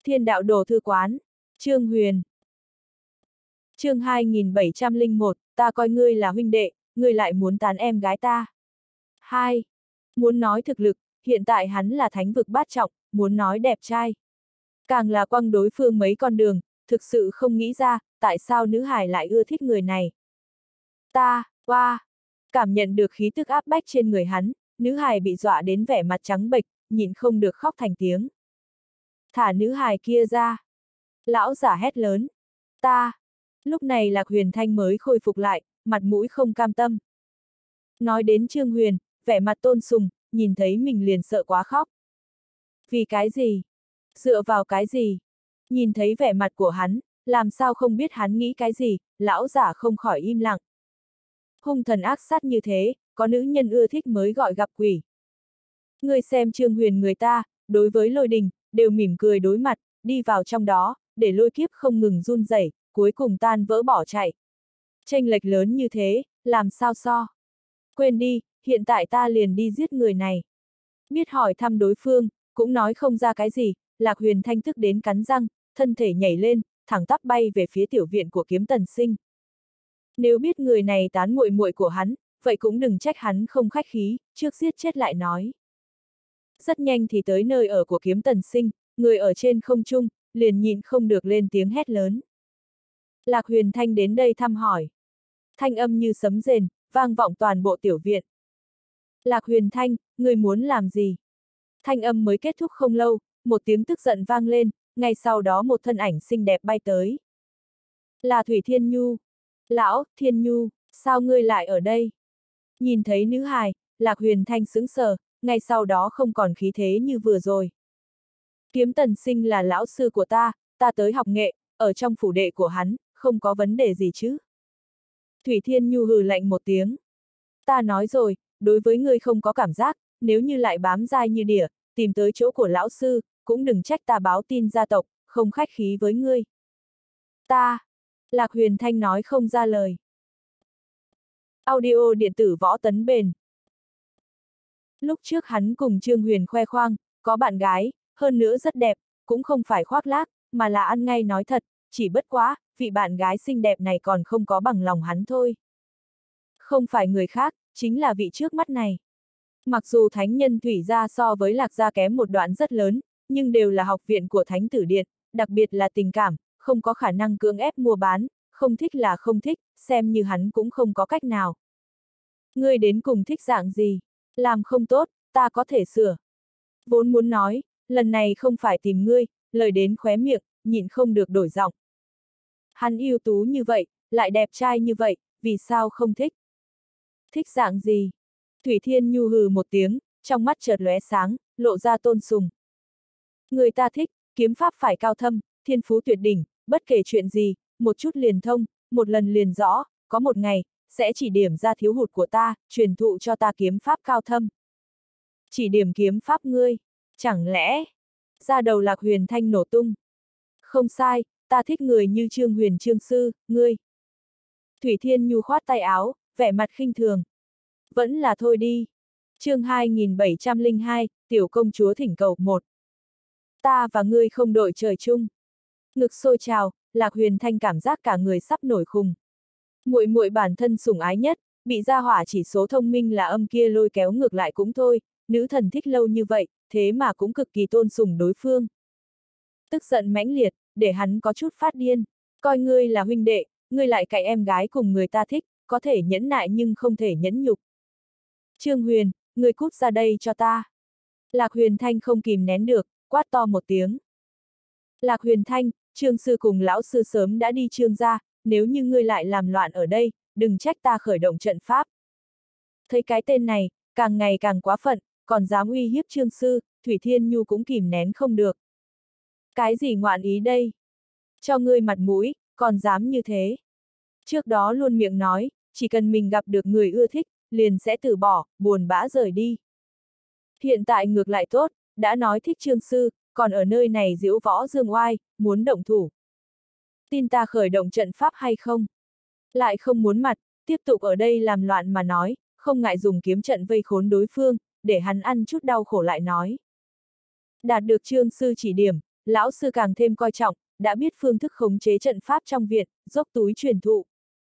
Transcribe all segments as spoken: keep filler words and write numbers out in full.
Thiên đạo đồ thư quán. Trương Huyền. Chương hai nghìn bảy trăm lẻ một, ta coi ngươi là huynh đệ, ngươi lại muốn tán em gái ta. hai. Muốn nói thực lực, hiện tại hắn là thánh vực bát trọng, muốn nói đẹp trai. Càng là quăng đối phương mấy con đường, thực sự không nghĩ ra, tại sao nữ hải lại ưa thích người này. Ta, oa, cảm nhận được khí tức áp bách trên người hắn, nữ hải bị dọa đến vẻ mặt trắng bệch, nhịn không được khóc thành tiếng. Thả nữ hải kia ra. Lão giả hét lớn. Ta. Lúc này Lạc Huyền Thanh mới khôi phục lại, mặt mũi không cam tâm. Nói đến Trương Huyền, vẻ mặt tôn sùng, nhìn thấy mình liền sợ quá khóc. Vì cái gì? Dựa vào cái gì? Nhìn thấy vẻ mặt của hắn, làm sao không biết hắn nghĩ cái gì, lão giả không khỏi im lặng. Hung thần ác sát như thế, có nữ nhân ưa thích mới gọi gặp quỷ. Người xem Trương Huyền người ta, đối với lôi đình, đều mỉm cười đối mặt, đi vào trong đó, để lôi kiếp không ngừng run rẩy, cuối cùng tan vỡ bỏ chạy. Chênh lệch lớn như thế, làm sao so? Quên đi, hiện tại ta liền đi giết người này. Biết hỏi thăm đối phương, cũng nói không ra cái gì, Lạc Huyền Thanh tức đến cắn răng, thân thể nhảy lên, thẳng tắp bay về phía tiểu viện của Kiếm Tần Sinh. Nếu biết người này tán muội muội của hắn, vậy cũng đừng trách hắn không khách khí, trước giết chết lại nói. Rất nhanh thì tới nơi ở của Kiếm Tần Sinh, người ở trên không trung, liền nhịn không được lên tiếng hét lớn. Lạc Huyền Thanh đến đây thăm hỏi. Thanh âm như sấm rền, vang vọng toàn bộ tiểu viện. Lạc Huyền Thanh, người muốn làm gì? Thanh âm mới kết thúc không lâu, một tiếng tức giận vang lên, ngay sau đó một thân ảnh xinh đẹp bay tới. Là Thủy Thiên Nhu. Lão, Thiên Nhu, sao ngươi lại ở đây? Nhìn thấy nữ hài, Lạc Huyền Thanh sững sờ, ngay sau đó không còn khí thế như vừa rồi. Kiếm Tần Sinh là lão sư của ta, ta tới học nghệ, ở trong phủ đệ của hắn, không có vấn đề gì chứ? Thủy Thiên Nhu hừ lạnh một tiếng. Ta nói rồi, đối với ngươi không có cảm giác, nếu như lại bám dai như đỉa, tìm tới chỗ của lão sư, cũng đừng trách ta báo tin gia tộc, không khách khí với ngươi. Ta. Lạc Huyền Thanh nói không ra lời. Audio điện tử võ tấn bền. Lúc trước hắn cùng Trương Huyền khoe khoang, có bạn gái, hơn nữa rất đẹp, cũng không phải khoác lác, mà là ăn ngay nói thật, chỉ bất quá, vị bạn gái xinh đẹp này còn không có bằng lòng hắn thôi. Không phải người khác, chính là vị trước mắt này. Mặc dù thánh nhân Thủy gia so với Lạc gia kém một đoạn rất lớn, nhưng đều là học viện của Thánh Tử Điện, đặc biệt là tình cảm, không có khả năng cưỡng ép mua bán, không thích là không thích, xem như hắn cũng không có cách nào. Ngươi đến cùng thích dạng gì? Làm không tốt, ta có thể sửa. Vốn muốn nói, lần này không phải tìm ngươi, lời đến khóe miệng, nhịn không được đổi giọng. Hắn ưu tú như vậy, lại đẹp trai như vậy, vì sao không thích? Thích dạng gì? Thủy Thiên Nhu hừ một tiếng, trong mắt chợt lóe sáng, lộ ra tôn sùng. Người ta thích, kiếm pháp phải cao thâm, thiên phú tuyệt đỉnh, bất kể chuyện gì, một chút liền thông, một lần liền rõ, có một ngày, sẽ chỉ điểm ra thiếu hụt của ta, truyền thụ cho ta kiếm pháp cao thâm. Chỉ điểm kiếm pháp ngươi, chẳng lẽ? Ra đầu Lạc Huyền Thanh nổ tung. Không sai, ta thích người như Trương Huyền Trương sư, ngươi. Thủy Thiên Nhu khoát tay áo, vẻ mặt khinh thường. Vẫn là thôi đi. Chương hai nghìn bảy trăm lẻ hai, tiểu công chúa thỉnh cầu một. Ta và ngươi không đội trời chung. Ngực sôi trào, Lạc Huyền Thanh cảm giác cả người sắp nổi khùng. Muội muội bản thân sủng ái nhất, bị gia hỏa chỉ số thông minh là âm kia lôi kéo ngược lại cũng thôi, nữ thần thích lâu như vậy, thế mà cũng cực kỳ tôn sùng đối phương. Tức giận mãnh liệt, để hắn có chút phát điên. Coi ngươi là huynh đệ, ngươi lại cạy em gái cùng người ta thích, có thể nhẫn nại nhưng không thể nhẫn nhục. Trương Huyền, ngươi cút ra đây cho ta. Lạc Huyền Thanh không kìm nén được, quát to một tiếng. Lạc Huyền Thanh, Trương sư cùng lão sư sớm đã đi Trương gia, nếu như ngươi lại làm loạn ở đây, đừng trách ta khởi động trận pháp. Thấy cái tên này, càng ngày càng quá phận, còn dám uy hiếp Trương sư, Thủy Thiên Nhu cũng kìm nén không được. Cái gì ngoạn ý đây? Cho ngươi mặt mũi, còn dám như thế. Trước đó luôn miệng nói, chỉ cần mình gặp được người ưa thích, liền sẽ từ bỏ, buồn bã rời đi. Hiện tại ngược lại tốt, đã nói thích Trương sư, còn ở nơi này diễu võ dương oai, muốn động thủ. Tin ta khởi động trận pháp hay không? Lại không muốn mặt, tiếp tục ở đây làm loạn mà nói, không ngại dùng kiếm trận vây khốn đối phương, để hắn ăn chút đau khổ lại nói. Đạt được Trương sư chỉ điểm, lão sư càng thêm coi trọng, đã biết phương thức khống chế trận pháp trong viện, dốc túi truyền thụ.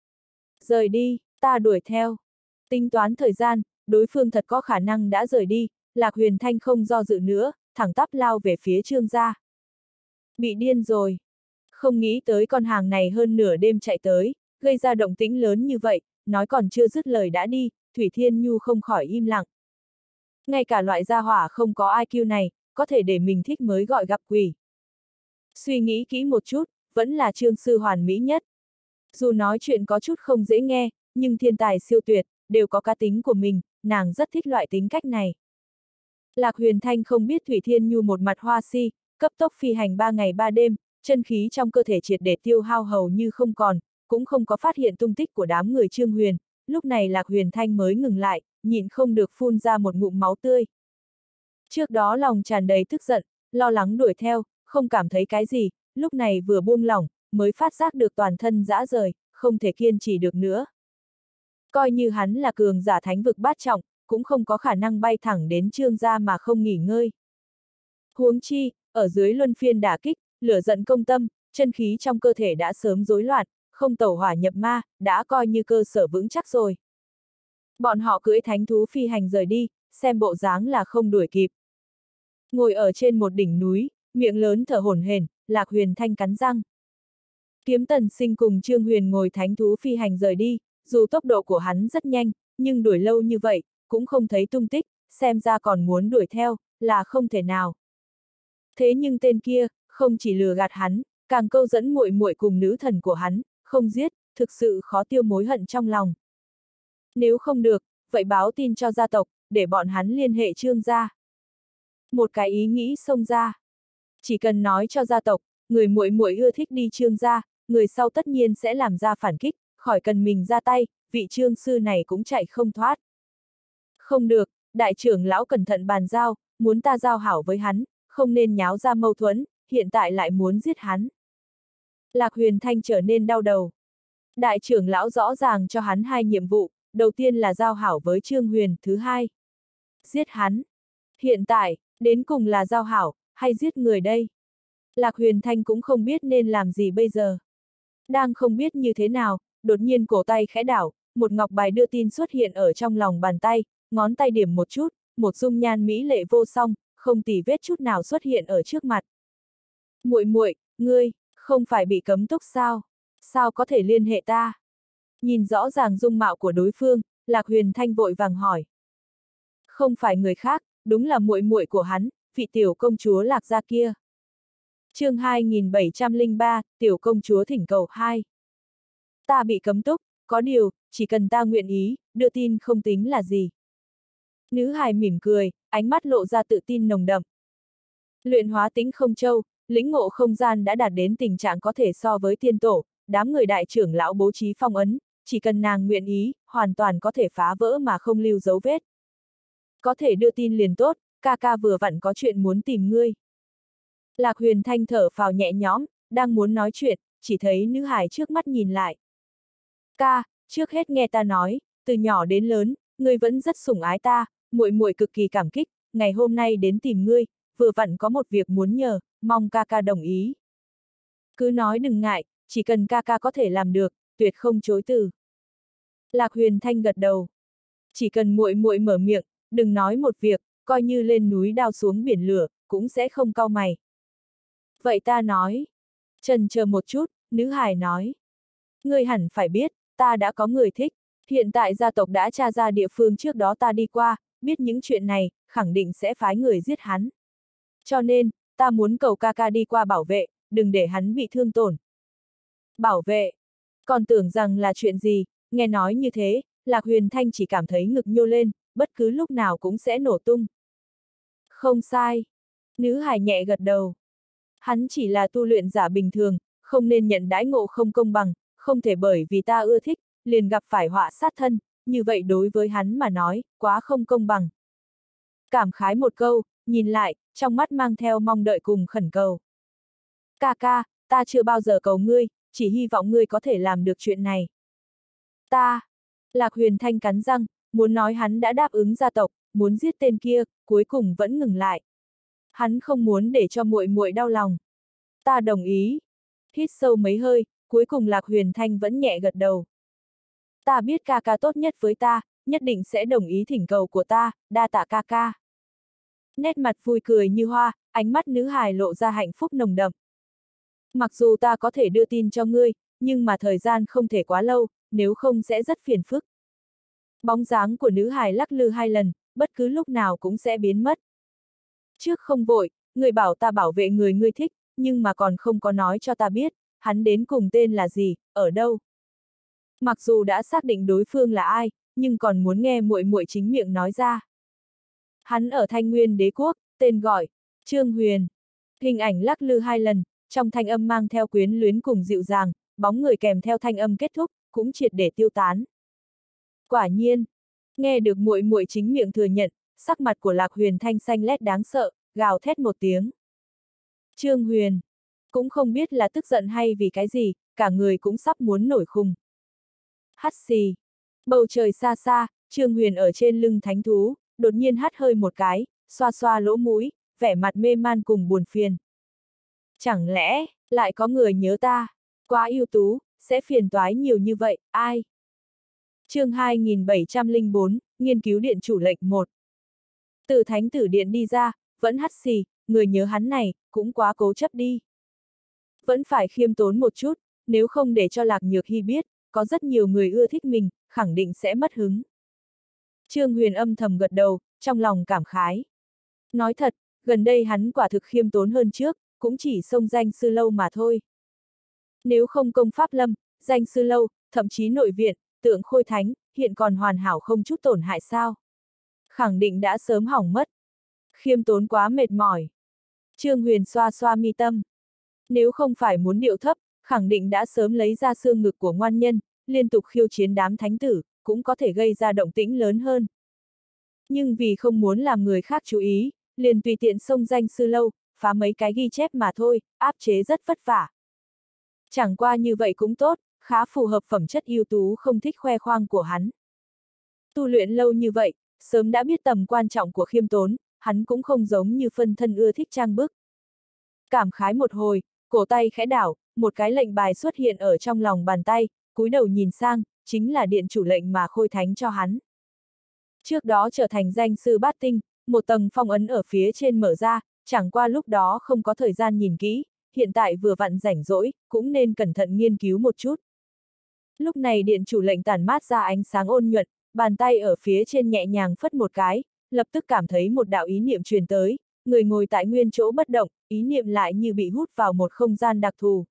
Rời đi, ta đuổi theo. Tính toán thời gian, đối phương thật có khả năng đã rời đi, Lạc Huyền Thanh không do dự nữa, thẳng tắp lao về phía Trương gia. Bị điên rồi. Không nghĩ tới con hàng này hơn nửa đêm chạy tới, gây ra động tĩnh lớn như vậy, nói còn chưa dứt lời đã đi, Thủy Thiên Nhu không khỏi im lặng. Ngay cả loại gia hỏa không có i kiu này, có thể để mình thích mới gọi gặp quỷ. Suy nghĩ kỹ một chút, vẫn là Trương sư hoàn mỹ nhất. Dù nói chuyện có chút không dễ nghe, nhưng thiên tài siêu tuyệt, đều có cá tính của mình, nàng rất thích loại tính cách này. Lạc Huyền Thanh không biết Thủy Thiên Nhu một mặt hoa si, cấp tốc phi hành ba ngày ba đêm, chân khí trong cơ thể triệt để tiêu hao hầu như không còn, cũng không có phát hiện tung tích của đám người Trương Huyền, lúc này Lạc Huyền Thanh mới ngừng lại, nhịn không được phun ra một ngụm máu tươi. Trước đó lòng tràn đầy tức giận, lo lắng đuổi theo, không cảm thấy cái gì, lúc này vừa buông lỏng, mới phát giác được toàn thân rã rời, không thể kiên trì được nữa. Coi như hắn là cường giả thánh vực bát trọng, cũng không có khả năng bay thẳng đến Trương gia mà không nghỉ ngơi. Huống chi, ở dưới luân phiên đả kích, lửa giận công tâm, chân khí trong cơ thể đã sớm rối loạn, không tẩu hỏa nhập ma, đã coi như cơ sở vững chắc rồi. Bọn họ cưỡi thánh thú phi hành rời đi, xem bộ dáng là không đuổi kịp. Ngồi ở trên một đỉnh núi, miệng lớn thở hổn hển, Lạc Huyền Thanh cắn răng. Kiếm Tần Sinh cùng Trương Huyền ngồi thánh thú phi hành rời đi, dù tốc độ của hắn rất nhanh, nhưng đuổi lâu như vậy, cũng không thấy tung tích, xem ra còn muốn đuổi theo, là không thể nào. Thế nhưng tên kia, không chỉ lừa gạt hắn, càng câu dẫn muội muội cùng nữ thần của hắn, không giết, thực sự khó tiêu mối hận trong lòng. Nếu không được, vậy báo tin cho gia tộc, để bọn hắn liên hệ Trương gia. Một cái ý nghĩ xông ra. Chỉ cần nói cho gia tộc, người muội muội ưa thích đi Trương gia, người sau tất nhiên sẽ làm ra phản kích, khỏi cần mình ra tay, vị Trương sư này cũng chạy không thoát. Không được, đại trưởng lão cẩn thận bàn giao, muốn ta giao hảo với hắn, không nên nháo ra mâu thuẫn, hiện tại lại muốn giết hắn. Lạc Huyền Thanh trở nên đau đầu. Đại trưởng lão rõ ràng cho hắn hai nhiệm vụ, đầu tiên là giao hảo với Trương Huyền, thứ hai, giết hắn. Hiện tại, đến cùng là giao hảo, hay giết người đây? Lạc Huyền Thanh cũng không biết nên làm gì bây giờ. Đang không biết như thế nào, đột nhiên cổ tay khẽ đảo, một ngọc bài đưa tin xuất hiện ở trong lòng bàn tay, ngón tay điểm một chút, một dung nhan mỹ lệ vô song, không tì vết chút nào xuất hiện ở trước mặt. Muội muội, ngươi, không phải bị cấm túc sao? Sao có thể liên hệ ta? Nhìn rõ ràng dung mạo của đối phương, Lạc Huyền Thanh vội vàng hỏi. Không phải người khác, đúng là muội muội của hắn, vị tiểu công chúa Lạc gia kia. Chương hai nghìn bảy trăm lẻ ba, tiểu công chúa thỉnh cầu hai. Ta bị cấm túc, có điều, chỉ cần ta nguyện ý, đưa tin không tính là gì. Nữ hài mỉm cười, ánh mắt lộ ra tự tin nồng đậm. Luyện hóa tĩnh không châu, lĩnh ngộ không gian đã đạt đến tình trạng có thể so với tiên tổ, đám người đại trưởng lão bố trí phong ấn, chỉ cần nàng nguyện ý, hoàn toàn có thể phá vỡ mà không lưu dấu vết. Có thể đưa tin liền tốt, ca ca vừa vặn có chuyện muốn tìm ngươi. Lạc Huyền Thanh thở phào nhẹ nhõm, đang muốn nói chuyện, chỉ thấy nữ hài trước mắt nhìn lại. Ca, trước hết nghe ta nói, từ nhỏ đến lớn, ngươi vẫn rất sủng ái ta, muội muội cực kỳ cảm kích, ngày hôm nay đến tìm ngươi, vừa vặn có một việc muốn nhờ, mong ca ca đồng ý. Cứ nói đừng ngại, chỉ cần ca ca có thể làm được, tuyệt không chối từ. Lạc Huyền Thanh gật đầu. Chỉ cần muội muội mở miệng, đừng nói một việc, coi như lên núi đao xuống biển lửa, cũng sẽ không cau mày. Vậy ta nói. Chần chờ một chút, nữ hài nói. Ngươi hẳn phải biết, ta đã có người thích, hiện tại gia tộc đã tra ra địa phương trước đó ta đi qua, biết những chuyện này, khẳng định sẽ phái người giết hắn. Cho nên, ta muốn cầu ca ca đi qua bảo vệ, đừng để hắn bị thương tổn. Bảo vệ? Còn tưởng rằng là chuyện gì, nghe nói như thế, Lạc Huyền Thanh chỉ cảm thấy ngực nhô lên, bất cứ lúc nào cũng sẽ nổ tung. Không sai. Nữ hài nhẹ gật đầu. Hắn chỉ là tu luyện giả bình thường, không nên nhận đãi ngộ không công bằng, không thể bởi vì ta ưa thích, liền gặp phải họa sát thân, như vậy đối với hắn mà nói, quá không công bằng. Cảm khái một câu, nhìn lại, trong mắt mang theo mong đợi cùng khẩn cầu. Ca ca, ta chưa bao giờ cầu ngươi, chỉ hy vọng ngươi có thể làm được chuyện này. Ta, Lạc Huyền Thanh cắn răng, muốn nói hắn đã đáp ứng gia tộc, muốn giết tên kia, cuối cùng vẫn ngừng lại. Hắn không muốn để cho muội muội đau lòng. Ta đồng ý. Hít sâu mấy hơi, cuối cùng Lạc Huyền Thanh vẫn nhẹ gật đầu. Ta biết ca ca tốt nhất với ta, nhất định sẽ đồng ý thỉnh cầu của ta, đa tạ ca ca. Nét mặt vui cười như hoa, ánh mắt nữ hài lộ ra hạnh phúc nồng đậm. Mặc dù ta có thể đưa tin cho ngươi, nhưng mà thời gian không thể quá lâu, nếu không sẽ rất phiền phức. Bóng dáng của nữ hài lắc lư hai lần, bất cứ lúc nào cũng sẽ biến mất. Trước không vội, người bảo ta bảo vệ người ngươi thích, nhưng mà còn không có nói cho ta biết, hắn đến cùng tên là gì, ở đâu. Mặc dù đã xác định đối phương là ai, nhưng còn muốn nghe muội muội chính miệng nói ra. Hắn ở Thanh Nguyên Đế Quốc, tên gọi Trương Huyền. Hình ảnh lắc lư hai lần, trong thanh âm mang theo quyến luyến cùng dịu dàng, bóng người kèm theo thanh âm kết thúc, cũng triệt để tiêu tán. Quả nhiên, nghe được muội muội chính miệng thừa nhận, sắc mặt của Lạc Huyền Thanh xanh lét đáng sợ, gào thét một tiếng. Trương Huyền, cũng không biết là tức giận hay vì cái gì, cả người cũng sắp muốn nổi khùng. Hắt xì. Bầu trời xa xa, Trương Huyền ở trên lưng thánh thú, đột nhiên hắt hơi một cái, xoa xoa lỗ mũi, vẻ mặt mê man cùng buồn phiền. Chẳng lẽ, lại có người nhớ ta, quá ưu tú, sẽ phiền toái nhiều như vậy, ai? Chương hai nghìn bảy trăm lẻ bốn, nghiên cứu điện chủ lệnh một. Từ thánh tử điện đi ra, vẫn hắt xì, người nhớ hắn này, cũng quá cố chấp đi. Vẫn phải khiêm tốn một chút, nếu không để cho Lạc Nhược Hy biết, có rất nhiều người ưa thích mình, khẳng định sẽ mất hứng. Trương Huyền âm thầm gật đầu, trong lòng cảm khái. Nói thật, gần đây hắn quả thực khiêm tốn hơn trước, cũng chỉ xông danh sư lâu mà thôi. Nếu không công pháp lâm, danh sư lâu, thậm chí nội viện, tượng khôi thánh, hiện còn hoàn hảo không chút tổn hại sao? Khẳng định đã sớm hỏng mất. Khiêm tốn quá mệt mỏi. Trương Huyền xoa xoa mi tâm. Nếu không phải muốn điệu thấp, khẳng định đã sớm lấy ra xương ngực của ngoan nhân, liên tục khiêu chiến đám thánh tử, cũng có thể gây ra động tĩnh lớn hơn. Nhưng vì không muốn làm người khác chú ý, liền tùy tiện xông danh sư lâu, phá mấy cái ghi chép mà thôi, áp chế rất vất vả. Chẳng qua như vậy cũng tốt, khá phù hợp phẩm chất ưu tú không thích khoe khoang của hắn. Tu luyện lâu như vậy, sớm đã biết tầm quan trọng của khiêm tốn, hắn cũng không giống như phân thân ưa thích trang bức. Cảm khái một hồi, cổ tay khẽ đảo, một cái lệnh bài xuất hiện ở trong lòng bàn tay, cúi đầu nhìn sang, chính là điện chủ lệnh mà Khôi Thánh cho hắn. Trước đó trở thành danh sư bát tinh, một tầng phong ấn ở phía trên mở ra, chẳng qua lúc đó không có thời gian nhìn kỹ, hiện tại vừa vặn rảnh rỗi, cũng nên cẩn thận nghiên cứu một chút. Lúc này điện chủ lệnh tản mát ra ánh sáng ôn nhuận, bàn tay ở phía trên nhẹ nhàng phất một cái, lập tức cảm thấy một đạo ý niệm truyền tới, người ngồi tại nguyên chỗ bất động, ý niệm lại như bị hút vào một không gian đặc thù.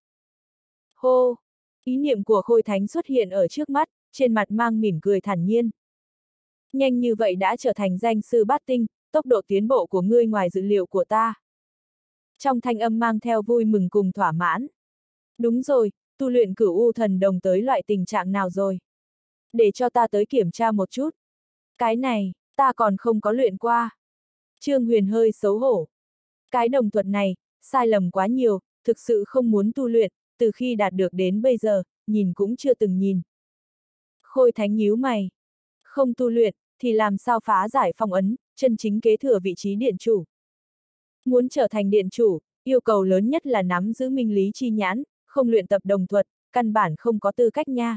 Hô! Ý niệm của Khôi Thánh xuất hiện ở trước mắt, trên mặt mang mỉm cười thản nhiên. Nhanh như vậy đã trở thành danh sư bát tinh, tốc độ tiến bộ của ngươi ngoài dự liệu của ta. Trong thanh âm mang theo vui mừng cùng thỏa mãn. Đúng rồi, tu luyện cửu u thần đồng tới loại tình trạng nào rồi? Để cho ta tới kiểm tra một chút. Cái này, ta còn không có luyện qua. Trương Huyền hơi xấu hổ. Cái đồng thuật này, sai lầm quá nhiều, thực sự không muốn tu luyện, từ khi đạt được đến bây giờ, nhìn cũng chưa từng nhìn. Khôi Thánh nhíu mày. Không tu luyện, thì làm sao phá giải phong ấn, chân chính kế thừa vị trí điện chủ. Muốn trở thành điện chủ, yêu cầu lớn nhất là nắm giữ minh lý chi nhãn, không luyện tập đồng thuật, căn bản không có tư cách nha.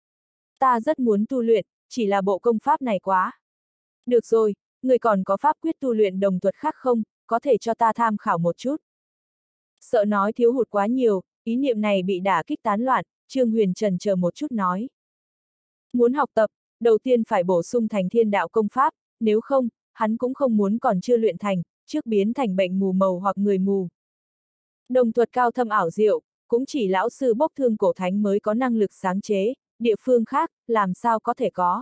Ta rất muốn tu luyện, chỉ là bộ công pháp này quá. Được rồi, người còn có pháp quyết tu luyện đồng thuật khác không, có thể cho ta tham khảo một chút. Sợ nói thiếu hụt quá nhiều, ý niệm này bị đả kích tán loạn, Trương Huyền chần chờ một chút nói. Muốn học tập, đầu tiên phải bổ sung thành thiên đạo công pháp, nếu không, hắn cũng không muốn còn chưa luyện thành, trước biến thành bệnh mù màu hoặc người mù. Đồng thuật cao thâm ảo diệu, cũng chỉ lão sư bốc thương cổ thánh mới có năng lực sáng chế, địa phương khác, làm sao có thể có.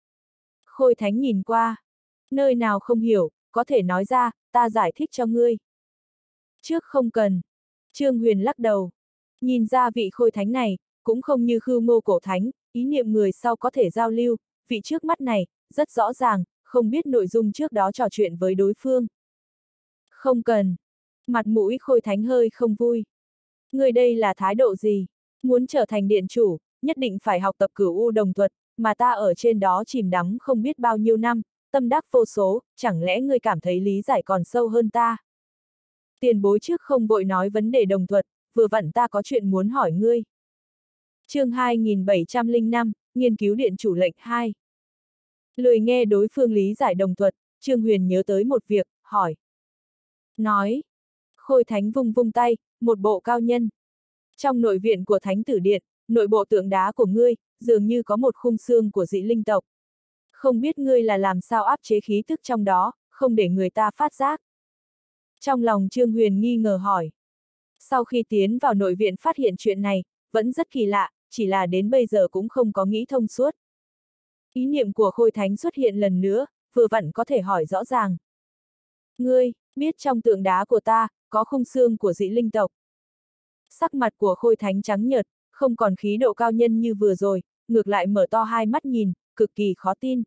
Khôi Thánh nhìn qua, nơi nào không hiểu, có thể nói ra, ta giải thích cho ngươi. Trước không cần. Trương Huyền lắc đầu. Nhìn ra vị Khôi Thánh này, cũng không như Khưu Ngô cổ thánh, ý niệm người sau có thể giao lưu, vị trước mắt này, rất rõ ràng, không biết nội dung trước đó trò chuyện với đối phương. Không cần. Mặt mũi Khôi Thánh hơi không vui. Người đây là thái độ gì? Muốn trở thành điện chủ, nhất định phải học tập cửu u đồng thuật, mà ta ở trên đó chìm đắm không biết bao nhiêu năm, tâm đắc vô số, chẳng lẽ ngươi cảm thấy lý giải còn sâu hơn ta? Tiền bối trước không vội nói vấn đề đồng thuật, vừa vặn ta có chuyện muốn hỏi ngươi. Chương hai nghìn bảy trăm lẻ năm, nghiên cứu điện chủ lệnh hai. Lười nghe đối phương lý giải đồng thuật, Trương Huyền nhớ tới một việc, hỏi. Nói. Khôi Thánh vung vung tay, một bộ cao nhân. Trong nội viện của Thánh Tử Điện, nội bộ tượng đá của ngươi, dường như có một khung xương của dị linh tộc. Không biết ngươi là làm sao áp chế khí tức trong đó, không để người ta phát giác. Trong lòng Trương Huyền nghi ngờ hỏi. Sau khi tiến vào nội viện phát hiện chuyện này, vẫn rất kỳ lạ, chỉ là đến bây giờ cũng không có nghĩ thông suốt. Ý niệm của Khôi Thánh xuất hiện lần nữa, vừa vặn có thể hỏi rõ ràng. Ngươi, biết trong tượng đá của ta, có khung xương của dị linh tộc. Sắc mặt của Khôi Thánh trắng nhợt, không còn khí độ cao nhân như vừa rồi, ngược lại mở to hai mắt nhìn, cực kỳ khó tin.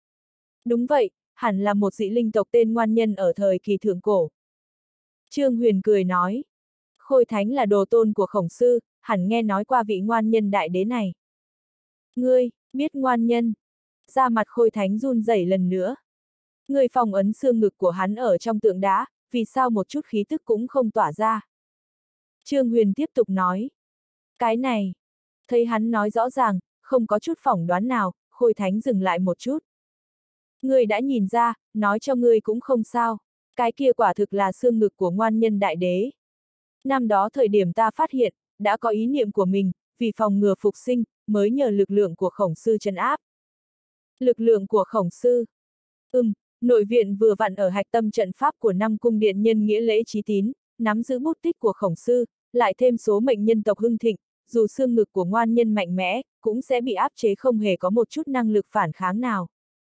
Đúng vậy, hẳn là một dị linh tộc tên Ngoan Nhân ở thời kỳ thượng cổ. Trương Huyền cười nói. Khôi Thánh là đồ tôn của Khổng Sư, hẳn nghe nói qua vị Ngoan Nhân đại đế này. Ngươi, biết Ngoan Nhân. Da mặt Khôi Thánh run rẩy lần nữa. Ngươi phong ấn xương ngực của hắn ở trong tượng đá, vì sao một chút khí tức cũng không tỏa ra. Trương Huyền tiếp tục nói. Cái này. Thấy hắn nói rõ ràng, không có chút phỏng đoán nào, Khôi Thánh dừng lại một chút. Ngươi đã nhìn ra, nói cho ngươi cũng không sao. Cái kia quả thực là xương ngực của Ngoan Nhân đại đế. Năm đó thời điểm ta phát hiện, đã có ý niệm của mình, vì phòng ngừa phục sinh, mới nhờ lực lượng của Khổng Sư trấn áp. Lực lượng của Khổng Sư. Ừm, nội viện vừa vặn ở hạch tâm trận pháp của năm cung điện nhân nghĩa lễ chí tín, nắm giữ bút tích của Khổng Sư, lại thêm số mệnh nhân tộc hưng thịnh, dù xương ngực của Ngoan Nhân mạnh mẽ, cũng sẽ bị áp chế không hề có một chút năng lực phản kháng nào.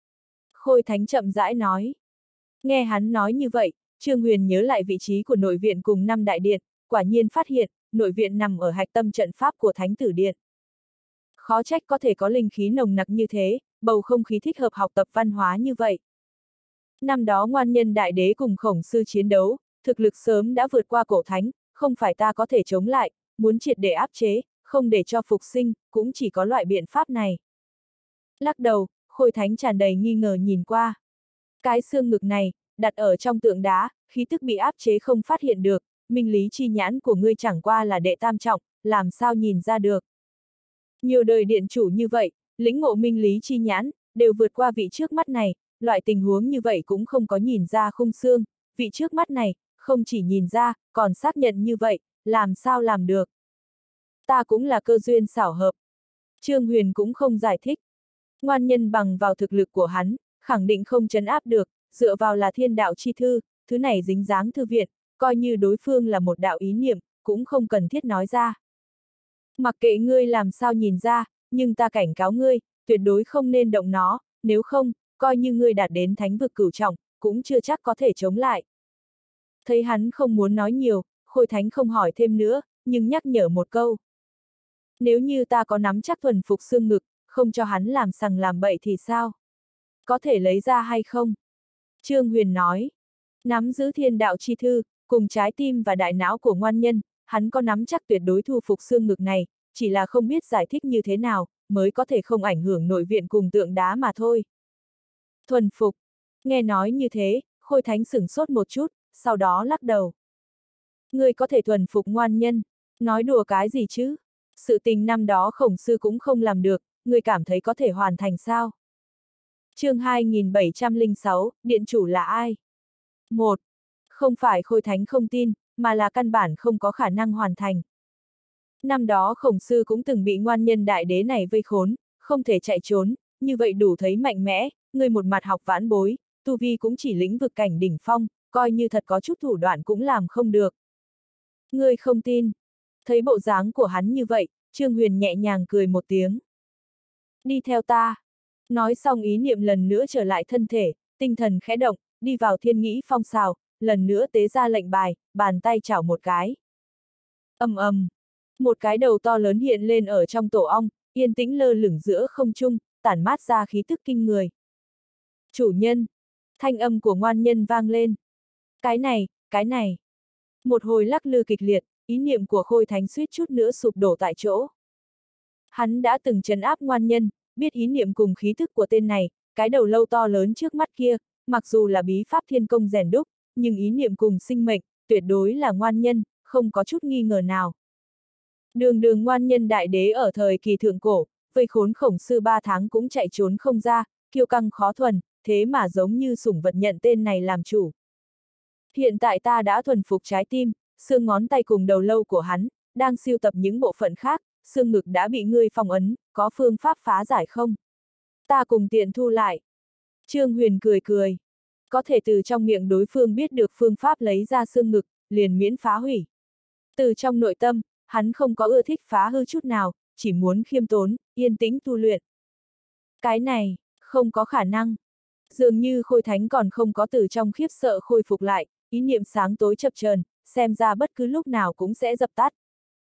Khôi Thánh chậm rãi nói. Nghe hắn nói như vậy, Trương Huyền nhớ lại vị trí của nội viện cùng năm đại điện, quả nhiên phát hiện, nội viện nằm ở hạch tâm trận pháp của Thánh Tử Điện. Khó trách có thể có linh khí nồng nặc như thế, bầu không khí thích hợp học tập văn hóa như vậy. Năm đó Ngoan Nhân đại đế cùng Khổng Sư chiến đấu, thực lực sớm đã vượt qua cổ thánh, không phải ta có thể chống lại, muốn triệt để áp chế, không để cho phục sinh, cũng chỉ có loại biện pháp này. Lắc đầu, Khôi Thánh tràn đầy nghi ngờ nhìn qua. Cái xương ngực này, đặt ở trong tượng đá, khí tức bị áp chế không phát hiện được, minh lý chi nhãn của ngươi chẳng qua là đệ tam trọng, làm sao nhìn ra được. Nhiều đời điện chủ như vậy, lĩnh ngộ minh lý chi nhãn, đều vượt qua vị trước mắt này, loại tình huống như vậy cũng không có nhìn ra khung xương, vị trước mắt này, không chỉ nhìn ra, còn xác nhận như vậy, làm sao làm được. Ta cũng là cơ duyên xảo hợp. Trương Huyền cũng không giải thích. Ngoan Nhân bằng vào thực lực của hắn, khẳng định không trấn áp được, dựa vào là thiên đạo chi thư, thứ này dính dáng thư viện, coi như đối phương là một đạo ý niệm, cũng không cần thiết nói ra. Mặc kệ ngươi làm sao nhìn ra, nhưng ta cảnh cáo ngươi, tuyệt đối không nên động nó, nếu không, coi như ngươi đạt đến thánh vực cửu trọng, cũng chưa chắc có thể chống lại. Thấy hắn không muốn nói nhiều, Khôi Thánh không hỏi thêm nữa, nhưng nhắc nhở một câu. Nếu như ta có nắm chắc thuần phục xương ngực, không cho hắn làm sằng làm bậy thì sao? Có thể lấy ra hay không? Trương Huyền nói. Nắm giữ thiên đạo chi thư, cùng trái tim và đại não của Ngoan Nhân, hắn có nắm chắc tuyệt đối thu phục xương ngực này, chỉ là không biết giải thích như thế nào, mới có thể không ảnh hưởng nội viện cùng tượng đá mà thôi. Thuần phục. Nghe nói như thế, Khôi Thánh sửng sốt một chút, sau đó lắc đầu. Ngươi có thể thuần phục Ngoan Nhân, nói đùa cái gì chứ? Sự tình năm đó Khổng Sư cũng không làm được, ngươi cảm thấy có thể hoàn thành sao? Chương hai nghìn bảy trăm lẻ sáu, điện chủ là ai? một. Không phải Khôi Thánh không tin, mà là căn bản không có khả năng hoàn thành. Năm đó Khổng Sư cũng từng bị Ngoan Nhân đại đế này vây khốn, không thể chạy trốn, như vậy đủ thấy mạnh mẽ, người một mặt học vãn bối, tu vi cũng chỉ lĩnh vực cảnh đỉnh phong, coi như thật có chút thủ đoạn cũng làm không được. Ngươi không tin. Thấy bộ dáng của hắn như vậy, Trương Huyền nhẹ nhàng cười một tiếng. Đi theo ta. Nói xong ý niệm lần nữa trở lại thân thể, tinh thần khẽ động, đi vào thiên nghĩ phong xào, lần nữa tế ra lệnh bài, bàn tay chảo một cái. Ầm ầm, một cái đầu to lớn hiện lên ở trong tổ ong, yên tĩnh lơ lửng giữa không trung, tản mát ra khí tức kinh người. Chủ nhân, thanh âm của Ngoan Nhân vang lên. Cái này, cái này. Một hồi lắc lư kịch liệt, ý niệm của Khôi Thánh suýt chút nữa sụp đổ tại chỗ. Hắn đã từng trấn áp Ngoan Nhân, biết ý niệm cùng khí thức của tên này, cái đầu lâu to lớn trước mắt kia, mặc dù là bí pháp thiên công rèn đúc, nhưng ý niệm cùng sinh mệnh, tuyệt đối là ngoan nhân, không có chút nghi ngờ nào. Đường đường ngoan nhân đại đế ở thời kỳ thượng cổ, vây khốn Khổng Sư ba tháng cũng chạy trốn không ra, kiêu căng khó thuần, thế mà giống như sủng vật nhận tên này làm chủ. Hiện tại ta đã thuần phục trái tim, xương ngón tay cùng đầu lâu của hắn, đang sưu tập những bộ phận khác, xương ngực đã bị ngươi phong ấn, có phương pháp phá giải không? Ta cùng tiện thu lại. Trương Huyền cười cười. Có thể từ trong miệng đối phương biết được phương pháp lấy ra xương ngực, liền miễn phá hủy. Từ trong nội tâm, hắn không có ưa thích phá hư chút nào, chỉ muốn khiêm tốn, yên tĩnh tu luyện. Cái này, không có khả năng. Dường như Khôi Thánh còn không có từ trong khiếp sợ khôi phục lại, ý niệm sáng tối chập chờn, xem ra bất cứ lúc nào cũng sẽ dập tắt.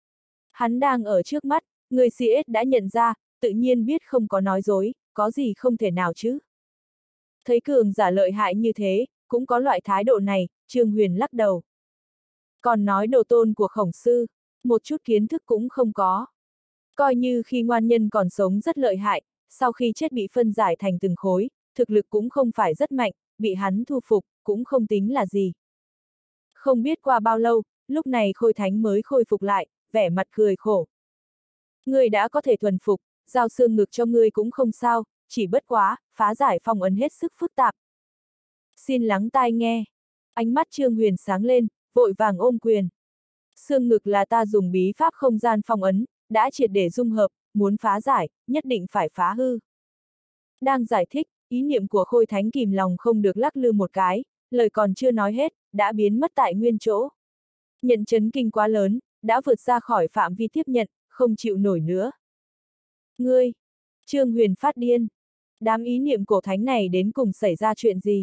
Hắn đang ở trước mắt, người xê ét đã nhận ra, tự nhiên biết không có nói dối, có gì không thể nào chứ. Thấy cường giả lợi hại như thế, cũng có loại thái độ này, Trương Huyền lắc đầu. Còn nói đồ tôn của Khổng Sư, một chút kiến thức cũng không có. Coi như khi ngoan nhân còn sống rất lợi hại, sau khi chết bị phân giải thành từng khối, thực lực cũng không phải rất mạnh, bị hắn thu phục, cũng không tính là gì. Không biết qua bao lâu, lúc này Khôi Thánh mới khôi phục lại, vẻ mặt cười khổ. Ngươi đã có thể thuần phục, giao xương ngực cho ngươi cũng không sao, chỉ bất quá, phá giải phong ấn hết sức phức tạp. Xin lắng tai nghe. Ánh mắt Trương Huyền sáng lên, vội vàng ôm quyền. Xương ngực là ta dùng bí pháp không gian phong ấn, đã triệt để dung hợp, muốn phá giải, nhất định phải phá hư. Đang giải thích, ý niệm của Khôi Thánh kìm lòng không được lắc lư một cái, lời còn chưa nói hết, đã biến mất tại nguyên chỗ. Nhận chấn kinh quá lớn, đã vượt ra khỏi phạm vi tiếp nhận, không chịu nổi nữa. Ngươi! Trương Huyền phát điên. Đám ý niệm cổ thánh này đến cùng xảy ra chuyện gì?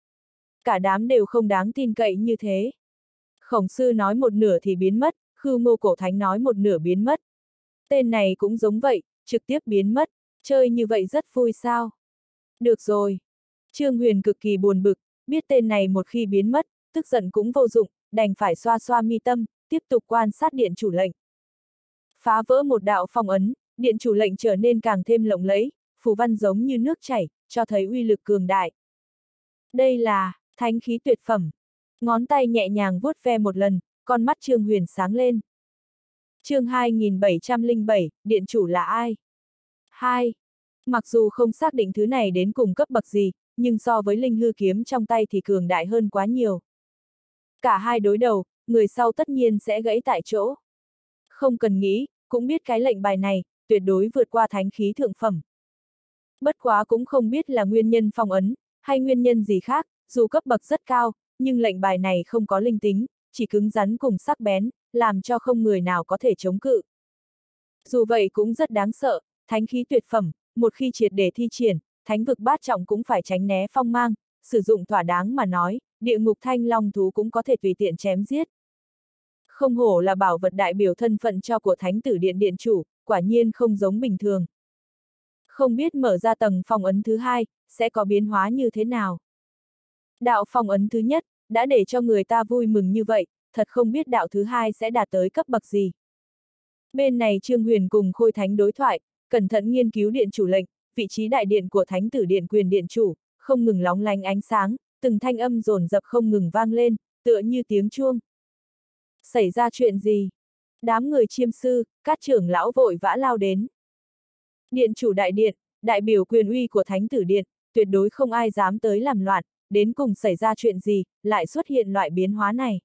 Cả đám đều không đáng tin cậy như thế. Khổng Sư nói một nửa thì biến mất, Khưu Ngô cổ thánh nói một nửa biến mất. Tên này cũng giống vậy, trực tiếp biến mất, chơi như vậy rất vui sao? Được rồi. Trương Huyền cực kỳ buồn bực, biết tên này một khi biến mất, tức giận cũng vô dụng, đành phải xoa xoa mi tâm, tiếp tục quan sát điện chủ lệnh. Phá vỡ một đạo phong ấn, điện chủ lệnh trở nên càng thêm lộng lẫy, phù văn giống như nước chảy, cho thấy uy lực cường đại. Đây là thánh khí tuyệt phẩm. Ngón tay nhẹ nhàng vuốt ve một lần, con mắt Trương Huyền sáng lên. Chương hai nghìn bảy trăm lẻ bảy, điện chủ là ai? hai. Mặc dù không xác định thứ này đến cùng cấp bậc gì, nhưng so với linh hư kiếm trong tay thì cường đại hơn quá nhiều. Cả hai đối đầu, người sau tất nhiên sẽ gãy tại chỗ. Không cần nghĩ, cũng biết cái lệnh bài này, tuyệt đối vượt qua thánh khí thượng phẩm. Bất quá cũng không biết là nguyên nhân phong ấn, hay nguyên nhân gì khác, dù cấp bậc rất cao, nhưng lệnh bài này không có linh tính, chỉ cứng rắn cùng sắc bén, làm cho không người nào có thể chống cự. Dù vậy cũng rất đáng sợ, thánh khí tuyệt phẩm, một khi triệt để thi triển, thánh vực bát trọng cũng phải tránh né phong mang, sử dụng thỏa đáng mà nói, địa ngục thanh long thú cũng có thể tùy tiện chém giết. Không hổ là bảo vật đại biểu thân phận cho của thánh tử điện điện chủ, quả nhiên không giống bình thường. Không biết mở ra tầng phong ấn thứ hai, sẽ có biến hóa như thế nào. Đạo phong ấn thứ nhất, đã để cho người ta vui mừng như vậy, thật không biết đạo thứ hai sẽ đạt tới cấp bậc gì. Bên này Trương Huyền cùng Khôi Thánh đối thoại, cẩn thận nghiên cứu điện chủ lệnh, vị trí đại điện của thánh tử điện quyền điện chủ, không ngừng lóng lánh ánh sáng, từng thanh âm dồn dập không ngừng vang lên, tựa như tiếng chuông. Xảy ra chuyện gì? Đám người chiêm sư, các trưởng lão vội vã lao đến. Điện chủ đại điện, đại biểu quyền uy của thánh tử điện, tuyệt đối không ai dám tới làm loạn, đến cùng xảy ra chuyện gì, lại xuất hiện loại biến hóa này.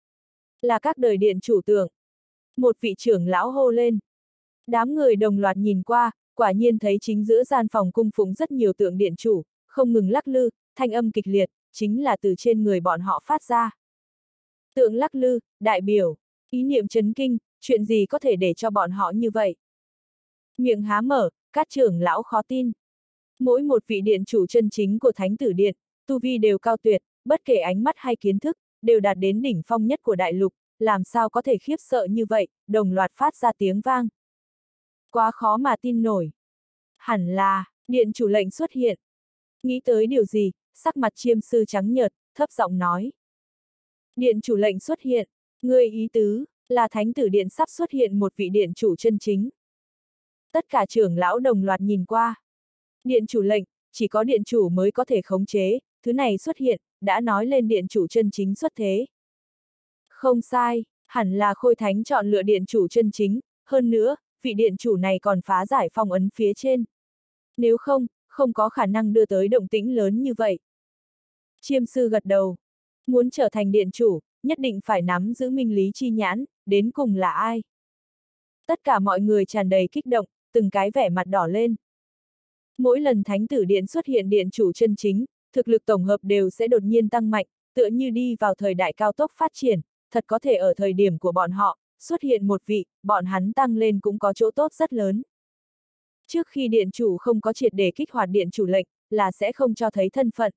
Là các đời điện chủ tưởng. Một vị trưởng lão hô lên. Đám người đồng loạt nhìn qua, quả nhiên thấy chính giữa gian phòng cung phụng rất nhiều tượng điện chủ, không ngừng lắc lư, thanh âm kịch liệt, chính là từ trên người bọn họ phát ra. Tượng lắc lư, đại biểu, ý niệm chấn kinh, chuyện gì có thể để cho bọn họ như vậy? Miệng há mở, các trưởng lão khó tin. Mỗi một vị điện chủ chân chính của thánh tử điện, tu vi đều cao tuyệt, bất kể ánh mắt hay kiến thức, đều đạt đến đỉnh phong nhất của đại lục, làm sao có thể khiếp sợ như vậy, đồng loạt phát ra tiếng vang. Quá khó mà tin nổi. Hẳn là, điện chủ lệnh xuất hiện. Nghĩ tới điều gì, sắc mặt chiêm sư trắng nhợt, thấp giọng nói. Điện chủ lệnh xuất hiện, ngươi ý tứ, là thánh tử điện sắp xuất hiện một vị điện chủ chân chính. Tất cả trưởng lão đồng loạt nhìn qua. Điện chủ lệnh, chỉ có điện chủ mới có thể khống chế, thứ này xuất hiện, đã nói lên điện chủ chân chính xuất thế. Không sai, hẳn là Khôi Thánh chọn lựa điện chủ chân chính, hơn nữa, vị điện chủ này còn phá giải phong ấn phía trên. Nếu không, không có khả năng đưa tới động tĩnh lớn như vậy. Chiêm sư gật đầu. Muốn trở thành điện chủ, nhất định phải nắm giữ minh lý chi nhãn, đến cùng là ai? Tất cả mọi người tràn đầy kích động, từng cái vẻ mặt đỏ lên. Mỗi lần thánh tử điện xuất hiện điện chủ chân chính, thực lực tổng hợp đều sẽ đột nhiên tăng mạnh, tựa như đi vào thời đại cao tốc phát triển, thật có thể ở thời điểm của bọn họ, xuất hiện một vị, bọn hắn tăng lên cũng có chỗ tốt rất lớn. Trước khi điện chủ không có triệt để kích hoạt điện chủ lệnh, là sẽ không cho thấy thân phận.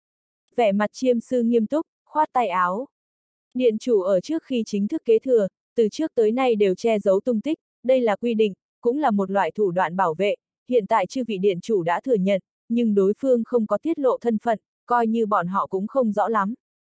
Vẻ mặt chiêm sư nghiêm túc, khoát tay áo. Điện chủ ở trước khi chính thức kế thừa, từ trước tới nay đều che giấu tung tích, đây là quy định, cũng là một loại thủ đoạn bảo vệ, hiện tại chư vị điện chủ đã thừa nhận, nhưng đối phương không có tiết lộ thân phận, coi như bọn họ cũng không rõ lắm.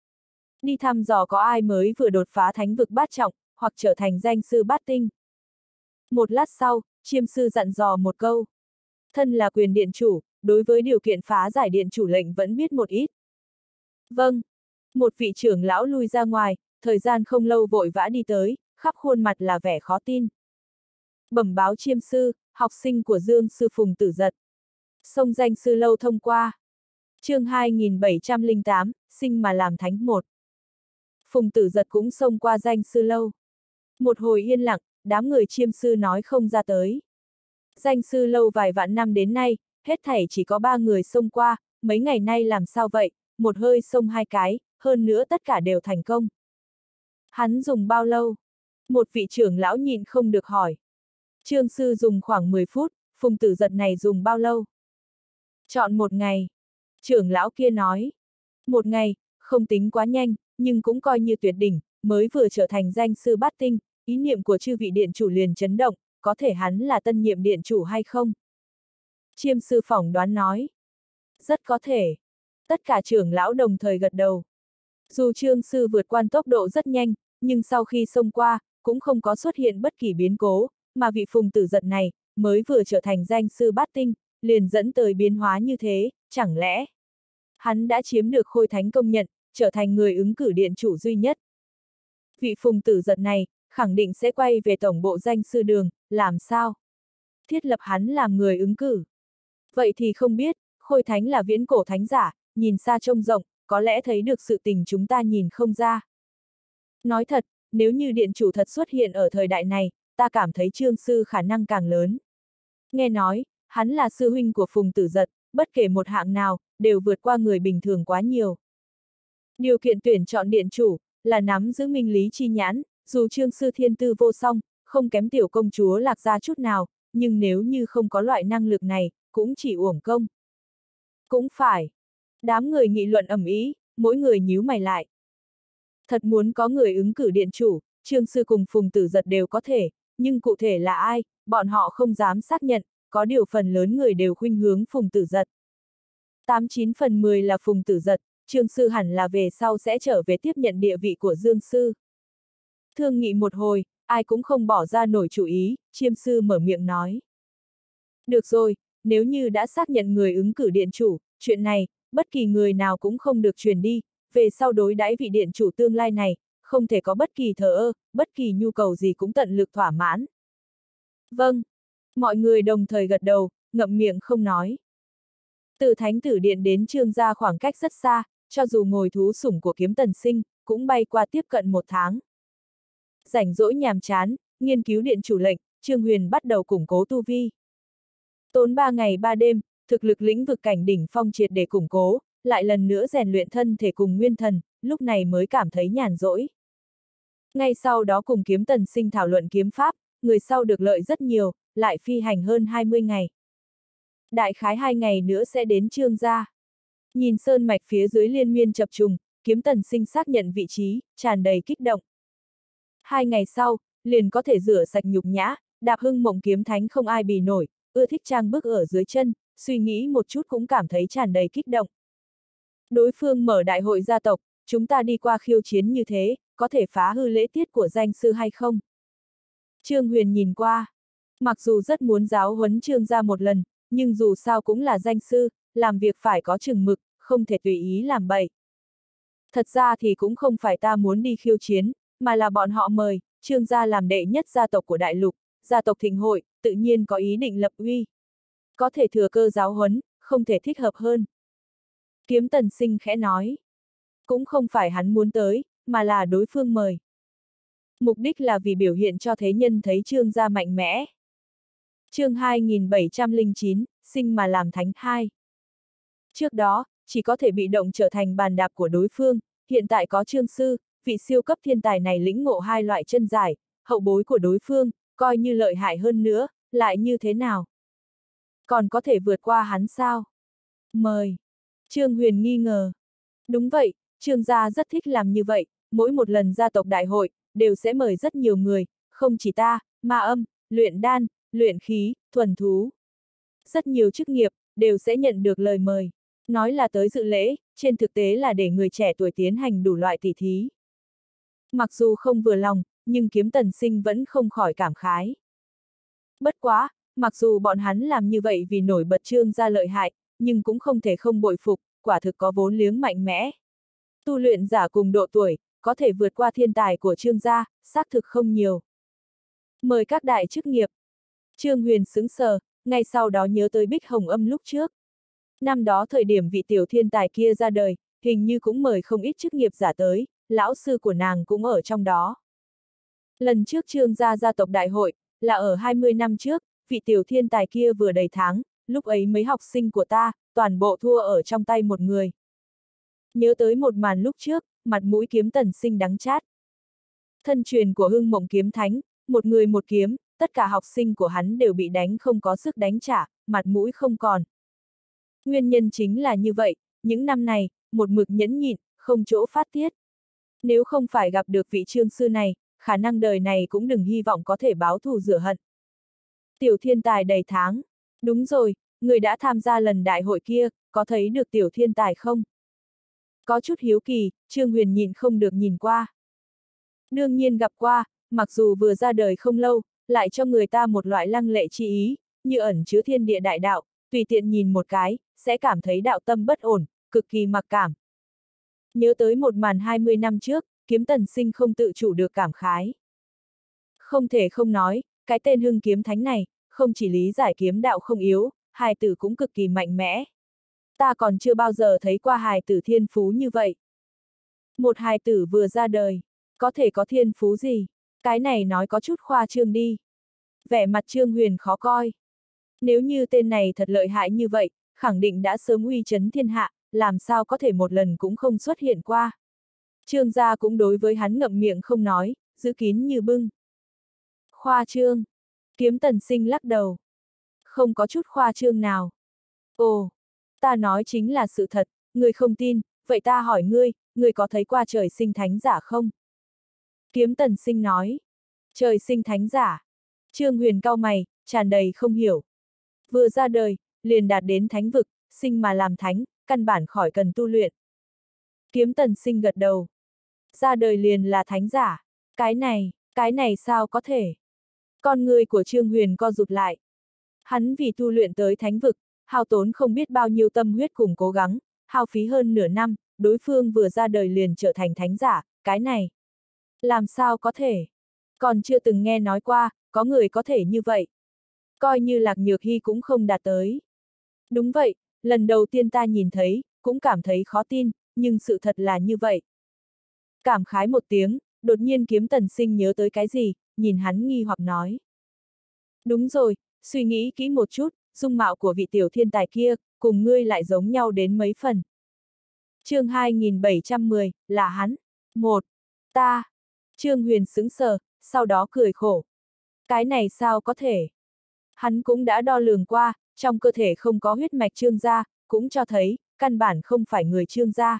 Đi thăm dò có ai mới vừa đột phá thánh vực bát trọng, hoặc trở thành danh sư bát tinh. Một lát sau, chiêm sư dặn dò một câu. Thân là quyền điện chủ, đối với điều kiện phá giải điện chủ lệnh vẫn biết một ít. Vâng. Một vị trưởng lão lui ra ngoài, thời gian không lâu vội vã đi tới, khắp khuôn mặt là vẻ khó tin. Bẩm báo chiêm sư, học sinh của Dương sư Phùng Tử Dật. Xông danh sư lâu thông qua. Chương hai nghìn bảy trăm lẻ tám, sinh mà làm thánh một. Phùng Tử Dật cũng xông qua danh sư lâu. Một hồi yên lặng, đám người chiêm sư nói không ra tới. Danh sư lâu vài vạn năm đến nay, hết thảy chỉ có ba người xông qua, mấy ngày nay làm sao vậy, một hơi xông hai cái, hơn nữa tất cả đều thành công. Hắn dùng bao lâu? Một vị trưởng lão nhịn không được hỏi. Trương sư dùng khoảng mười phút, Phùng Tử Dật này dùng bao lâu? Chọn một ngày. Trưởng lão kia nói. Một ngày, không tính quá nhanh, nhưng cũng coi như tuyệt đỉnh, mới vừa trở thành danh sư bát tinh, ý niệm của chư vị điện chủ liền chấn động, có thể hắn là tân nhiệm điện chủ hay không? Chiêm sư phỏng đoán nói. Rất có thể. Tất cả trưởng lão đồng thời gật đầu. Dù Trương sư vượt qua tốc độ rất nhanh, nhưng sau khi xông qua, cũng không có xuất hiện bất kỳ biến cố, mà vị Phùng Tử Dật này, mới vừa trở thành danh sư bát tinh, liền dẫn tới biến hóa như thế, chẳng lẽ hắn đã chiếm được Khôi Thánh công nhận, trở thành người ứng cử điện chủ duy nhất. Vị Phùng Tử Dật này, khẳng định sẽ quay về tổng bộ danh sư đường, làm sao? Thiết lập hắn làm người ứng cử. Vậy thì không biết, Khôi Thánh là viễn cổ thánh giả, nhìn xa trông rộng, có lẽ thấy được sự tình chúng ta nhìn không ra. Nói thật, nếu như điện chủ thật xuất hiện ở thời đại này, ta cảm thấy Trương sư khả năng càng lớn. Nghe nói, hắn là sư huynh của Phùng Tử Dật, bất kể một hạng nào, đều vượt qua người bình thường quá nhiều. Điều kiện tuyển chọn điện chủ, là nắm giữ minh lý chi nhãn, dù Trương sư thiên tư vô song, không kém tiểu công chúa Lạc Gia chút nào, nhưng nếu như không có loại năng lực này, cũng chỉ uổng công. Cũng phải. Đám người nghị luận ầm ĩ, mỗi người nhíu mày lại. Thật muốn có người ứng cử điện chủ, Trương sư cùng Phùng Tử Dật đều có thể, nhưng cụ thể là ai, bọn họ không dám xác nhận, có điều phần lớn người đều khuynh hướng Phùng Tử Dật. Tám chín phần mười là Phùng Tử Dật, Trương sư hẳn là về sau sẽ trở về tiếp nhận địa vị của Dương sư. Thương nghị một hồi, ai cũng không bỏ ra nổi chủ ý, Chiêm sư mở miệng nói. Được rồi, nếu như đã xác nhận người ứng cử điện chủ, chuyện này, bất kỳ người nào cũng không được truyền đi, về sau đối đãi vị điện chủ tương lai này, không thể có bất kỳ thờ ơ, bất kỳ nhu cầu gì cũng tận lực thỏa mãn. Vâng. Mọi người đồng thời gật đầu, ngậm miệng không nói. Từ Thánh Tử Điện đến Trương gia khoảng cách rất xa, cho dù ngồi thú sủng của Kiếm Tần Sinh, cũng bay qua tiếp cận một tháng. Rảnh rỗi nhàm chán, nghiên cứu điện chủ lệnh, Trương Huyền bắt đầu củng cố tu vi. Tốn ba ngày ba đêm, thực lực lĩnh vực cảnh đỉnh phong triệt để củng cố, lại lần nữa rèn luyện thân thể cùng nguyên thần, lúc này mới cảm thấy nhàn rỗi. Ngay sau đó cùng Kiếm Tần Sinh thảo luận kiếm pháp, người sau được lợi rất nhiều, lại phi hành hơn hai mươi ngày. Đại khái hai ngày nữa sẽ đến Trương gia. Nhìn sơn mạch phía dưới liên miên chập trùng, Kiếm Tần Sinh xác nhận vị trí, tràn đầy kích động. Hai ngày sau, liền có thể rửa sạch nhục nhã, đạp hưng mộng kiếm thánh không ai bì nổi, ưa thích trang bước ở dưới chân, suy nghĩ một chút cũng cảm thấy tràn đầy kích động. Đối phương mở đại hội gia tộc, chúng ta đi qua khiêu chiến như thế, có thể phá hư lễ tiết của danh sư hay không? Trương Huyền nhìn qua. Mặc dù rất muốn giáo huấn Trương gia một lần, nhưng dù sao cũng là danh sư, làm việc phải có chừng mực, không thể tùy ý làm bậy. Thật ra thì cũng không phải ta muốn đi khiêu chiến, mà là bọn họ mời, Trương gia làm đệ nhất gia tộc của đại lục, gia tộc thịnh hội, tự nhiên có ý định lập uy. Có thể thừa cơ giáo huấn, không thể thích hợp hơn. Kiếm Tần Sinh khẽ nói. Cũng không phải hắn muốn tới, mà là đối phương mời. Mục đích là vì biểu hiện cho thế nhân thấy Trương gia mạnh mẽ. Chương hai nghìn bảy trăm lẻ chín, sinh mà làm thánh hai. Trước đó, chỉ có thể bị động trở thành bàn đạp của đối phương, hiện tại có Trương sư, vị siêu cấp thiên tài này lĩnh ngộ hai loại chân giải, hậu bối của đối phương, coi như lợi hại hơn nữa, lại như thế nào? Còn có thể vượt qua hắn sao? Mời. Trương Huyền nghi ngờ. Đúng vậy, Trương gia rất thích làm như vậy, mỗi một lần gia tộc đại hội, đều sẽ mời rất nhiều người, không chỉ ta, ma âm, luyện đan, luyện khí, thuần thú. Rất nhiều chức nghiệp, đều sẽ nhận được lời mời. Nói là tới dự lễ, trên thực tế là để người trẻ tuổi tiến hành đủ loại tỉ thí. Mặc dù không vừa lòng, nhưng Kiếm Tần Sinh vẫn không khỏi cảm khái. Bất quá, mặc dù bọn hắn làm như vậy vì nổi bật Trương gia lợi hại, nhưng cũng không thể không bội phục, quả thực có vốn liếng mạnh mẽ. Tu luyện giả cùng độ tuổi, có thể vượt qua thiên tài của Trương gia, xác thực không nhiều. Mời các đại chức nghiệp. Trương Huyền sững sờ, ngay sau đó nhớ tới Bích Hồng Âm lúc trước. Năm đó thời điểm vị tiểu thiên tài kia ra đời, hình như cũng mời không ít chức nghiệp giả tới, lão sư của nàng cũng ở trong đó. Lần trước Trương gia gia tộc đại hội, là ở hai mươi năm trước, vị tiểu thiên tài kia vừa đầy tháng, lúc ấy mấy học sinh của ta, toàn bộ thua ở trong tay một người. Nhớ tới một màn lúc trước, mặt mũi Kiếm Tần Sinh đắng chát. Thân truyền của Hưng Mộng Kiếm Thánh, một người một kiếm, tất cả học sinh của hắn đều bị đánh không có sức đánh trả, mặt mũi không còn. Nguyên nhân chính là như vậy, những năm này, một mực nhẫn nhịn, không chỗ phát tiết. Nếu không phải gặp được vị Trương sư này, khả năng đời này cũng đừng hy vọng có thể báo thù rửa hận. Tiểu thiên tài đầy tháng. Đúng rồi, người đã tham gia lần đại hội kia, có thấy được tiểu thiên tài không? Có chút hiếu kỳ, Trương Huyền nhìn không được nhìn qua. Đương nhiên gặp qua, mặc dù vừa ra đời không lâu, lại cho người ta một loại lăng lệ chi ý, như ẩn chứa thiên địa đại đạo, tùy tiện nhìn một cái, sẽ cảm thấy đạo tâm bất ổn, cực kỳ mặc cảm. Nhớ tới một màn hai mươi năm trước, Kiếm Tần Sinh không tự chủ được cảm khái. Không thể không nói, cái tên Hưng Kiếm Thánh này, không chỉ lý giải kiếm đạo không yếu, hài tử cũng cực kỳ mạnh mẽ. Ta còn chưa bao giờ thấy qua hài tử thiên phú như vậy. Một hài tử vừa ra đời, có thể có thiên phú gì? Cái này nói có chút khoa trương đi. Vẻ mặt Trương Huyền khó coi. Nếu như tên này thật lợi hại như vậy, khẳng định đã sớm uy chấn thiên hạ, làm sao có thể một lần cũng không xuất hiện qua. Trương gia cũng đối với hắn ngậm miệng không nói, giữ kín như bưng. Khoa trương. Kiếm Tần Sinh lắc đầu. Không có chút khoa trương nào. Ồ, ta nói chính là sự thật, ngươi không tin, vậy ta hỏi ngươi, ngươi có thấy qua trời sinh thánh giả không? Kiếm Tần Sinh nói. Trời sinh thánh giả. Trương Huyền cau mày, tràn đầy không hiểu. Vừa ra đời, liền đạt đến thánh vực, sinh mà làm thánh, căn bản khỏi cần tu luyện. Kiếm Tần Sinh gật đầu. Ra đời liền là thánh giả. Cái này, cái này sao có thể? Con người của Trương Huyền co rụt lại. Hắn vì tu luyện tới thánh vực, hao tốn không biết bao nhiêu tâm huyết cùng cố gắng, hao phí hơn nửa năm, đối phương vừa ra đời liền trở thành thánh giả, cái này. Làm sao có thể? Còn chưa từng nghe nói qua, có người có thể như vậy. Coi như Lạc Nhược Hy cũng không đạt tới. Đúng vậy, lần đầu tiên ta nhìn thấy, cũng cảm thấy khó tin, nhưng sự thật là như vậy. Cảm khái một tiếng, đột nhiên Kiếm Tần Sinh nhớ tới cái gì, nhìn hắn nghi hoặc nói. Đúng rồi, suy nghĩ kỹ một chút, dung mạo của vị tiểu thiên tài kia, cùng ngươi lại giống nhau đến mấy phần. Chương hai nghìn bảy trăm mười, là hắn. Một. Ta. Trương Huyền sững sờ, sau đó cười khổ. Cái này sao có thể? Hắn cũng đã đo lường qua, trong cơ thể không có huyết mạch Trương gia, cũng cho thấy, căn bản không phải người Trương gia.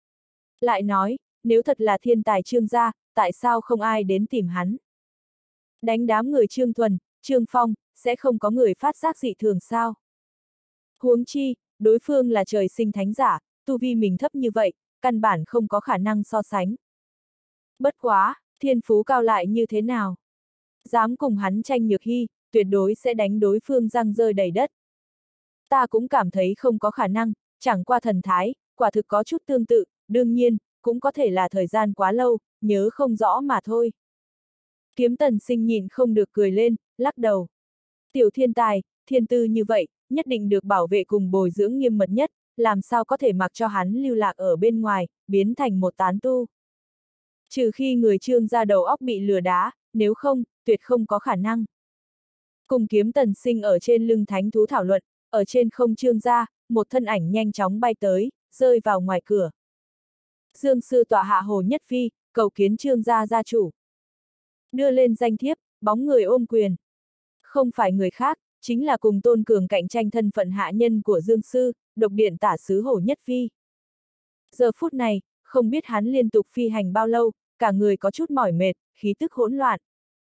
Lại nói, nếu thật là thiên tài Trương gia, tại sao không ai đến tìm hắn? Đánh đám người Trương Thuần, Trương Phong, sẽ không có người phát giác dị thường sao? Huống chi, đối phương là trời sinh thánh giả, tu vi mình thấp như vậy, căn bản không có khả năng so sánh. Bất quá, thiên phú cao lại như thế nào? Dám cùng hắn tranh Nhược Hy, tuyệt đối sẽ đánh đối phương răng rơi đầy đất. Ta cũng cảm thấy không có khả năng, chẳng qua thần thái, quả thực có chút tương tự, đương nhiên, cũng có thể là thời gian quá lâu, nhớ không rõ mà thôi. Kiếm Tần Sinh nhịn không được cười lên, lắc đầu. Tiểu thiên tài, thiên tư như vậy, nhất định được bảo vệ cùng bồi dưỡng nghiêm mật nhất, làm sao có thể mặc cho hắn lưu lạc ở bên ngoài, biến thành một tán tu. Trừ khi người Trương gia đầu óc bị lừa đá, nếu không, tuyệt không có khả năng. Cùng Kiếm Tần Sinh ở trên lưng thánh thú thảo luận, ở trên không Trương gia, một thân ảnh nhanh chóng bay tới, rơi vào ngoài cửa. Dương sư tọa hạ Hồ Nhất Phi, cầu kiến Trương gia gia chủ. Đưa lên danh thiếp, bóng người ôm quyền. Không phải người khác, chính là cùng Tôn Cường cạnh tranh thân phận hạ nhân của Dương sư, độc điện tả sứ Hồ Nhất Phi. Giờ phút này, không biết hắn liên tục phi hành bao lâu, cả người có chút mỏi mệt, khí tức hỗn loạn.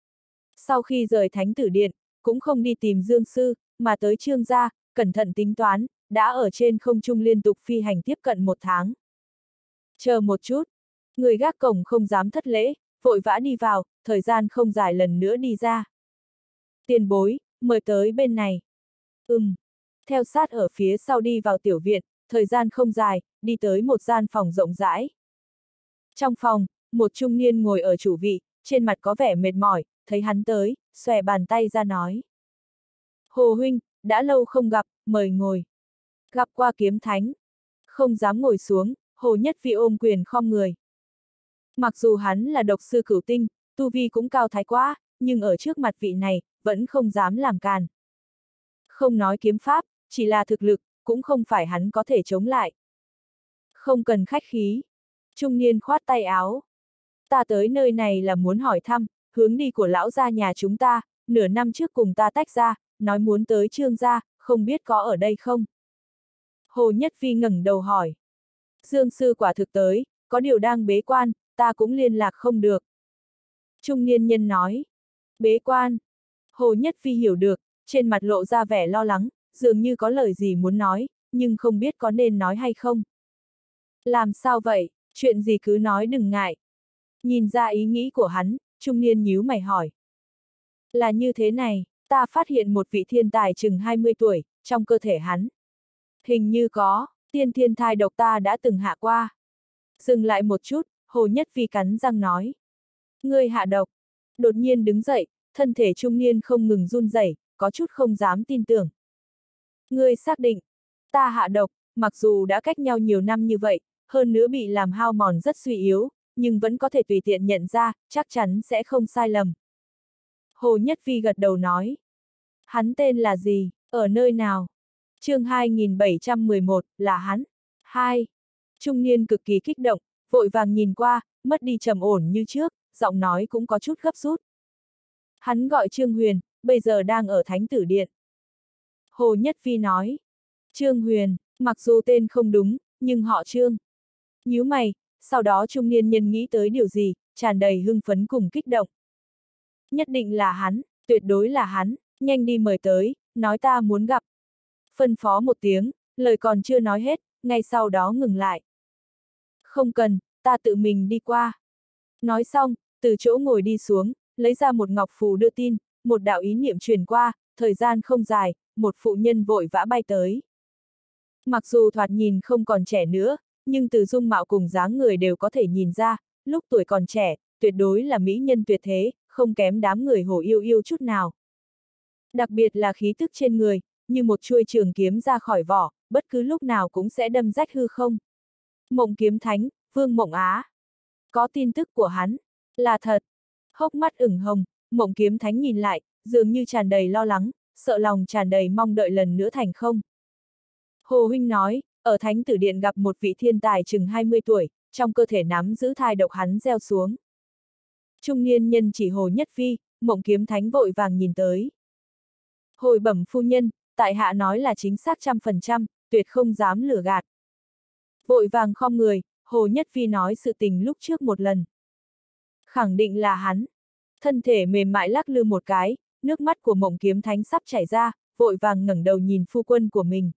Sau khi rời Thánh Tử Điện, cũng không đi tìm Dương sư, mà tới Trương gia, cẩn thận tính toán, đã ở trên không trung liên tục phi hành tiếp cận một tháng. Chờ một chút, người gác cổng không dám thất lễ, vội vã đi vào, thời gian không dài lần nữa đi ra. Tiền bối, mời tới bên này. Ừm. Theo sát ở phía sau đi vào tiểu viện, thời gian không dài, đi tới một gian phòng rộng rãi. Trong phòng, một trung niên ngồi ở chủ vị, trên mặt có vẻ mệt mỏi, thấy hắn tới, xòe bàn tay ra nói. Hồ huynh, đã lâu không gặp, mời ngồi. Gặp qua Kiếm Thánh. Không dám ngồi xuống, Hồ Nhất Phi ôm quyền khom người. Mặc dù hắn là độc sư cửu tinh, tu vi cũng cao thái quá, nhưng ở trước mặt vị này, vẫn không dám làm càn. Không nói kiếm pháp, chỉ là thực lực, cũng không phải hắn có thể chống lại. Không cần khách khí. Trung niên khoát tay áo. Ta tới nơi này là muốn hỏi thăm, hướng đi của lão gia nhà chúng ta, nửa năm trước cùng ta tách ra, nói muốn tới Trương gia, không biết có ở đây không? Hồ Nhất Phi ngẩng đầu hỏi. Dương sư quả thực tới, có điều đang bế quan, ta cũng liên lạc không được. Trung niên nhân nói. Bế quan. Hồ Nhất Phi hiểu được, trên mặt lộ ra vẻ lo lắng, dường như có lời gì muốn nói, nhưng không biết có nên nói hay không. Làm sao vậy, chuyện gì cứ nói đừng ngại. Nhìn ra ý nghĩ của hắn, trung niên nhíu mày hỏi. Là như thế này, ta phát hiện một vị thiên tài chừng hai mươi tuổi, trong cơ thể hắn. Hình như có, tiên thiên thai độc ta đã từng hạ qua. Dừng lại một chút, Hồ Nhất Phi cắn răng nói. Ngươi hạ độc. Đột nhiên đứng dậy, thân thể trung niên không ngừng run rẩy, có chút không dám tin tưởng. Ngươi xác định, ta hạ độc, mặc dù đã cách nhau nhiều năm như vậy, hơn nữa bị làm hao mòn rất suy yếu, nhưng vẫn có thể tùy tiện nhận ra, chắc chắn sẽ không sai lầm. Hồ Nhất Phi gật đầu nói. Hắn tên là gì, ở nơi nào? Chương hai nghìn bảy trăm mười một, là hắn. Hai. Trung niên cực kỳ kích động, vội vàng nhìn qua, mất đi trầm ổn như trước, giọng nói cũng có chút gấp rút. Hắn gọi Trương Huyền, bây giờ đang ở Thánh Tử Điện. Hồ Nhất Phi nói. Trương Huyền, mặc dù tên không đúng, nhưng họ Trương. Nhíu mày, sau đó trung niên nhân nghĩ tới điều gì, tràn đầy hưng phấn cùng kích động. Nhất định là hắn, tuyệt đối là hắn, nhanh đi mời tới, nói ta muốn gặp. Phân phó một tiếng, lời còn chưa nói hết, ngay sau đó ngừng lại. Không cần, ta tự mình đi qua. Nói xong, từ chỗ ngồi đi xuống, lấy ra một ngọc phù đưa tin, một đạo ý niệm truyền qua, thời gian không dài, một phụ nhân vội vã bay tới. Mặc dù thoạt nhìn không còn trẻ nữa, nhưng từ dung mạo cùng dáng người đều có thể nhìn ra, lúc tuổi còn trẻ, tuyệt đối là mỹ nhân tuyệt thế, không kém đám người Hồ Yêu Yêu chút nào. Đặc biệt là khí tức trên người, như một chuôi trường kiếm ra khỏi vỏ, bất cứ lúc nào cũng sẽ đâm rách hư không. Mộng Kiếm Thánh, Vương Mộng Á. Có tin tức của hắn, là thật. Hốc mắt ửng hồng, Mộng Kiếm Thánh nhìn lại, dường như tràn đầy lo lắng, sợ lòng tràn đầy mong đợi lần nữa thành không. Hồ huynh nói, ở Thánh Tử Điện gặp một vị thiên tài chừng hai mươi tuổi, trong cơ thể nắm giữ thai độc hắn gieo xuống. Trung niên nhân chỉ Hồ Nhất Phi, Mộng Kiếm Thánh vội vàng nhìn tới. Hồi bẩm phu nhân, tại hạ nói là chính xác trăm phần trăm, tuyệt không dám lừa gạt. Vội vàng khom người, Hồ Nhất Phi nói sự tình lúc trước một lần. Khẳng định là hắn. Thân thể mềm mại lắc lư một cái, nước mắt của Mộng Kiếm Thánh sắp chảy ra, vội vàng ngẩng đầu nhìn phu quân của mình.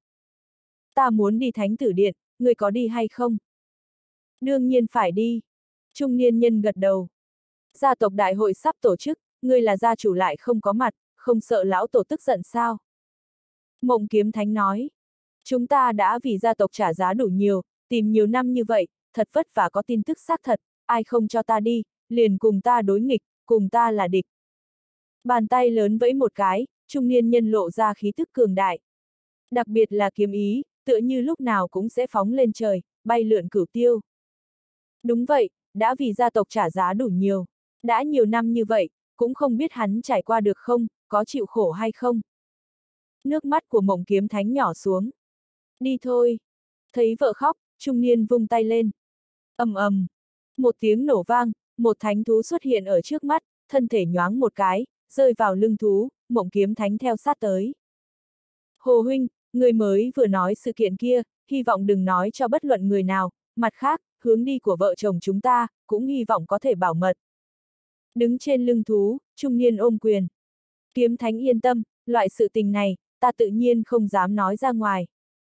Ta muốn đi Thánh Tử Điện, ngươi có đi hay không? Đương nhiên phải đi. Trung niên nhân gật đầu. Gia tộc đại hội sắp tổ chức, ngươi là gia chủ lại không có mặt, không sợ lão tổ tức giận sao? Mộng Kiếm Thánh nói. Chúng ta đã vì gia tộc trả giá đủ nhiều, tìm nhiều năm như vậy, thật vất vả có tin tức xác thật, ai không cho ta đi, liền cùng ta đối nghịch, cùng ta là địch. Bàn tay lớn vẫy một cái, trung niên nhân lộ ra khí tức cường đại. Đặc biệt là kiếm ý, tựa như lúc nào cũng sẽ phóng lên trời, bay lượn cửu tiêu. Đúng vậy, đã vì gia tộc trả giá đủ nhiều. Đã nhiều năm như vậy, cũng không biết hắn trải qua được không, có chịu khổ hay không. Nước mắt của Mộng Kiếm Thánh nhỏ xuống. Đi thôi. Thấy vợ khóc, trung niên vung tay lên. Ầm ầm. Một tiếng nổ vang, một thánh thú xuất hiện ở trước mắt, thân thể nhoáng một cái, rơi vào lưng thú, Mộng Kiếm Thánh theo sát tới. Hồ huynh, người mới vừa nói sự kiện kia, hy vọng đừng nói cho bất luận người nào, mặt khác, hướng đi của vợ chồng chúng ta, cũng hy vọng có thể bảo mật. Đứng trên lưng thú, trung niên ôm quyền. Kiếm Thánh yên tâm, loại sự tình này, ta tự nhiên không dám nói ra ngoài.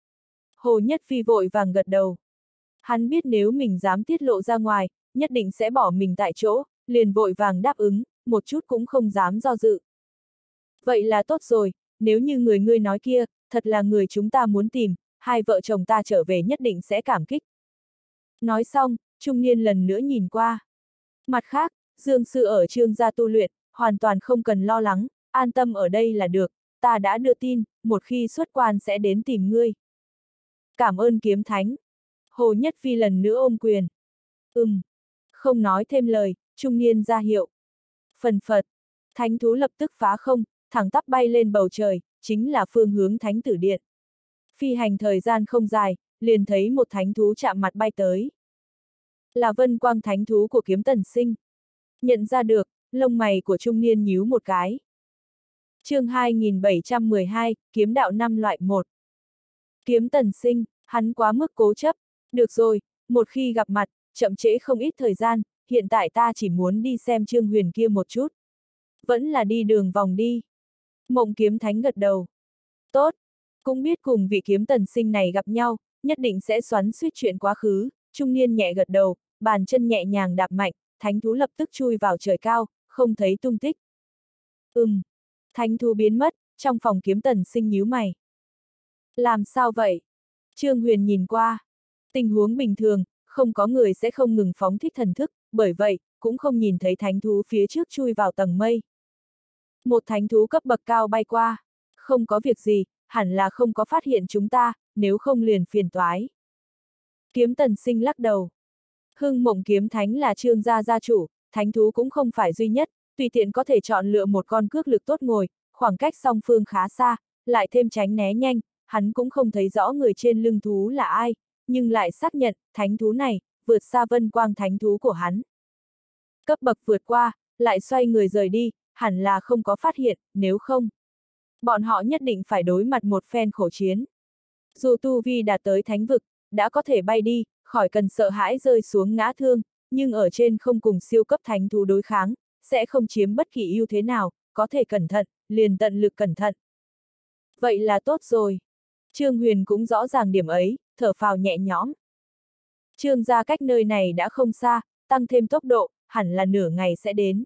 Hồ Nhất Phi vội vàng gật đầu. Hắn biết nếu mình dám tiết lộ ra ngoài, nhất định sẽ bỏ mình tại chỗ, liền vội vàng đáp ứng, một chút cũng không dám do dự. Vậy là tốt rồi, nếu như người ngươi nói kia, thật là người chúng ta muốn tìm, hai vợ chồng ta trở về nhất định sẽ cảm kích. Nói xong, trung niên lần nữa nhìn qua. Mặt khác, Dương Sư ở Trương gia tu luyện, hoàn toàn không cần lo lắng, an tâm ở đây là được, ta đã đưa tin, một khi xuất quan sẽ đến tìm ngươi. Cảm ơn Kiếm Thánh. Hồ Nhất Phi lần nữa ôm quyền. Ừm. Không nói thêm lời, trung niên ra hiệu. Phần phật. Thánh thú lập tức phá không, thẳng tắp bay lên bầu trời, chính là phương hướng Thánh Tử Điện. Phi hành thời gian không dài, liền thấy một thánh thú chạm mặt bay tới. Là Vân Quang thánh thú của Kiếm Tần Sinh. Nhận ra được, lông mày của trung niên nhíu một cái. Chương hai nghìn bảy trăm mười hai, kiếm đạo năm loại một. Kiếm Tần Sinh, hắn quá mức cố chấp. Được rồi, một khi gặp mặt, chậm trễ không ít thời gian, hiện tại ta chỉ muốn đi xem Trương Huyền kia một chút. Vẫn là đi đường vòng đi. Mộng Kiếm Thánh gật đầu. Tốt, cũng biết cùng vị Kiếm Tần Sinh này gặp nhau, nhất định sẽ xoắn xuýt chuyện quá khứ, trung niên nhẹ gật đầu, bàn chân nhẹ nhàng đạp mạnh, thánh thú lập tức chui vào trời cao, không thấy tung tích. Ừm, thánh thú biến mất, trong phòng Kiếm Tần Sinh nhíu mày. Làm sao vậy? Trương Huyền nhìn qua. Tình huống bình thường, không có người sẽ không ngừng phóng thích thần thức, bởi vậy, cũng không nhìn thấy thánh thú phía trước chui vào tầng mây. Một thánh thú cấp bậc cao bay qua. Không có việc gì, hẳn là không có phát hiện chúng ta, nếu không liền phiền toái. Kiếm Tần Sinh lắc đầu. Hưng Mộng Kiếm Thánh là Trương gia gia chủ, thánh thú cũng không phải duy nhất, tùy tiện có thể chọn lựa một con cước lực tốt ngồi, khoảng cách song phương khá xa, lại thêm tránh né nhanh, hắn cũng không thấy rõ người trên lưng thú là ai, nhưng lại xác nhận, thánh thú này, vượt xa Vân Quang thánh thú của hắn. Cấp bậc vượt qua, lại xoay người rời đi, hẳn là không có phát hiện, nếu không, bọn họ nhất định phải đối mặt một phen khổ chiến. Dù tu vi đạt tới thánh vực, đã có thể bay đi, khỏi cần sợ hãi rơi xuống ngã thương, nhưng ở trên không cùng siêu cấp thánh thú đối kháng, sẽ không chiếm bất kỳ ưu thế nào, có thể cẩn thận, liền tận lực cẩn thận. Vậy là tốt rồi. Trương Huyền cũng rõ ràng điểm ấy, thở phào nhẹ nhõm. Trương gia cách nơi này đã không xa, tăng thêm tốc độ, hẳn là nửa ngày sẽ đến.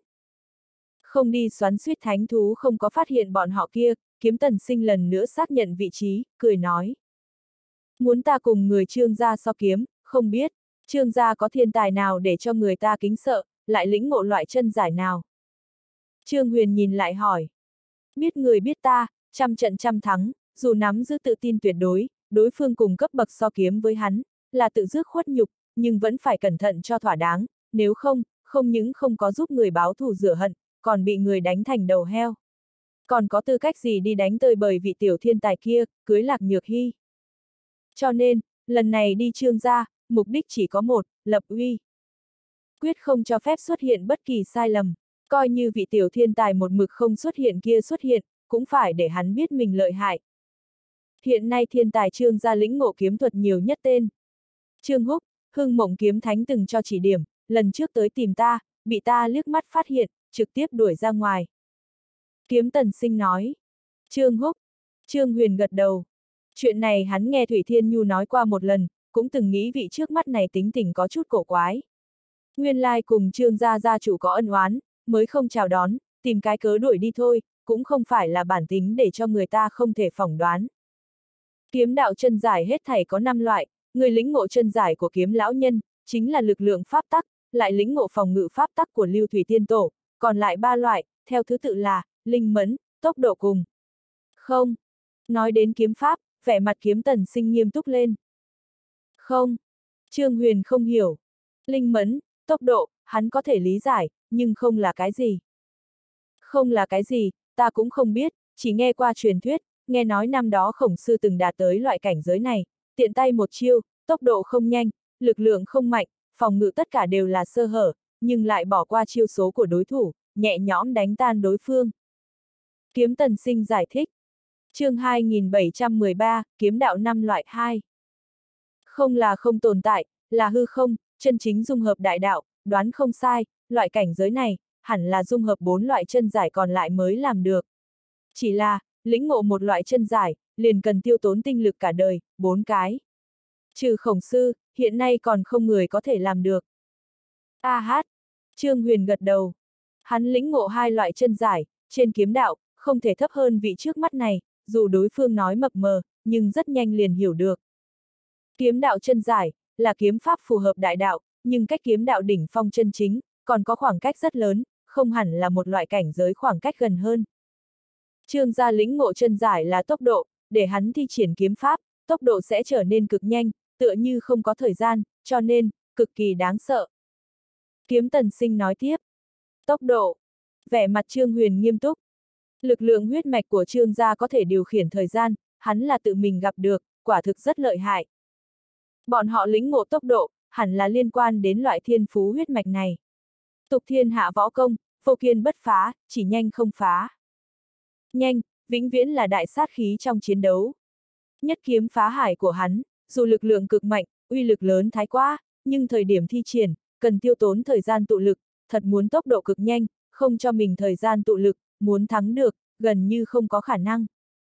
Không đi xoắn xuýt thánh thú không có phát hiện bọn họ kia, Kiếm Tần Sinh lần nữa xác nhận vị trí, cười nói. Muốn ta cùng người Trương gia so kiếm, không biết, Trương gia có thiên tài nào để cho người ta kính sợ, lại lĩnh ngộ loại chân giải nào. Trương Huyền nhìn lại hỏi. Biết người biết ta, trăm trận trăm thắng, dù nắm giữ tự tin tuyệt đối, đối phương cùng cấp bậc so kiếm với hắn, là tự rước khuất nhục, nhưng vẫn phải cẩn thận cho thỏa đáng, nếu không, không những không có giúp người báo thù rửa hận, còn bị người đánh thành đầu heo. Còn có tư cách gì đi đánh tơi bời vị tiểu thiên tài kia, cưới Lạc Nhược Hy. Cho nên, lần này đi Trương gia, mục đích chỉ có một, lập uy. Quyết không cho phép xuất hiện bất kỳ sai lầm, coi như vị tiểu thiên tài một mực không xuất hiện kia xuất hiện, cũng phải để hắn biết mình lợi hại. Hiện nay thiên tài Trương gia lĩnh ngộ kiếm thuật nhiều nhất tên. Trương Húc, Hưng Mộng Kiếm Thánh từng cho chỉ điểm, lần trước tới tìm ta, bị ta liếc mắt phát hiện, trực tiếp đuổi ra ngoài. Kiếm Tần Sinh nói. Trương Húc. Trương Huyền gật đầu. Chuyện này hắn nghe Thủy Thiên Nhu nói qua một lần, cũng từng nghĩ vị trước mắt này tính tình có chút cổ quái. Nguyên lai cùng Trương gia gia chủ có ân oán, mới không chào đón, tìm cái cớ đuổi đi thôi, cũng không phải là bản tính để cho người ta không thể phỏng đoán. Kiếm đạo chân giải hết thảy có năm loại, người lĩnh ngộ chân giải của kiếm lão nhân, chính là lực lượng pháp tắc, lại lĩnh ngộ phòng ngự pháp tắc của Lưu Thủy Tiên Tổ, còn lại ba loại, theo thứ tự là, linh mẫn, tốc độ cùng. Không. Nói đến kiếm pháp, vẻ mặt Kiếm Tần Sinh nghiêm túc lên. Không. Trương Huyền không hiểu. Linh mẫn, tốc độ, hắn có thể lý giải, nhưng không là cái gì. Không là cái gì, ta cũng không biết, chỉ nghe qua truyền thuyết, nghe nói năm đó Khổng Sư từng đạt tới loại cảnh giới này, tiện tay một chiêu, tốc độ không nhanh, lực lượng không mạnh, phòng ngự tất cả đều là sơ hở, nhưng lại bỏ qua chiêu số của đối thủ, nhẹ nhõm đánh tan đối phương. Kiếm Tần Sinh giải thích. Chương hai nghìn bảy trăm mười ba, kiếm đạo năm loại hai. Không là không tồn tại, là hư không, chân chính dung hợp đại đạo, đoán không sai, loại cảnh giới này, hẳn là dung hợp bốn loại chân giải còn lại mới làm được. Chỉ là, lĩnh ngộ một loại chân giải, liền cần tiêu tốn tinh lực cả đời, bốn cái. Trừ Khổng Sư, hiện nay còn không người có thể làm được. A hát. Trương Huyền gật đầu. Hắn lĩnh ngộ hai loại chân giải, trên kiếm đạo, không thể thấp hơn vị trước mắt này, dù đối phương nói mập mờ, nhưng rất nhanh liền hiểu được. Kiếm đạo chân giải, là kiếm pháp phù hợp đại đạo, nhưng cách kiếm đạo đỉnh phong chân chính, còn có khoảng cách rất lớn, không hẳn là một loại cảnh giới khoảng cách gần hơn. Trương gia lĩnh ngộ chân giải là tốc độ, để hắn thi triển kiếm pháp, tốc độ sẽ trở nên cực nhanh, tựa như không có thời gian, cho nên, cực kỳ đáng sợ. Kiếm Tần Sinh nói tiếp. Tốc độ. Vẻ mặt Trương Huyền nghiêm túc. Lực lượng huyết mạch của Trương gia có thể điều khiển thời gian, hắn là tự mình gặp được, quả thực rất lợi hại. Bọn họ lĩnh ngộ tốc độ, hẳn là liên quan đến loại thiên phú huyết mạch này. Tục thiên hạ võ công, vô kiên bất phá, chỉ nhanh không phá. Nhanh, vĩnh viễn là đại sát khí trong chiến đấu. Nhất kiếm phá hải của hắn, dù lực lượng cực mạnh, uy lực lớn thái quá, nhưng thời điểm thi triển, cần tiêu tốn thời gian tụ lực, thật muốn tốc độ cực nhanh, không cho mình thời gian tụ lực, muốn thắng được, gần như không có khả năng.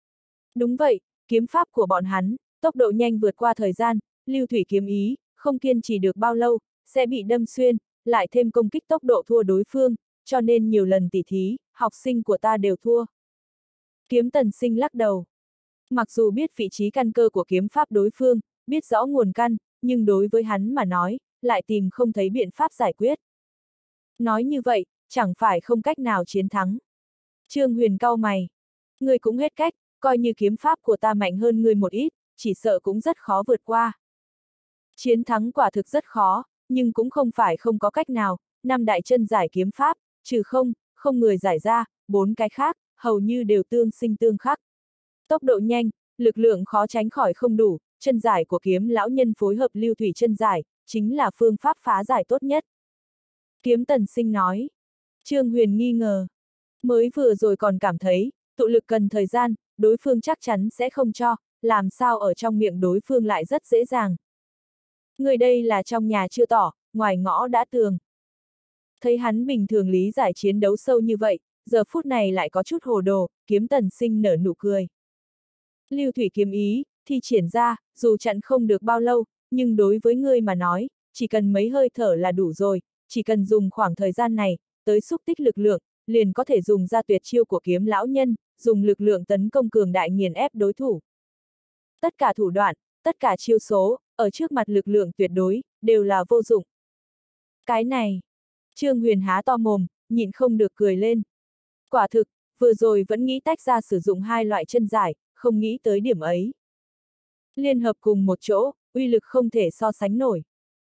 Đúng vậy, kiếm pháp của bọn hắn, tốc độ nhanh vượt qua thời gian, lưu thủy kiếm ý, không kiên trì được bao lâu, sẽ bị đâm xuyên, lại thêm công kích tốc độ thua đối phương, cho nên nhiều lần tỉ thí, học sinh của ta đều thua. Kiếm Tần Sinh lắc đầu. Mặc dù biết vị trí căn cơ của kiếm pháp đối phương, biết rõ nguồn căn, nhưng đối với hắn mà nói, lại tìm không thấy biện pháp giải quyết. Nói như vậy, chẳng phải không cách nào chiến thắng. Trương Huyền cau mày. Ngươi cũng hết cách, coi như kiếm pháp của ta mạnh hơn ngươi một ít, chỉ sợ cũng rất khó vượt qua. Chiến thắng quả thực rất khó, nhưng cũng không phải không có cách nào, năm đại chân giải kiếm pháp, trừ không, không người giải ra, bốn cái khác, hầu như đều tương sinh tương khắc. Tốc độ nhanh, lực lượng khó tránh khỏi không đủ, chân giải của kiếm lão nhân phối hợp lưu thủy chân giải, chính là phương pháp phá giải tốt nhất. Kiếm Tần Sinh nói. Trương Huyền nghi ngờ. Mới vừa rồi còn cảm thấy, tụ lực cần thời gian, đối phương chắc chắn sẽ không cho, làm sao ở trong miệng đối phương lại rất dễ dàng. Người đây là trong nhà chưa tỏ, ngoài ngõ đã tường. Thấy hắn bình thường lý giải chiến đấu sâu như vậy, giờ phút này lại có chút hồ đồ, Kiếm Tần Sinh nở nụ cười. Lưu thủy kiếm ý, thi triển ra, dù chặn không được bao lâu, nhưng đối với ngươi mà nói, chỉ cần mấy hơi thở là đủ rồi, chỉ cần dùng khoảng thời gian này, tới xúc tích lực lượng, liền có thể dùng ra tuyệt chiêu của kiếm lão nhân, dùng lực lượng tấn công cường đại nghiền ép đối thủ. Tất cả thủ đoạn, tất cả chiêu số, ở trước mặt lực lượng tuyệt đối, đều là vô dụng. Cái này, Trương Huyền há to mồm, nhịn không được cười lên. Quả thực, vừa rồi vẫn nghĩ tách ra sử dụng hai loại chân giải, không nghĩ tới điểm ấy. Liên hợp cùng một chỗ, uy lực không thể so sánh nổi.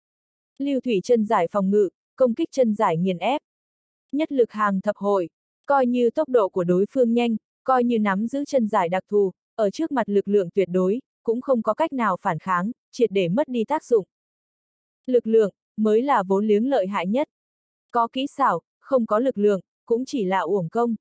Lưu thủy chân giải phòng ngự, công kích chân giải nghiền ép. Nhất lực hàng thập hội, coi như tốc độ của đối phương nhanh, coi như nắm giữ chân giải đặc thù, ở trước mặt lực lượng tuyệt đối, cũng không có cách nào phản kháng, triệt để mất đi tác dụng. Lực lượng, mới là vốn liếng lợi hại nhất. Có kỹ xảo, không có lực lượng, cũng chỉ là uổng công.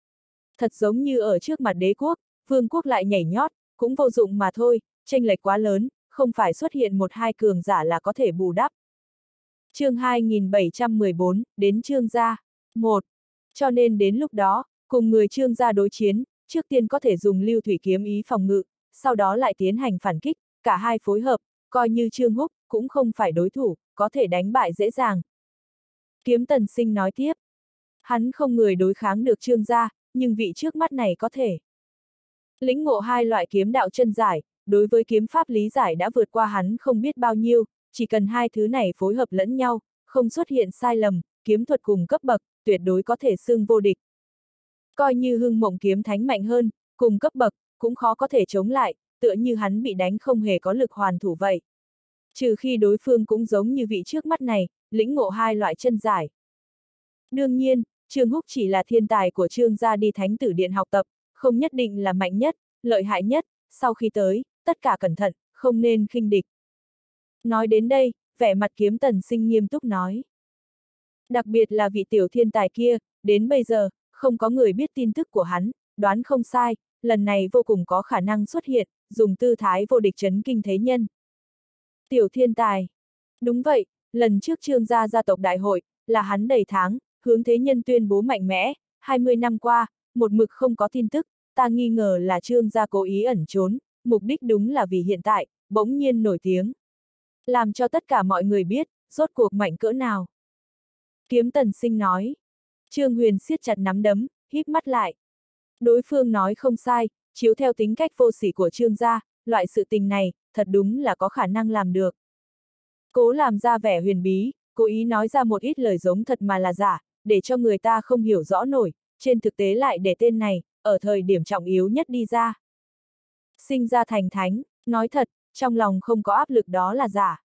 Thật giống như ở trước mặt đế quốc, vương quốc lại nhảy nhót, cũng vô dụng mà thôi, chênh lệch quá lớn, không phải xuất hiện một hai cường giả là có thể bù đắp. Chương hai nghìn bảy trăm mười bốn, đến Trương gia. một. Cho nên đến lúc đó, cùng người Trương gia đối chiến, trước tiên có thể dùng lưu thủy kiếm ý phòng ngự, sau đó lại tiến hành phản kích, cả hai phối hợp, coi như Trương Húc, cũng không phải đối thủ, có thể đánh bại dễ dàng. Kiếm Tần Sinh nói tiếp. Hắn không người đối kháng được Trương gia, nhưng vị trước mắt này có thể. Lĩnh ngộ hai loại kiếm đạo chân giải, đối với kiếm pháp lý giải đã vượt qua hắn không biết bao nhiêu, chỉ cần hai thứ này phối hợp lẫn nhau, không xuất hiện sai lầm, kiếm thuật cùng cấp bậc, tuyệt đối có thể xưng vô địch. Coi như Hưng Mộng kiếm thánh mạnh hơn, cùng cấp bậc, cũng khó có thể chống lại, tựa như hắn bị đánh không hề có lực hoàn thủ vậy. Trừ khi đối phương cũng giống như vị trước mắt này, lĩnh ngộ hai loại chân giải. Đương nhiên, Trương Húc chỉ là thiên tài của Trương gia đi Thánh Tử Điện học tập, không nhất định là mạnh nhất, lợi hại nhất, sau khi tới, tất cả cẩn thận, không nên khinh địch. Nói đến đây, vẻ mặt Kiếm Tần Sinh nghiêm túc nói. Đặc biệt là vị tiểu thiên tài kia, đến bây giờ, không có người biết tin tức của hắn, đoán không sai, lần này vô cùng có khả năng xuất hiện, dùng tư thái vô địch chấn kinh thế nhân. Tiểu thiên tài. Đúng vậy, lần trước Trương gia gia tộc đại hội, là hắn đầy tháng, hướng thế nhân tuyên bố mạnh mẽ, hai mươi năm qua, một mực không có tin tức, ta nghi ngờ là Trương gia cố ý ẩn trốn, mục đích đúng là vì hiện tại, bỗng nhiên nổi tiếng. Làm cho tất cả mọi người biết, rốt cuộc mạnh cỡ nào. Kiếm Tần Sinh nói. Trương Huyền siết chặt nắm đấm, híp mắt lại. Đối phương nói không sai, chiếu theo tính cách vô sỉ của Trương gia, loại sự tình này, thật đúng là có khả năng làm được. Cố làm ra vẻ huyền bí, cố ý nói ra một ít lời giống thật mà là giả, để cho người ta không hiểu rõ nổi, trên thực tế lại để tên này, ở thời điểm trọng yếu nhất đi ra. Sinh ra thành thánh, nói thật, trong lòng không có áp lực đó là giả.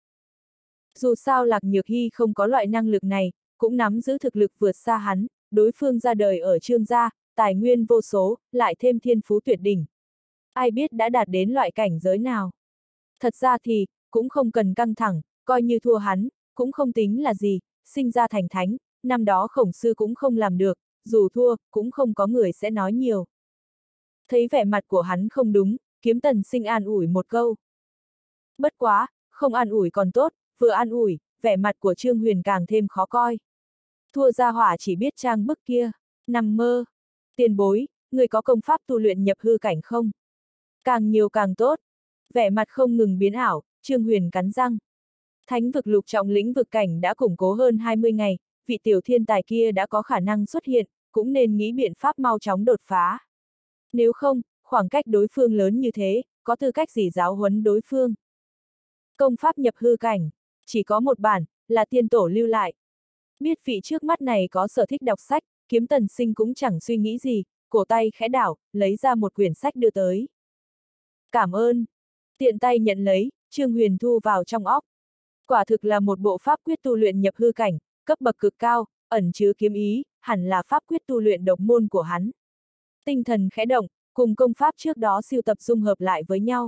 Dù sao Lạc Nhược Hy không có loại năng lực này, cũng nắm giữ thực lực vượt xa hắn, đối phương ra đời ở Trương gia, tài nguyên vô số, lại thêm thiên phú tuyệt đỉnh. Ai biết đã đạt đến loại cảnh giới nào. Thật ra thì, cũng không cần căng thẳng, coi như thua hắn, cũng không tính là gì, sinh ra thành thánh, năm đó Khổng Sư cũng không làm được, dù thua, cũng không có người sẽ nói nhiều. Thấy vẻ mặt của hắn không đúng, Kiếm Tần Sinh an ủi một câu. Bất quá, không an ủi còn tốt, vừa an ủi, vẻ mặt của Trương Huyền càng thêm khó coi. Thua ra hỏa chỉ biết trang bức kia, nằm mơ. Tiền bối, người có công pháp tu luyện nhập hư cảnh không? Càng nhiều càng tốt. Vẻ mặt không ngừng biến ảo, Trương Huyền cắn răng. Thánh vực lục trọng lĩnh vực cảnh đã củng cố hơn hai mươi ngày, vị tiểu thiên tài kia đã có khả năng xuất hiện, cũng nên nghĩ biện pháp mau chóng đột phá. Nếu không, khoảng cách đối phương lớn như thế, có tư cách gì giáo huấn đối phương? Công pháp nhập hư cảnh, chỉ có một bản, là tiên tổ lưu lại. Biết vị trước mắt này có sở thích đọc sách, Kiếm Tần Sinh cũng chẳng suy nghĩ gì, cổ tay khẽ đảo, lấy ra một quyển sách đưa tới. Cảm ơn. Tiện tay nhận lấy, Trương Huyền thu vào trong óc. Quả thực là một bộ pháp quyết tu luyện nhập hư cảnh, cấp bậc cực cao, ẩn chứa kiếm ý, hẳn là pháp quyết tu luyện độc môn của hắn. Tinh thần khẽ động, cùng công pháp trước đó siêu tập dung hợp lại với nhau.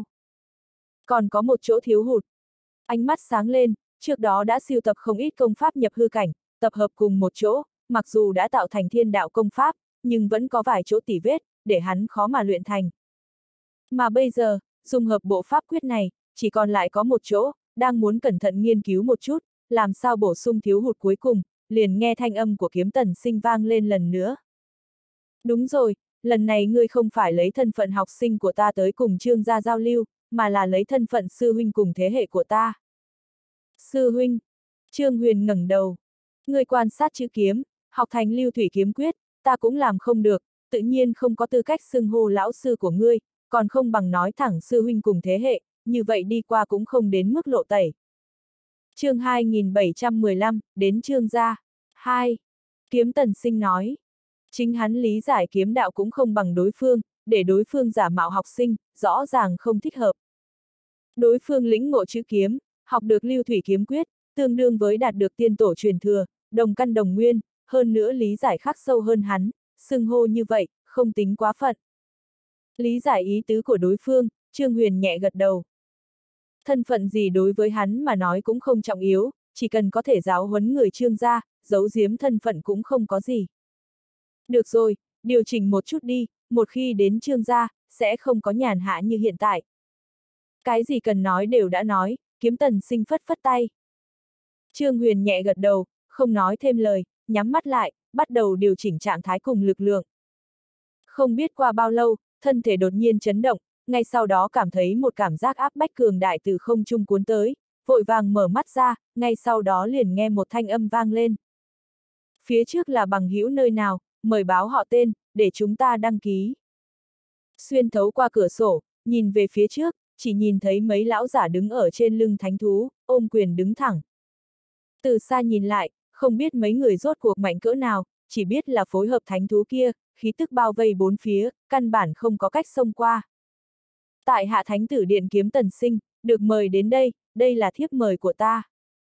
Còn có một chỗ thiếu hụt. Ánh mắt sáng lên, trước đó đã siêu tập không ít công pháp nhập hư cảnh, tập hợp cùng một chỗ, mặc dù đã tạo thành thiên đạo công pháp, nhưng vẫn có vài chỗ tỉ vết, để hắn khó mà luyện thành. Mà bây giờ, dung hợp bộ pháp quyết này, chỉ còn lại có một chỗ, đang muốn cẩn thận nghiên cứu một chút, làm sao bổ sung thiếu hụt cuối cùng, liền nghe thanh âm của Kiếm Tần Sinh vang lên lần nữa. Đúng rồi, lần này ngươi không phải lấy thân phận học sinh của ta tới cùng Trương gia giao lưu, mà là lấy thân phận sư huynh cùng thế hệ của ta. Sư huynh. Trương Huyền ngẩng đầu. Ngươi quan sát chữ kiếm, học thành lưu thủy kiếm quyết, ta cũng làm không được, tự nhiên không có tư cách xưng hô lão sư của ngươi, còn không bằng nói thẳng sư huynh cùng thế hệ, như vậy đi qua cũng không đến mức lộ tẩy. Chương hai nghìn bảy trăm mười lăm, đến Trương gia. hai. Kiếm Tần Sinh nói. Chính hắn lý giải kiếm đạo cũng không bằng đối phương, để đối phương giả mạo học sinh, rõ ràng không thích hợp. Đối phương lĩnh ngộ chữ kiếm, học được lưu thủy kiếm quyết, tương đương với đạt được tiên tổ truyền thừa, đồng căn đồng nguyên, hơn nữa lý giải khắc sâu hơn hắn, xưng hô như vậy, không tính quá phận. Lý giải ý tứ của đối phương, Trương Huyền nhẹ gật đầu. Thân phận gì đối với hắn mà nói cũng không trọng yếu, chỉ cần có thể giáo huấn người Trương gia, giấu giếm thân phận cũng không có gì. Được rồi, điều chỉnh một chút đi, một khi đến Trương gia, sẽ không có nhàn hạ như hiện tại. Cái gì cần nói đều đã nói, Kiếm Tần Sinh phất phất tay. Trương Huyền nhẹ gật đầu, không nói thêm lời, nhắm mắt lại, bắt đầu điều chỉnh trạng thái cùng lực lượng. Không biết qua bao lâu, thân thể đột nhiên chấn động, ngay sau đó cảm thấy một cảm giác áp bách cường đại từ không trung cuốn tới, vội vàng mở mắt ra, ngay sau đó liền nghe một thanh âm vang lên. Phía trước là bằng hữu nơi nào, mời báo họ tên, để chúng ta đăng ký. Xuyên thấu qua cửa sổ, nhìn về phía trước, chỉ nhìn thấy mấy lão giả đứng ở trên lưng thánh thú, ôm quyền đứng thẳng. Từ xa nhìn lại, không biết mấy người rốt cuộc mạnh cỡ nào, chỉ biết là phối hợp thánh thú kia, khí tức bao vây bốn phía, căn bản không có cách xông qua. Tại Hạ Thánh Tử Điện Kiếm Tần Sinh, được mời đến đây, đây là thiếp mời của ta.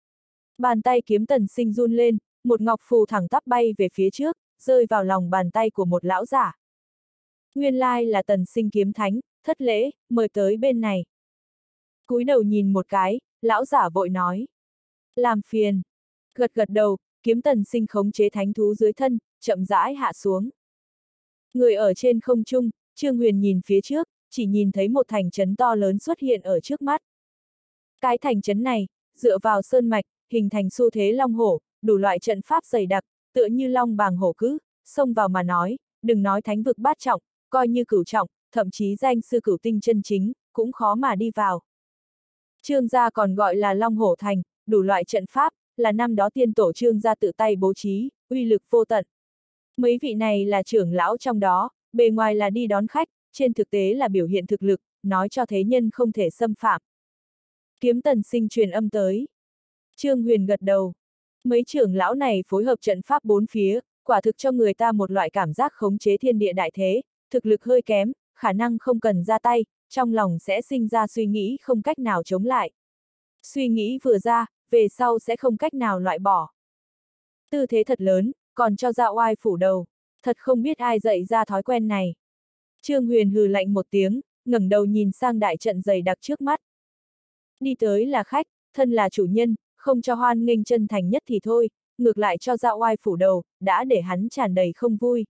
Bàn tay Kiếm Tần Sinh run lên, một ngọc phù thẳng tắp bay về phía trước, rơi vào lòng bàn tay của một lão giả. Nguyên lai là Tần Sinh kiếm thánh, thất lễ, mời tới bên này. Cúi đầu nhìn một cái, lão giả vội nói. Làm phiền. Gật gật đầu, Kiếm Tần Sinh khống chế thánh thú dưới thân, chậm rãi hạ xuống. Người ở trên không trung, Trương Huyền nhìn phía trước, chỉ nhìn thấy một thành trấn to lớn xuất hiện ở trước mắt. Cái thành trấn này, dựa vào sơn mạch, hình thành xu thế long hổ, đủ loại trận pháp dày đặc, tựa như long bàng hổ cứ, xông vào mà nói, đừng nói thánh vực bát trọng, coi như cửu trọng, thậm chí danh sư cửu tinh chân chính, cũng khó mà đi vào. Trương gia còn gọi là Long Hổ Thành, đủ loại trận pháp, là năm đó tiên tổ Trương gia tự tay bố trí, uy lực vô tận. Mấy vị này là trưởng lão trong đó, bề ngoài là đi đón khách, trên thực tế là biểu hiện thực lực, nói cho thế nhân không thể xâm phạm. Kiếm Tần Sinh truyền âm tới. Trương Huyền gật đầu. Mấy trưởng lão này phối hợp trận pháp bốn phía, quả thực cho người ta một loại cảm giác khống chế thiên địa đại thế, thực lực hơi kém, khả năng không cần ra tay, trong lòng sẽ sinh ra suy nghĩ không cách nào chống lại. Suy nghĩ vừa ra, về sau sẽ không cách nào loại bỏ. Tư thế thật lớn, còn cho ra oai phủ đầu, thật không biết ai dạy ra thói quen này. Trương Huyền hừ lạnh một tiếng, ngẩng đầu nhìn sang đại trận dày đặc trước mắt. Đi tới là khách, thân là chủ nhân, không cho hoan nghênh chân thành nhất thì thôi, ngược lại cho ra oai phủ đầu, đã để hắn tràn đầy không vui.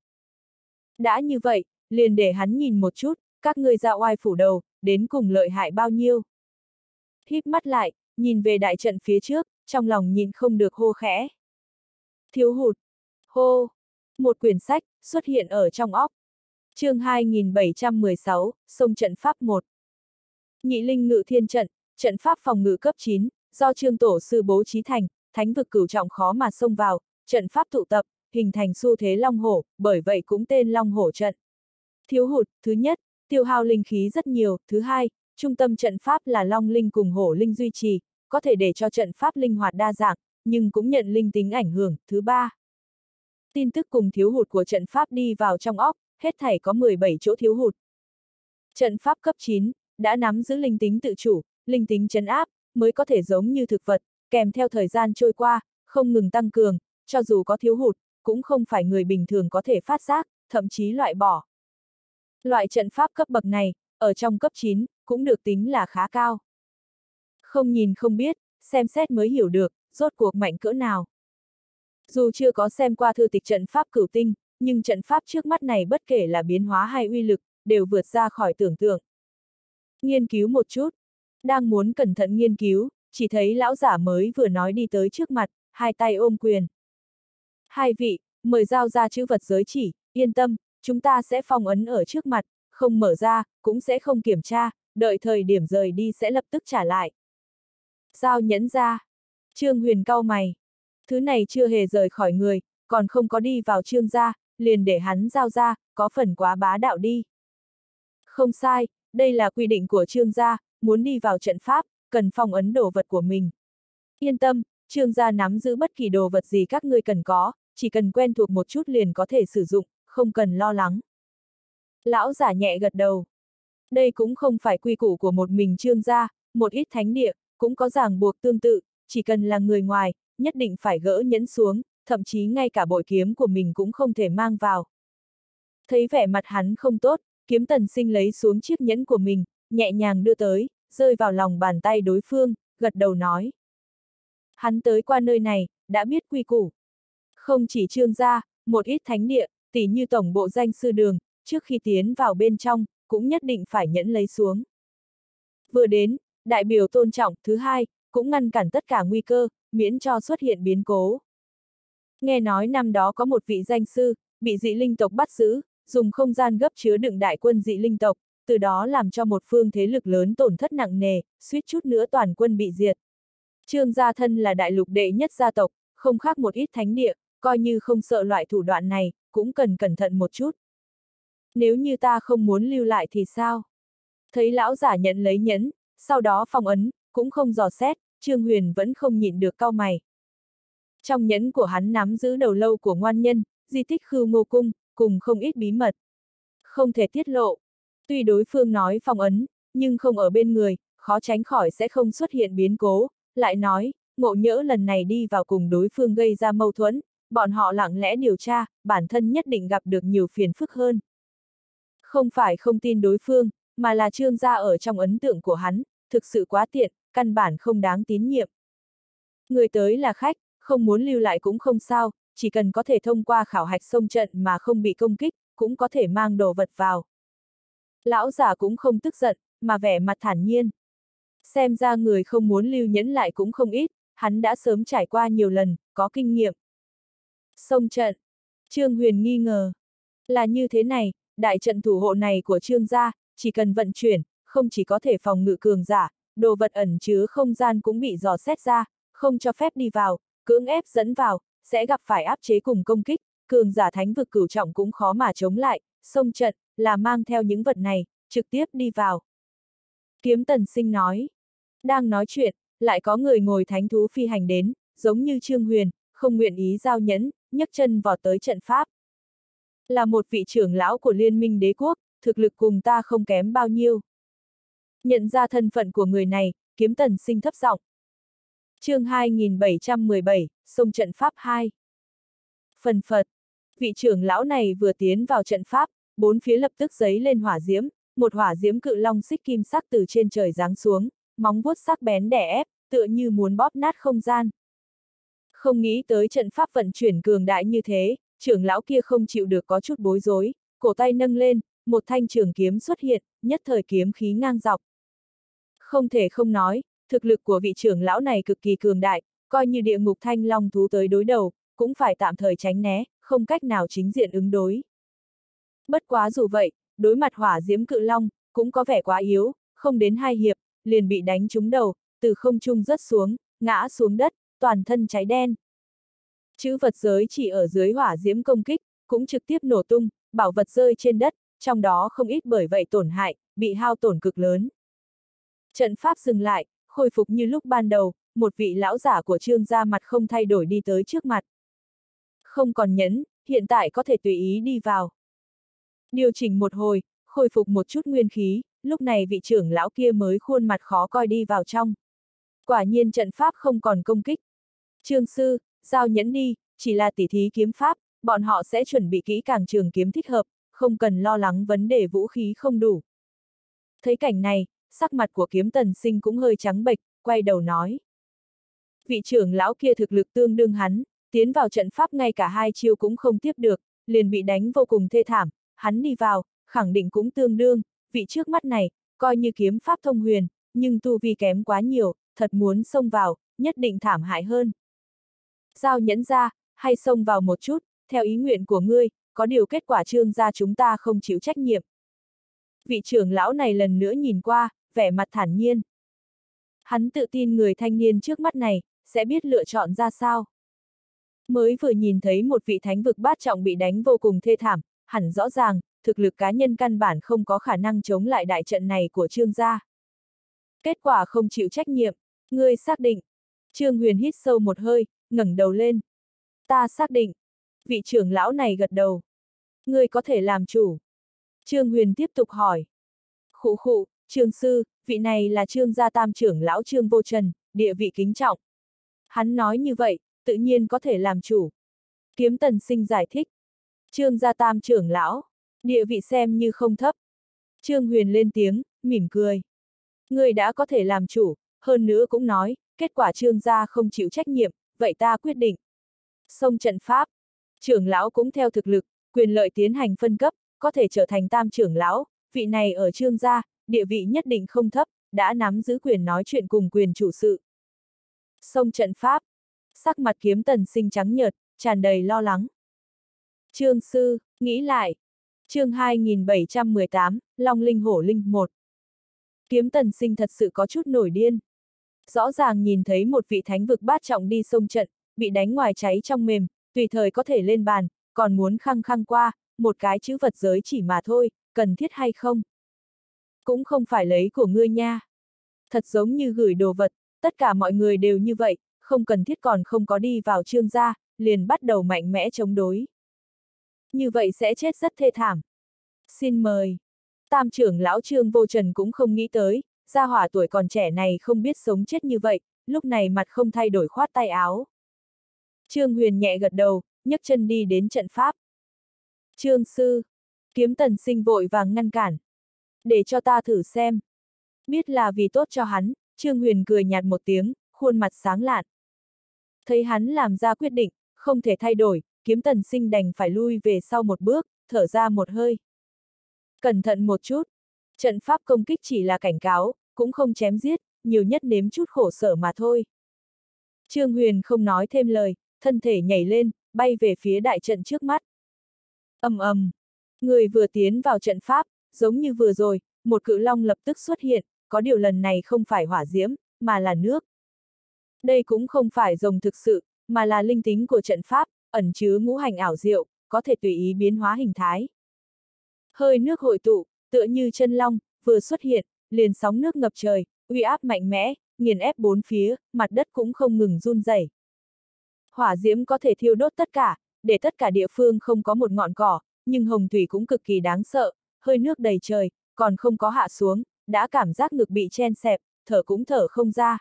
Đã như vậy, liền để hắn nhìn một chút, các ngươi ra oai phủ đầu, đến cùng lợi hại bao nhiêu. Híp mắt lại, nhìn về đại trận phía trước, trong lòng nhìn không được hô khẽ. Thiếu hụt. Hô. Một quyển sách, xuất hiện ở trong óc. Chương hai nghìn bảy trăm mười sáu, Sông trận pháp một. Nhị linh ngự thiên trận, trận pháp phòng ngự cấp chín, do Trương Tổ Sư bố trí thành, thánh vực cửu trọng khó mà xông vào, trận pháp tụ tập, hình thành xu thế long hổ, bởi vậy cũng tên long hổ trận. Thiếu hụt, thứ nhất, tiêu hao linh khí rất nhiều, thứ hai, trung tâm trận pháp là long linh cùng hổ linh duy trì, có thể để cho trận pháp linh hoạt đa dạng, nhưng cũng nhận linh tính ảnh hưởng, thứ ba. Tin tức cùng thiếu hụt của trận pháp đi vào trong óc, hết thảy có mười bảy chỗ thiếu hụt. Trận pháp cấp chín, đã nắm giữ linh tính tự chủ, linh tính trấn áp, mới có thể giống như thực vật, kèm theo thời gian trôi qua, không ngừng tăng cường, cho dù có thiếu hụt, cũng không phải người bình thường có thể phát giác, thậm chí loại bỏ. Loại trận pháp cấp bậc này, ở trong cấp chín, cũng được tính là khá cao. Không nhìn không biết, xem xét mới hiểu được, rốt cuộc mạnh cỡ nào. Dù chưa có xem qua thư tịch trận pháp cửu tinh, nhưng trận pháp trước mắt này bất kể là biến hóa hay uy lực, đều vượt ra khỏi tưởng tượng. Nghiên cứu một chút. Đang muốn cẩn thận nghiên cứu, chỉ thấy lão giả mới vừa nói đi tới trước mặt, hai tay ôm quyền. Hai vị, mời giao ra chữ vật giới chỉ, yên tâm, chúng ta sẽ phong ấn ở trước mặt, không mở ra, cũng sẽ không kiểm tra, đợi thời điểm rời đi sẽ lập tức trả lại. Giao nhẫn ra. Trương Huyền cau mày. Thứ này chưa hề rời khỏi người, còn không có đi vào Trương gia, liền để hắn giao ra, có phần quá bá đạo đi. Không sai, đây là quy định của Trương gia, muốn đi vào trận pháp, cần phong ấn đồ vật của mình. Yên tâm, Trương gia nắm giữ bất kỳ đồ vật gì các ngươi cần có, chỉ cần quen thuộc một chút liền có thể sử dụng, không cần lo lắng. Lão giả nhẹ gật đầu. Đây cũng không phải quy củ của một mình Trương gia, một ít thánh địa, cũng có ràng buộc tương tự, chỉ cần là người ngoài, nhất định phải gỡ nhẫn xuống, thậm chí ngay cả bội kiếm của mình cũng không thể mang vào. Thấy vẻ mặt hắn không tốt, Kiếm Tần Sinh lấy xuống chiếc nhẫn của mình, nhẹ nhàng đưa tới, rơi vào lòng bàn tay đối phương, gật đầu nói. Hắn tới qua nơi này, đã biết quy củ. Không chỉ Trương gia, một ít thánh địa, tỉ như tổng bộ danh sư đường, trước khi tiến vào bên trong, cũng nhất định phải nhẫn lấy xuống. Vừa đến, đại biểu tôn trọng, thứ hai, cũng ngăn cản tất cả nguy cơ, miễn cho xuất hiện biến cố. Nghe nói năm đó có một vị danh sư, bị dị linh tộc bắt giữ, dùng không gian gấp chứa đựng đại quân dị linh tộc, từ đó làm cho một phương thế lực lớn tổn thất nặng nề, suýt chút nữa toàn quân bị diệt. Trương gia thân là đại lục đệ nhất gia tộc, không khác một ít thánh địa, coi như không sợ loại thủ đoạn này, cũng cần cẩn thận một chút. Nếu như ta không muốn lưu lại thì sao? Thấy lão giả nhận lấy nhẫn, sau đó phong ấn, cũng không dò xét, Trương Huyền vẫn không nhịn được cau mày. Trong nhẫn của hắn nắm giữ đầu lâu của ngoan nhân, di tích Khưu Ngô Cung, cùng không ít bí mật. Không thể tiết lộ. Tuy đối phương nói phong ấn, nhưng không ở bên người, khó tránh khỏi sẽ không xuất hiện biến cố, lại nói, ngộ nhỡ lần này đi vào cùng đối phương gây ra mâu thuẫn, bọn họ lặng lẽ điều tra, bản thân nhất định gặp được nhiều phiền phức hơn. Không phải không tin đối phương, mà là Trương gia ở trong ấn tượng của hắn, thực sự quá tiện, căn bản không đáng tín nhiệm. Người tới là khách, không muốn lưu lại cũng không sao, chỉ cần có thể thông qua khảo hạch xông trận mà không bị công kích, cũng có thể mang đồ vật vào. Lão giả cũng không tức giận, mà vẻ mặt thản nhiên. Xem ra người không muốn lưu nhẫn lại cũng không ít, hắn đã sớm trải qua nhiều lần, có kinh nghiệm. Xông trận. Trương Huyền nghi ngờ. Là như thế này, đại trận thủ hộ này của Trương gia, chỉ cần vận chuyển, không chỉ có thể phòng ngự cường giả, đồ vật ẩn chứa không gian cũng bị dò xét ra, không cho phép đi vào, cưỡng ép dẫn vào, sẽ gặp phải áp chế cùng công kích, cường giả thánh vực cửu trọng cũng khó mà chống lại, xông trận, là mang theo những vật này, trực tiếp đi vào. Kiếm Tần Sinh nói. Đang nói chuyện, lại có người ngồi thánh thú phi hành đến, giống như Trương Huyền, không nguyện ý giao nhẫn, nhấc chân vọt tới trận pháp. Là một vị trưởng lão của Liên minh đế quốc, thực lực cùng ta không kém bao nhiêu. Nhận ra thân phận của người này, Kiếm Tần Sinh thấp giọng. Chương hai nghìn bảy trăm mười bảy, xông trận pháp hai. Phần phật. Vị trưởng lão này vừa tiến vào trận pháp, bốn phía lập tức giấy lên hỏa diễm, một hỏa diễm cự long xích kim sắc từ trên trời giáng xuống, móng vuốt sắc bén đè ép, tựa như muốn bóp nát không gian. Không nghĩ tới trận pháp vận chuyển cường đại như thế, trưởng lão kia không chịu được có chút bối rối, cổ tay nâng lên, một thanh trường kiếm xuất hiện, nhất thời kiếm khí ngang dọc. Không thể không nói, thực lực của vị trưởng lão này cực kỳ cường đại, coi như địa ngục thanh long thú tới đối đầu, cũng phải tạm thời tránh né, không cách nào chính diện ứng đối. Bất quá dù vậy, đối mặt hỏa diễm cự long, cũng có vẻ quá yếu, không đến hai hiệp, liền bị đánh trúng đầu, từ không trung rớt xuống, ngã xuống đất, toàn thân cháy đen. Chữ vật giới chỉ ở dưới hỏa diễm công kích, cũng trực tiếp nổ tung, bảo vật rơi trên đất, trong đó không ít bởi vậy tổn hại, bị hao tổn cực lớn. Trận pháp dừng lại, khôi phục như lúc ban đầu, một vị lão giả của Trương gia mặt không thay đổi đi tới trước mặt. Không còn nhẫn, hiện tại có thể tùy ý đi vào. Điều chỉnh một hồi, khôi phục một chút nguyên khí, lúc này vị trưởng lão kia mới khuôn mặt khó coi đi vào trong. Quả nhiên trận pháp không còn công kích. Trương sư, giao nhẫn đi, chỉ là tỉ thí kiếm pháp, bọn họ sẽ chuẩn bị kỹ càng trường kiếm thích hợp, không cần lo lắng vấn đề vũ khí không đủ. Thấy cảnh này, sắc mặt của Kiếm Tần Sinh cũng hơi trắng bệch, quay đầu nói. Vị trưởng lão kia thực lực tương đương hắn, tiến vào trận pháp ngay cả hai chiêu cũng không tiếp được, liền bị đánh vô cùng thê thảm, hắn đi vào, khẳng định cũng tương đương, vị trước mắt này, coi như kiếm pháp thông huyền, nhưng tu vi kém quá nhiều, thật muốn xông vào, nhất định thảm hại hơn. Giao nhẫn ra, hay xông vào một chút, theo ý nguyện của ngươi, có điều kết quả Trương gia chúng ta không chịu trách nhiệm. Vị trưởng lão này lần nữa nhìn qua, vẻ mặt thản nhiên. Hắn tự tin người thanh niên trước mắt này, sẽ biết lựa chọn ra sao. Mới vừa nhìn thấy một vị thánh vực bát trọng bị đánh vô cùng thê thảm, hẳn rõ ràng, thực lực cá nhân căn bản không có khả năng chống lại đại trận này của Trương gia. Kết quả không chịu trách nhiệm, ngươi xác định. Trương Huyền hít sâu một hơi, ngẩng đầu lên. Ta xác định. Vị trưởng lão này gật đầu. Ngươi có thể làm chủ. Trương Huyền tiếp tục hỏi. Khụ khụ, Trương sư, vị này là Trương gia tam trưởng lão Trương Vô Trần, địa vị kính trọng. Hắn nói như vậy, tự nhiên có thể làm chủ. Kiếm Tần Sinh giải thích. Trương gia tam trưởng lão, địa vị xem như không thấp. Trương Huyền lên tiếng, mỉm cười. Ngươi đã có thể làm chủ, hơn nữa cũng nói, kết quả Trương gia không chịu trách nhiệm, vậy ta quyết định. Xông trận pháp, trưởng lão cũng theo thực lực, quyền lợi tiến hành phân cấp, có thể trở thành tam trưởng lão, vị này ở Trương gia, địa vị nhất định không thấp, đã nắm giữ quyền nói chuyện cùng quyền chủ sự. Xông trận pháp, sắc mặt Kiếm Tần Sinh trắng nhợt, tràn đầy lo lắng. Trương sư, nghĩ lại. Chương hai nghìn bảy trăm mười tám, Long Linh Hổ Linh một. Kiếm Tần Sinh thật sự có chút nổi điên. Rõ ràng nhìn thấy một vị thánh vực bát trọng đi xông trận, bị đánh ngoài cháy trong mềm, tùy thời có thể lên bàn, còn muốn khăng khăng qua, một cái chữ vật giới chỉ mà thôi, cần thiết hay không? Cũng không phải lấy của ngươi nha. Thật giống như gửi đồ vật, tất cả mọi người đều như vậy, không cần thiết còn không có đi vào Trương gia, liền bắt đầu mạnh mẽ chống đối. Như vậy sẽ chết rất thê thảm. Xin mời. Tam trưởng lão Trương Vô Trần cũng không nghĩ tới, gia hỏa tuổi còn trẻ này không biết sống chết như vậy, lúc này mặt không thay đổi khoát tay áo. Trương Huyền nhẹ gật đầu, nhấc chân đi đến trận pháp. Trương sư. Kiếm Tần Sinh vội vàng ngăn cản. Để cho ta thử xem. Biết là vì tốt cho hắn, Trương Huyền cười nhạt một tiếng, khuôn mặt sáng lạn. Thấy hắn làm ra quyết định, không thể thay đổi, Kiếm Tần Sinh đành phải lui về sau một bước, thở ra một hơi. Cẩn thận một chút. Trận pháp công kích chỉ là cảnh cáo, cũng không chém giết, nhiều nhất nếm chút khổ sở mà thôi. Trương Huyền không nói thêm lời, thân thể nhảy lên, bay về phía đại trận trước mắt. Ầm ầm. Người vừa tiến vào trận pháp, giống như vừa rồi, một cự long lập tức xuất hiện, có điều lần này không phải hỏa diễm, mà là nước. Đây cũng không phải rồng thực sự, mà là linh tính của trận pháp, ẩn chứa ngũ hành ảo diệu, có thể tùy ý biến hóa hình thái. Hơi nước hội tụ, tựa như chân long, vừa xuất hiện, liền sóng nước ngập trời, uy áp mạnh mẽ, nghiền ép bốn phía, mặt đất cũng không ngừng run rẩy. Hỏa diễm có thể thiêu đốt tất cả, để tất cả địa phương không có một ngọn cỏ, nhưng hồng thủy cũng cực kỳ đáng sợ, hơi nước đầy trời, còn không có hạ xuống, đã cảm giác ngực bị chen xẹp, thở cũng thở không ra.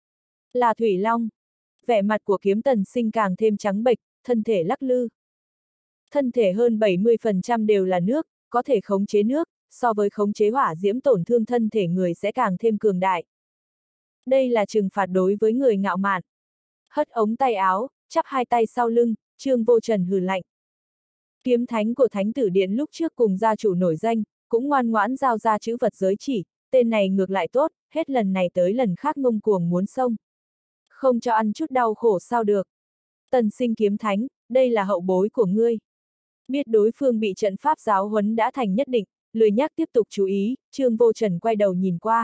Là Thủy Long. Vẻ mặt của Kiếm Tần Sinh càng thêm trắng bệch, thân thể lắc lư. Thân thể hơn bảy mươi phần trăm đều là nước, có thể khống chế nước, so với khống chế hỏa diễm tổn thương thân thể người sẽ càng thêm cường đại. Đây là trừng phạt đối với người ngạo mạn. Hất ống tay áo, chắp hai tay sau lưng, Trương Vô Trần hừ lạnh. Kiếm thánh của Thánh Tử Điện lúc trước cùng gia chủ nổi danh, cũng ngoan ngoãn giao ra chữ vật giới chỉ, tên này ngược lại tốt, hết lần này tới lần khác ngông cuồng muốn xông. Không cho ăn chút đau khổ sao được. Tần Sinh kiếm thánh, đây là hậu bối của ngươi. Biết đối phương bị trận pháp giáo huấn đã thành nhất định, lười nhác tiếp tục chú ý, Trương Vô Trần quay đầu nhìn qua.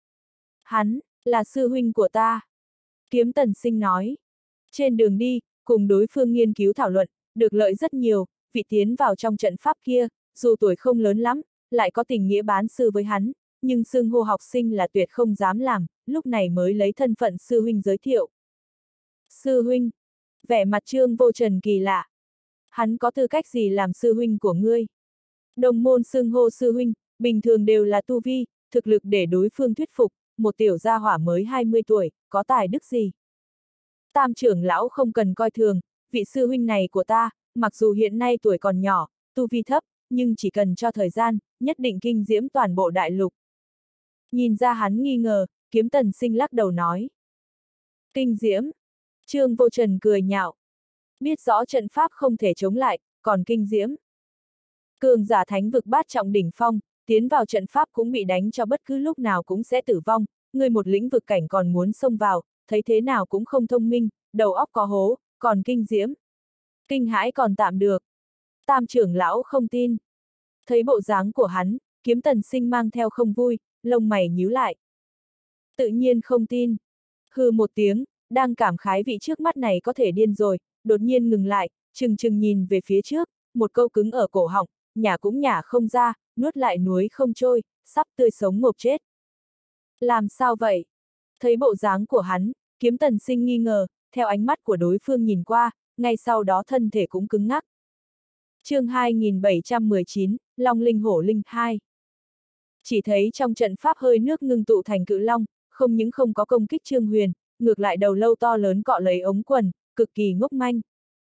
Hắn, là sư huynh của ta. Kiếm Tần Sinh nói. Trên đường đi, cùng đối phương nghiên cứu thảo luận, được lợi rất nhiều, vị tiến vào trong trận pháp kia, dù tuổi không lớn lắm, lại có tình nghĩa bán sư với hắn, nhưng xưng hô học sinh là tuyệt không dám làm, lúc này mới lấy thân phận sư huynh giới thiệu. Sư huynh. Vẻ mặt Trương Vô Trần kỳ lạ. Hắn có tư cách gì làm sư huynh của ngươi? Đồng môn xưng hô sư huynh, bình thường đều là tu vi, thực lực để đối phương thuyết phục, một tiểu gia hỏa mới hai mươi tuổi, có tài đức gì? Tam trưởng lão không cần coi thường, vị sư huynh này của ta, mặc dù hiện nay tuổi còn nhỏ, tu vi thấp, nhưng chỉ cần cho thời gian, nhất định kinh diễm toàn bộ đại lục. Nhìn ra hắn nghi ngờ, Kiếm Tần Sinh lắc đầu nói. Kinh diễm. Trương Vô Trần cười nhạo. Biết rõ trận pháp không thể chống lại, còn kinh diễm. Cường giả thánh vực bát trọng đỉnh phong, tiến vào trận pháp cũng bị đánh cho bất cứ lúc nào cũng sẽ tử vong, người một lĩnh vực cảnh còn muốn xông vào, thấy thế nào cũng không thông minh, đầu óc có hố, còn kinh diễm. Kinh hãi còn tạm được. Tam trưởng lão không tin. Thấy bộ dáng của hắn, Kiếm Tần Sinh mang theo không vui, lông mày nhíu lại. Tự nhiên không tin. Hừ một tiếng, đang cảm khái vị trước mắt này có thể điên rồi, đột nhiên ngừng lại, chừng chừng nhìn về phía trước, một câu cứng ở cổ họng, nhả cũng nhả không ra, nuốt lại nuối không trôi, sắp tươi sống ngộp chết. Làm sao vậy? Thấy bộ dáng của hắn, Kiếm Tần Sinh nghi ngờ, theo ánh mắt của đối phương nhìn qua, ngay sau đó thân thể cũng cứng ngắc. Chương hai nghìn bảy trăm mười chín, Long Linh Hổ Linh hai. Chỉ thấy trong trận pháp hơi nước ngưng tụ thành cự long, không những không có công kích Trương Huyền, ngược lại đầu lâu to lớn cọ lấy ống quần, cực kỳ ngốc manh.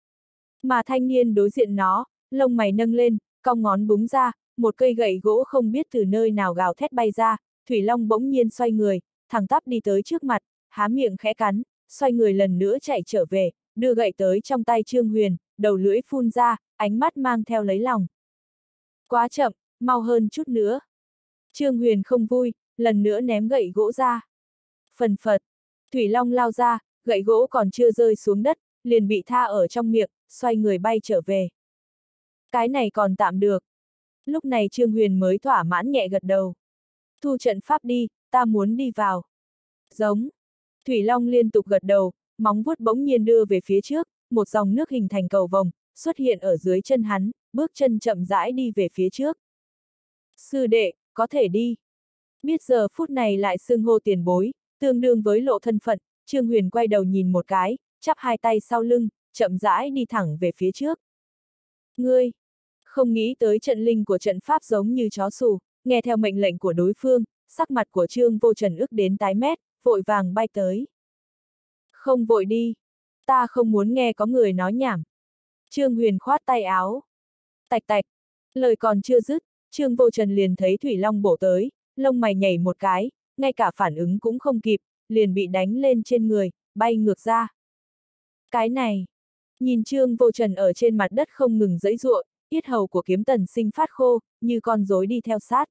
Mà thanh niên đối diện nó, lông mày nâng lên, cong ngón búng ra, một cây gậy gỗ không biết từ nơi nào gào thét bay ra, Thủy Long bỗng nhiên xoay người, thẳng tắp đi tới trước mặt, há miệng khẽ cắn, xoay người lần nữa chạy trở về, đưa gậy tới trong tay Trương Huyền, đầu lưỡi phun ra, ánh mắt mang theo lấy lòng. Quá chậm, mau hơn chút nữa. Trương Huyền không vui, lần nữa ném gậy gỗ ra. Phần phật, Thủy Long lao ra, gậy gỗ còn chưa rơi xuống đất, liền bị tha ở trong miệng, xoay người bay trở về. Cái này còn tạm được. Lúc này Trương Huyền mới thỏa mãn nhẹ gật đầu. Thu trận pháp đi, ta muốn đi vào. Giống. Thủy Long liên tục gật đầu, móng vuốt bỗng nhiên đưa về phía trước, một dòng nước hình thành cầu vồng, xuất hiện ở dưới chân hắn, bước chân chậm rãi đi về phía trước. Sư đệ, có thể đi. Biết giờ phút này lại xưng hô tiền bối, tương đương với lộ thân phận, Trương Huyền quay đầu nhìn một cái, chắp hai tay sau lưng, chậm rãi đi thẳng về phía trước. Ngươi! Không nghĩ tới trận linh của trận pháp giống như chó sù, nghe theo mệnh lệnh của đối phương, sắc mặt của Trương Vô Trần ức đến tái mét, vội vàng bay tới. Không vội đi! Ta không muốn nghe có người nói nhảm. Trương Huyền khoát tay áo. Tạch tạch! Lời còn chưa dứt, Trương Vô Trần liền thấy Thủy Long bổ tới, lông mày nhảy một cái, ngay cả phản ứng cũng không kịp, liền bị đánh lên trên người, bay ngược ra. Cái này! Nhìn Trương Vô Trần ở trên mặt đất không ngừng giãy giụa, yết hầu của Kiếm Tần Sinh phát khô, như con rối đi theo sát.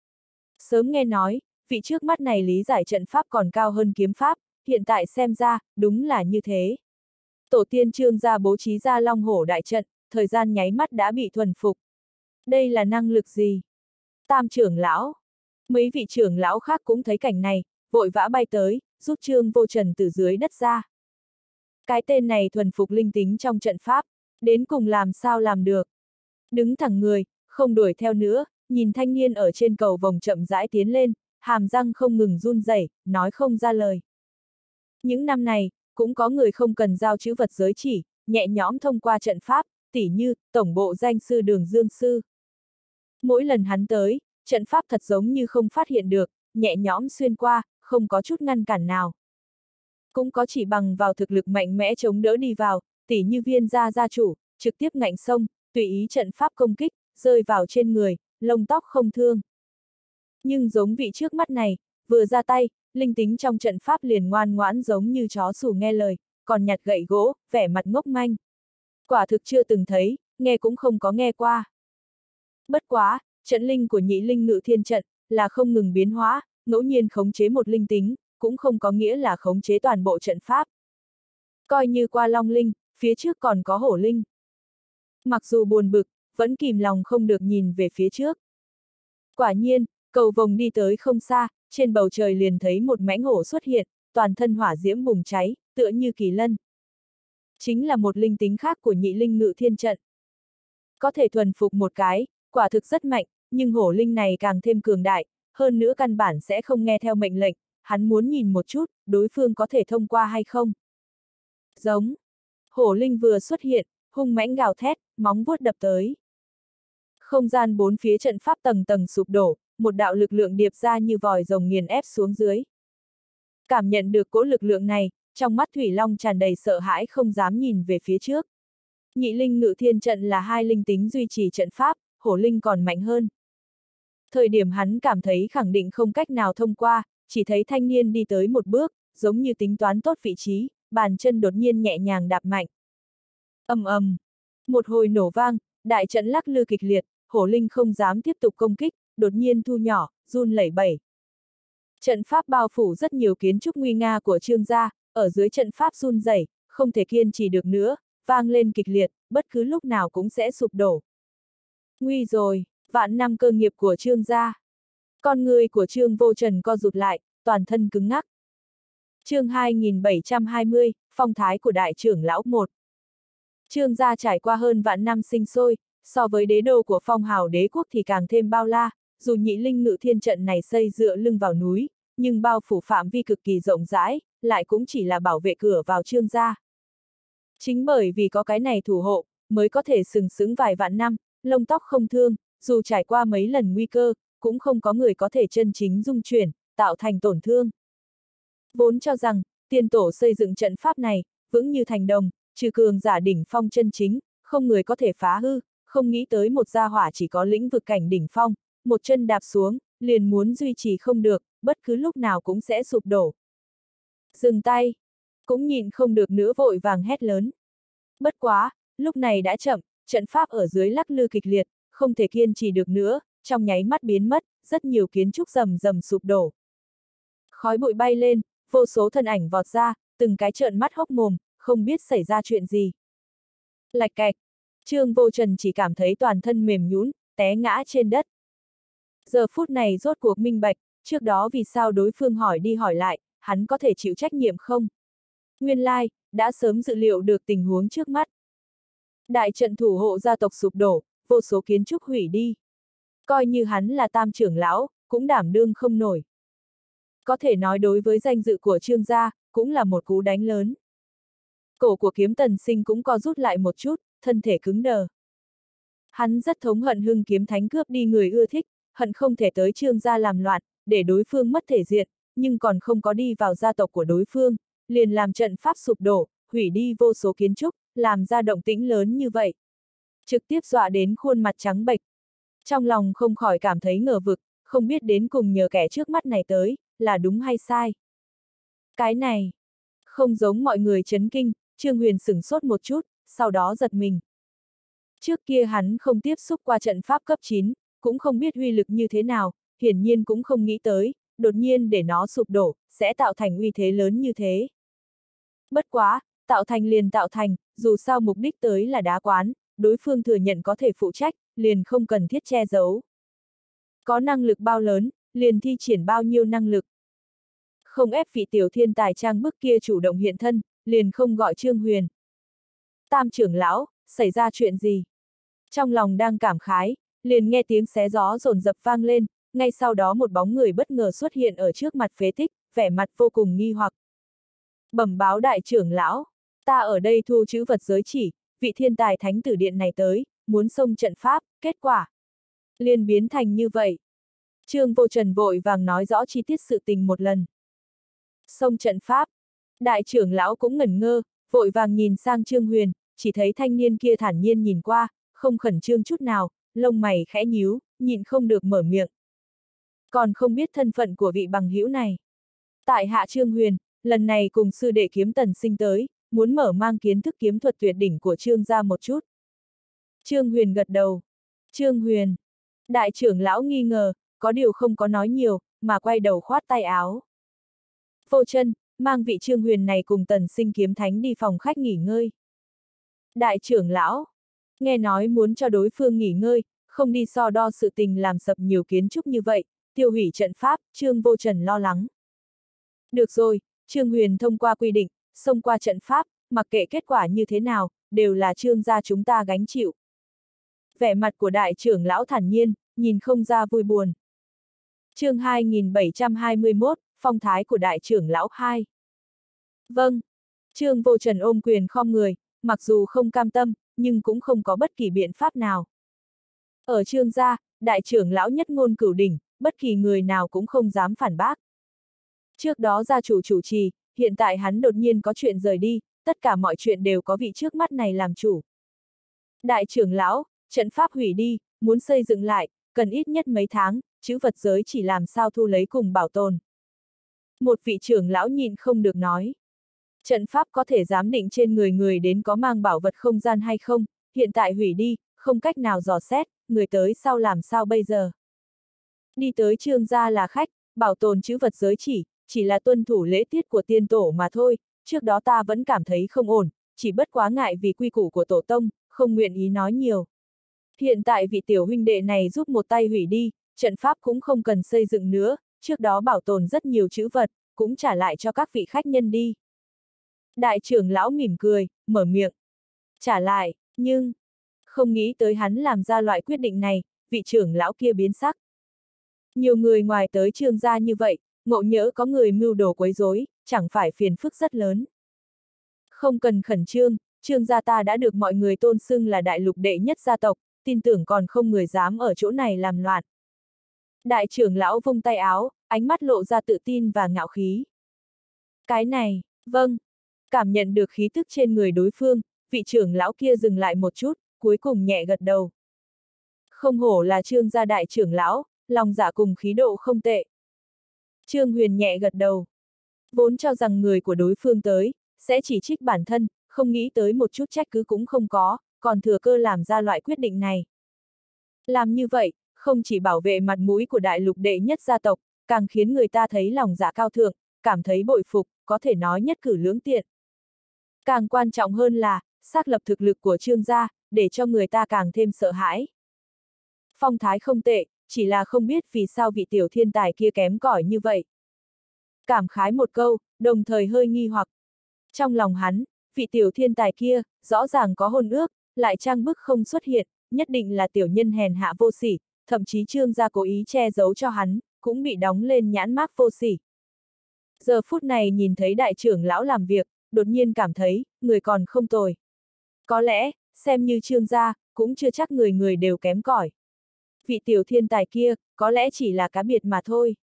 Sớm nghe nói, vị trước mắt này lý giải trận pháp còn cao hơn kiếm pháp, hiện tại xem ra, đúng là như thế. Tổ tiên Trương gia bố trí ra Long Hổ đại trận, thời gian nháy mắt đã bị thuần phục. Đây là năng lực gì? Tam trưởng lão. Mấy vị trưởng lão khác cũng thấy cảnh này, vội vã bay tới, giúp Trương Vô Trần từ dưới đất ra. Cái tên này thuần phục linh tính trong trận pháp, đến cùng làm sao làm được. Đứng thẳng người, không đuổi theo nữa, nhìn thanh niên ở trên cầu vồng chậm rãi tiến lên, hàm răng không ngừng run rẩy, nói không ra lời. Những năm này, cũng có người không cần giao chữ vật giới chỉ, nhẹ nhõm thông qua trận pháp, tỉ như, tổng bộ danh sư Đường Dương Sư. Mỗi lần hắn tới, trận pháp thật giống như không phát hiện được, nhẹ nhõm xuyên qua, không có chút ngăn cản nào. Cũng có chỉ bằng vào thực lực mạnh mẽ chống đỡ đi vào, tỉ như Viên gia gia chủ, trực tiếp ngạnh sông, tùy ý trận pháp công kích, rơi vào trên người, lông tóc không thương. Nhưng giống vị trước mắt này, vừa ra tay, linh tính trong trận pháp liền ngoan ngoãn giống như chó sủ nghe lời, còn nhặt gậy gỗ, vẻ mặt ngốc manh. Quả thực chưa từng thấy, nghe cũng không có nghe qua. Bất quá, trận linh của nhị linh ngự thiên trận, là không ngừng biến hóa, ngẫu nhiên khống chế một linh tính, cũng không có nghĩa là khống chế toàn bộ trận pháp. Coi như qua long linh, phía trước còn có hổ linh. Mặc dù buồn bực, vẫn kìm lòng không được nhìn về phía trước. Quả nhiên, cầu vồng đi tới không xa, trên bầu trời liền thấy một mãnh hổ xuất hiện, toàn thân hỏa diễm bùng cháy, tựa như kỳ lân. Chính là một linh tính khác của nhị linh ngự thiên trận. Có thể thuần phục một cái, quả thực rất mạnh, nhưng hổ linh này càng thêm cường đại, hơn nữa căn bản sẽ không nghe theo mệnh lệnh, hắn muốn nhìn một chút, đối phương có thể thông qua hay không. Giống. Hổ linh vừa xuất hiện, hung mãnh gào thét, móng vuốt đập tới. Không gian bốn phía trận pháp tầng tầng sụp đổ, một đạo lực lượng điệp ra như vòi rồng nghiền ép xuống dưới. Cảm nhận được cỗ lực lượng này, trong mắt Thủy Long tràn đầy sợ hãi không dám nhìn về phía trước. Nhị linh ngự thiên trận là hai linh tính duy trì trận pháp, hổ linh còn mạnh hơn. Thời điểm hắn cảm thấy khẳng định không cách nào thông qua, chỉ thấy thanh niên đi tới một bước, giống như tính toán tốt vị trí, bàn chân đột nhiên nhẹ nhàng đạp mạnh. Ầm ầm, một hồi nổ vang, đại trận lắc lư kịch liệt, hổ linh không dám tiếp tục công kích, đột nhiên thu nhỏ, run lẩy bẩy. Trận pháp bao phủ rất nhiều kiến trúc nguy nga của Trương gia, ở dưới trận pháp run rẩy, không thể kiên trì được nữa, vang lên kịch liệt, bất cứ lúc nào cũng sẽ sụp đổ. Nguy rồi, vạn năm cơ nghiệp của Trương gia. Con người của Trương Vô Trần co rụt lại, toàn thân cứng ngắc. Chương hai nghìn bảy trăm hai mươi, phong thái của đại trưởng lão một. Trương gia trải qua hơn vạn năm sinh sôi, so với đế đô của phong hào đế quốc thì càng thêm bao la, dù nhị linh ngự thiên trận này xây dựa lưng vào núi, nhưng bao phủ phạm vi cực kỳ rộng rãi, lại cũng chỉ là bảo vệ cửa vào Trương gia. Chính bởi vì có cái này thủ hộ, mới có thể sừng sững vài vạn năm, lông tóc không thương, dù trải qua mấy lần nguy cơ, cũng không có người có thể chân chính dung chuyển, tạo thành tổn thương. Vốn cho rằng, tiên tổ xây dựng trận pháp này, vững như thành đồng, trừ cường giả đỉnh phong chân chính, không người có thể phá hư, không nghĩ tới một gia hỏa chỉ có lĩnh vực cảnh đỉnh phong, một chân đạp xuống, liền muốn duy trì không được, bất cứ lúc nào cũng sẽ sụp đổ. Dừng tay, cũng nhịn không được nữa vội vàng hét lớn. Bất quá, lúc này đã chậm, trận pháp ở dưới lắc lư kịch liệt, không thể kiên trì được nữa, trong nháy mắt biến mất, rất nhiều kiến trúc rầm rầm sụp đổ. Khói bụi bay lên, vô số thân ảnh vọt ra, từng cái trợn mắt hốc mồm, không biết xảy ra chuyện gì. Lạch cạch, Trương Vô Trần chỉ cảm thấy toàn thân mềm nhũn, té ngã trên đất. Giờ phút này rốt cuộc minh bạch, trước đó vì sao đối phương hỏi đi hỏi lại, hắn có thể chịu trách nhiệm không? Nguyên lai, đã sớm dự liệu được tình huống trước mắt. Đại trận thủ hộ gia tộc sụp đổ, vô số kiến trúc hủy đi. Coi như hắn là tam trưởng lão, cũng đảm đương không nổi. Có thể nói đối với danh dự của Trương gia, cũng là một cú đánh lớn. Cổ của Kiếm Tần Sinh cũng co rút lại một chút, thân thể cứng đờ. Hắn rất thống hận Hưng Kiếm Thánh cướp đi người ưa thích, hận không thể tới Trương gia làm loạn, để đối phương mất thể diện, nhưng còn không có đi vào gia tộc của đối phương, liền làm trận pháp sụp đổ, hủy đi vô số kiến trúc, làm ra động tĩnh lớn như vậy. Trực tiếp dọa đến khuôn mặt trắng bệch. Trong lòng không khỏi cảm thấy ngờ vực, không biết đến cùng nhờ kẻ trước mắt này tới, là đúng hay sai. Cái này, không giống mọi người chấn kinh, Trương Huyền sửng sốt một chút, sau đó giật mình. Trước kia hắn không tiếp xúc qua trận pháp cấp chín, cũng không biết uy lực như thế nào, hiển nhiên cũng không nghĩ tới, đột nhiên để nó sụp đổ, sẽ tạo thành uy thế lớn như thế. Bất quá, tạo thành liền tạo thành, dù sao mục đích tới là đá quán, đối phương thừa nhận có thể phụ trách, liền không cần thiết che giấu. Có năng lực bao lớn, liền thi triển bao nhiêu năng lực. Không ép vị tiểu thiên tài trang bức kia chủ động hiện thân, liền không gọi Trương Huyền. Tam trưởng lão, xảy ra chuyện gì? Trong lòng đang cảm khái, liền nghe tiếng xé gió rồn rập vang lên, ngay sau đó một bóng người bất ngờ xuất hiện ở trước mặt phế tích, vẻ mặt vô cùng nghi hoặc. Bẩm báo đại trưởng lão, ta ở đây thu trữ vật giới chỉ, vị thiên tài thánh tử điện này tới, muốn xông trận pháp, kết quả liền biến thành như vậy. Trương Vô Trần vội vàng nói rõ chi tiết sự tình một lần. Xông trận pháp, đại trưởng lão cũng ngẩn ngơ, vội vàng nhìn sang Trương Huyền, chỉ thấy thanh niên kia thản nhiên nhìn qua, không khẩn trương chút nào, lông mày khẽ nhíu, nhịn không được mở miệng. Còn không biết thân phận của vị bằng hữu này. Tại hạ Trương Huyền, lần này cùng sư đệ Kiếm Tần Sinh tới, muốn mở mang kiến thức kiếm thuật tuyệt đỉnh của Trương gia một chút. Trương Huyền gật đầu. Trương Huyền. Đại trưởng lão nghi ngờ, có điều không có nói nhiều, mà quay đầu khoát tay áo. Vô Chân, mang vị Trương Huyền này cùng Tần Sinh kiếm thánh đi phòng khách nghỉ ngơi. Đại trưởng lão, nghe nói muốn cho đối phương nghỉ ngơi, không đi so đo sự tình làm sập nhiều kiến trúc như vậy, tiêu hủy trận pháp, Trương Vô Trần lo lắng. Được rồi, Trương Huyền thông qua quy định, xông qua trận pháp, mặc kệ kết quả như thế nào, đều là Trương gia chúng ta gánh chịu. Vẻ mặt của đại trưởng lão thản nhiên, nhìn không ra vui buồn. Chương hai nghìn bảy trăm hai mươi mốt, phong thái của đại trưởng lão hai. Vâng. Trương Vô Trần ôm quyền khom người, mặc dù không cam tâm, nhưng cũng không có bất kỳ biện pháp nào. Ở Trương gia, đại trưởng lão nhất ngôn cửu đỉnh, bất kỳ người nào cũng không dám phản bác. Trước đó gia chủ chủ trì, hiện tại hắn đột nhiên có chuyện rời đi, tất cả mọi chuyện đều có vị trước mắt này làm chủ. Đại trưởng lão, trận pháp hủy đi, muốn xây dựng lại, cần ít nhất mấy tháng, chữ vật giới chỉ làm sao thu lấy cùng bảo tồn. Một vị trưởng lão nhịn không được nói. Trận pháp có thể giám định trên người người đến có mang bảo vật không gian hay không, hiện tại hủy đi, không cách nào dò xét, người tới sau làm sao bây giờ. Đi tới Trương gia là khách, bảo tồn chữ vật giới chỉ, chỉ là tuân thủ lễ tiết của tiên tổ mà thôi, trước đó ta vẫn cảm thấy không ổn, chỉ bất quá ngại vì quy củ của tổ tông, không nguyện ý nói nhiều. Hiện tại vị tiểu huynh đệ này giúp một tay hủy đi, trận pháp cũng không cần xây dựng nữa, trước đó bảo tồn rất nhiều chữ vật, cũng trả lại cho các vị khách nhân đi. Đại trưởng lão mỉm cười, mở miệng. Trả lại, nhưng không nghĩ tới hắn làm ra loại quyết định này, vị trưởng lão kia biến sắc. Nhiều người ngoài tới Trương gia như vậy, ngộ nhỡ có người mưu đồ quấy rối, chẳng phải phiền phức rất lớn. Không cần khẩn trương, Trương gia ta đã được mọi người tôn xưng là đại lục đệ nhất gia tộc, tin tưởng còn không người dám ở chỗ này làm loạn. Đại trưởng lão vung tay áo, ánh mắt lộ ra tự tin và ngạo khí. Cái này, vâng. Cảm nhận được khí tức trên người đối phương, vị trưởng lão kia dừng lại một chút, cuối cùng nhẹ gật đầu. Không hổ là Trương gia đại trưởng lão, lòng dạ cùng khí độ không tệ. Trương Huyền nhẹ gật đầu. Vốn cho rằng người của đối phương tới, sẽ chỉ trích bản thân, không nghĩ tới một chút trách cứ cũng không có, còn thừa cơ làm ra loại quyết định này. Làm như vậy, không chỉ bảo vệ mặt mũi của đại lục đệ nhất gia tộc, càng khiến người ta thấy lòng dạ cao thượng, cảm thấy bội phục, có thể nói nhất cử lưỡng tiện. Càng quan trọng hơn là, xác lập thực lực của Trương gia, để cho người ta càng thêm sợ hãi. Phong thái không tệ, chỉ là không biết vì sao vị tiểu thiên tài kia kém cỏi như vậy. Cảm khái một câu, đồng thời hơi nghi hoặc. Trong lòng hắn, vị tiểu thiên tài kia, rõ ràng có hôn ước, lại trang bức không xuất hiện, nhất định là tiểu nhân hèn hạ vô sỉ, thậm chí Trương gia cố ý che giấu cho hắn, cũng bị đóng lên nhãn mác vô sỉ. Giờ phút này nhìn thấy đại trưởng lão làm việc, đột nhiên cảm thấy, người còn không tồi. Có lẽ, xem như Trương gia, cũng chưa chắc người người đều kém cỏi. Vị tiểu thiên tài kia, có lẽ chỉ là cá biệt mà thôi.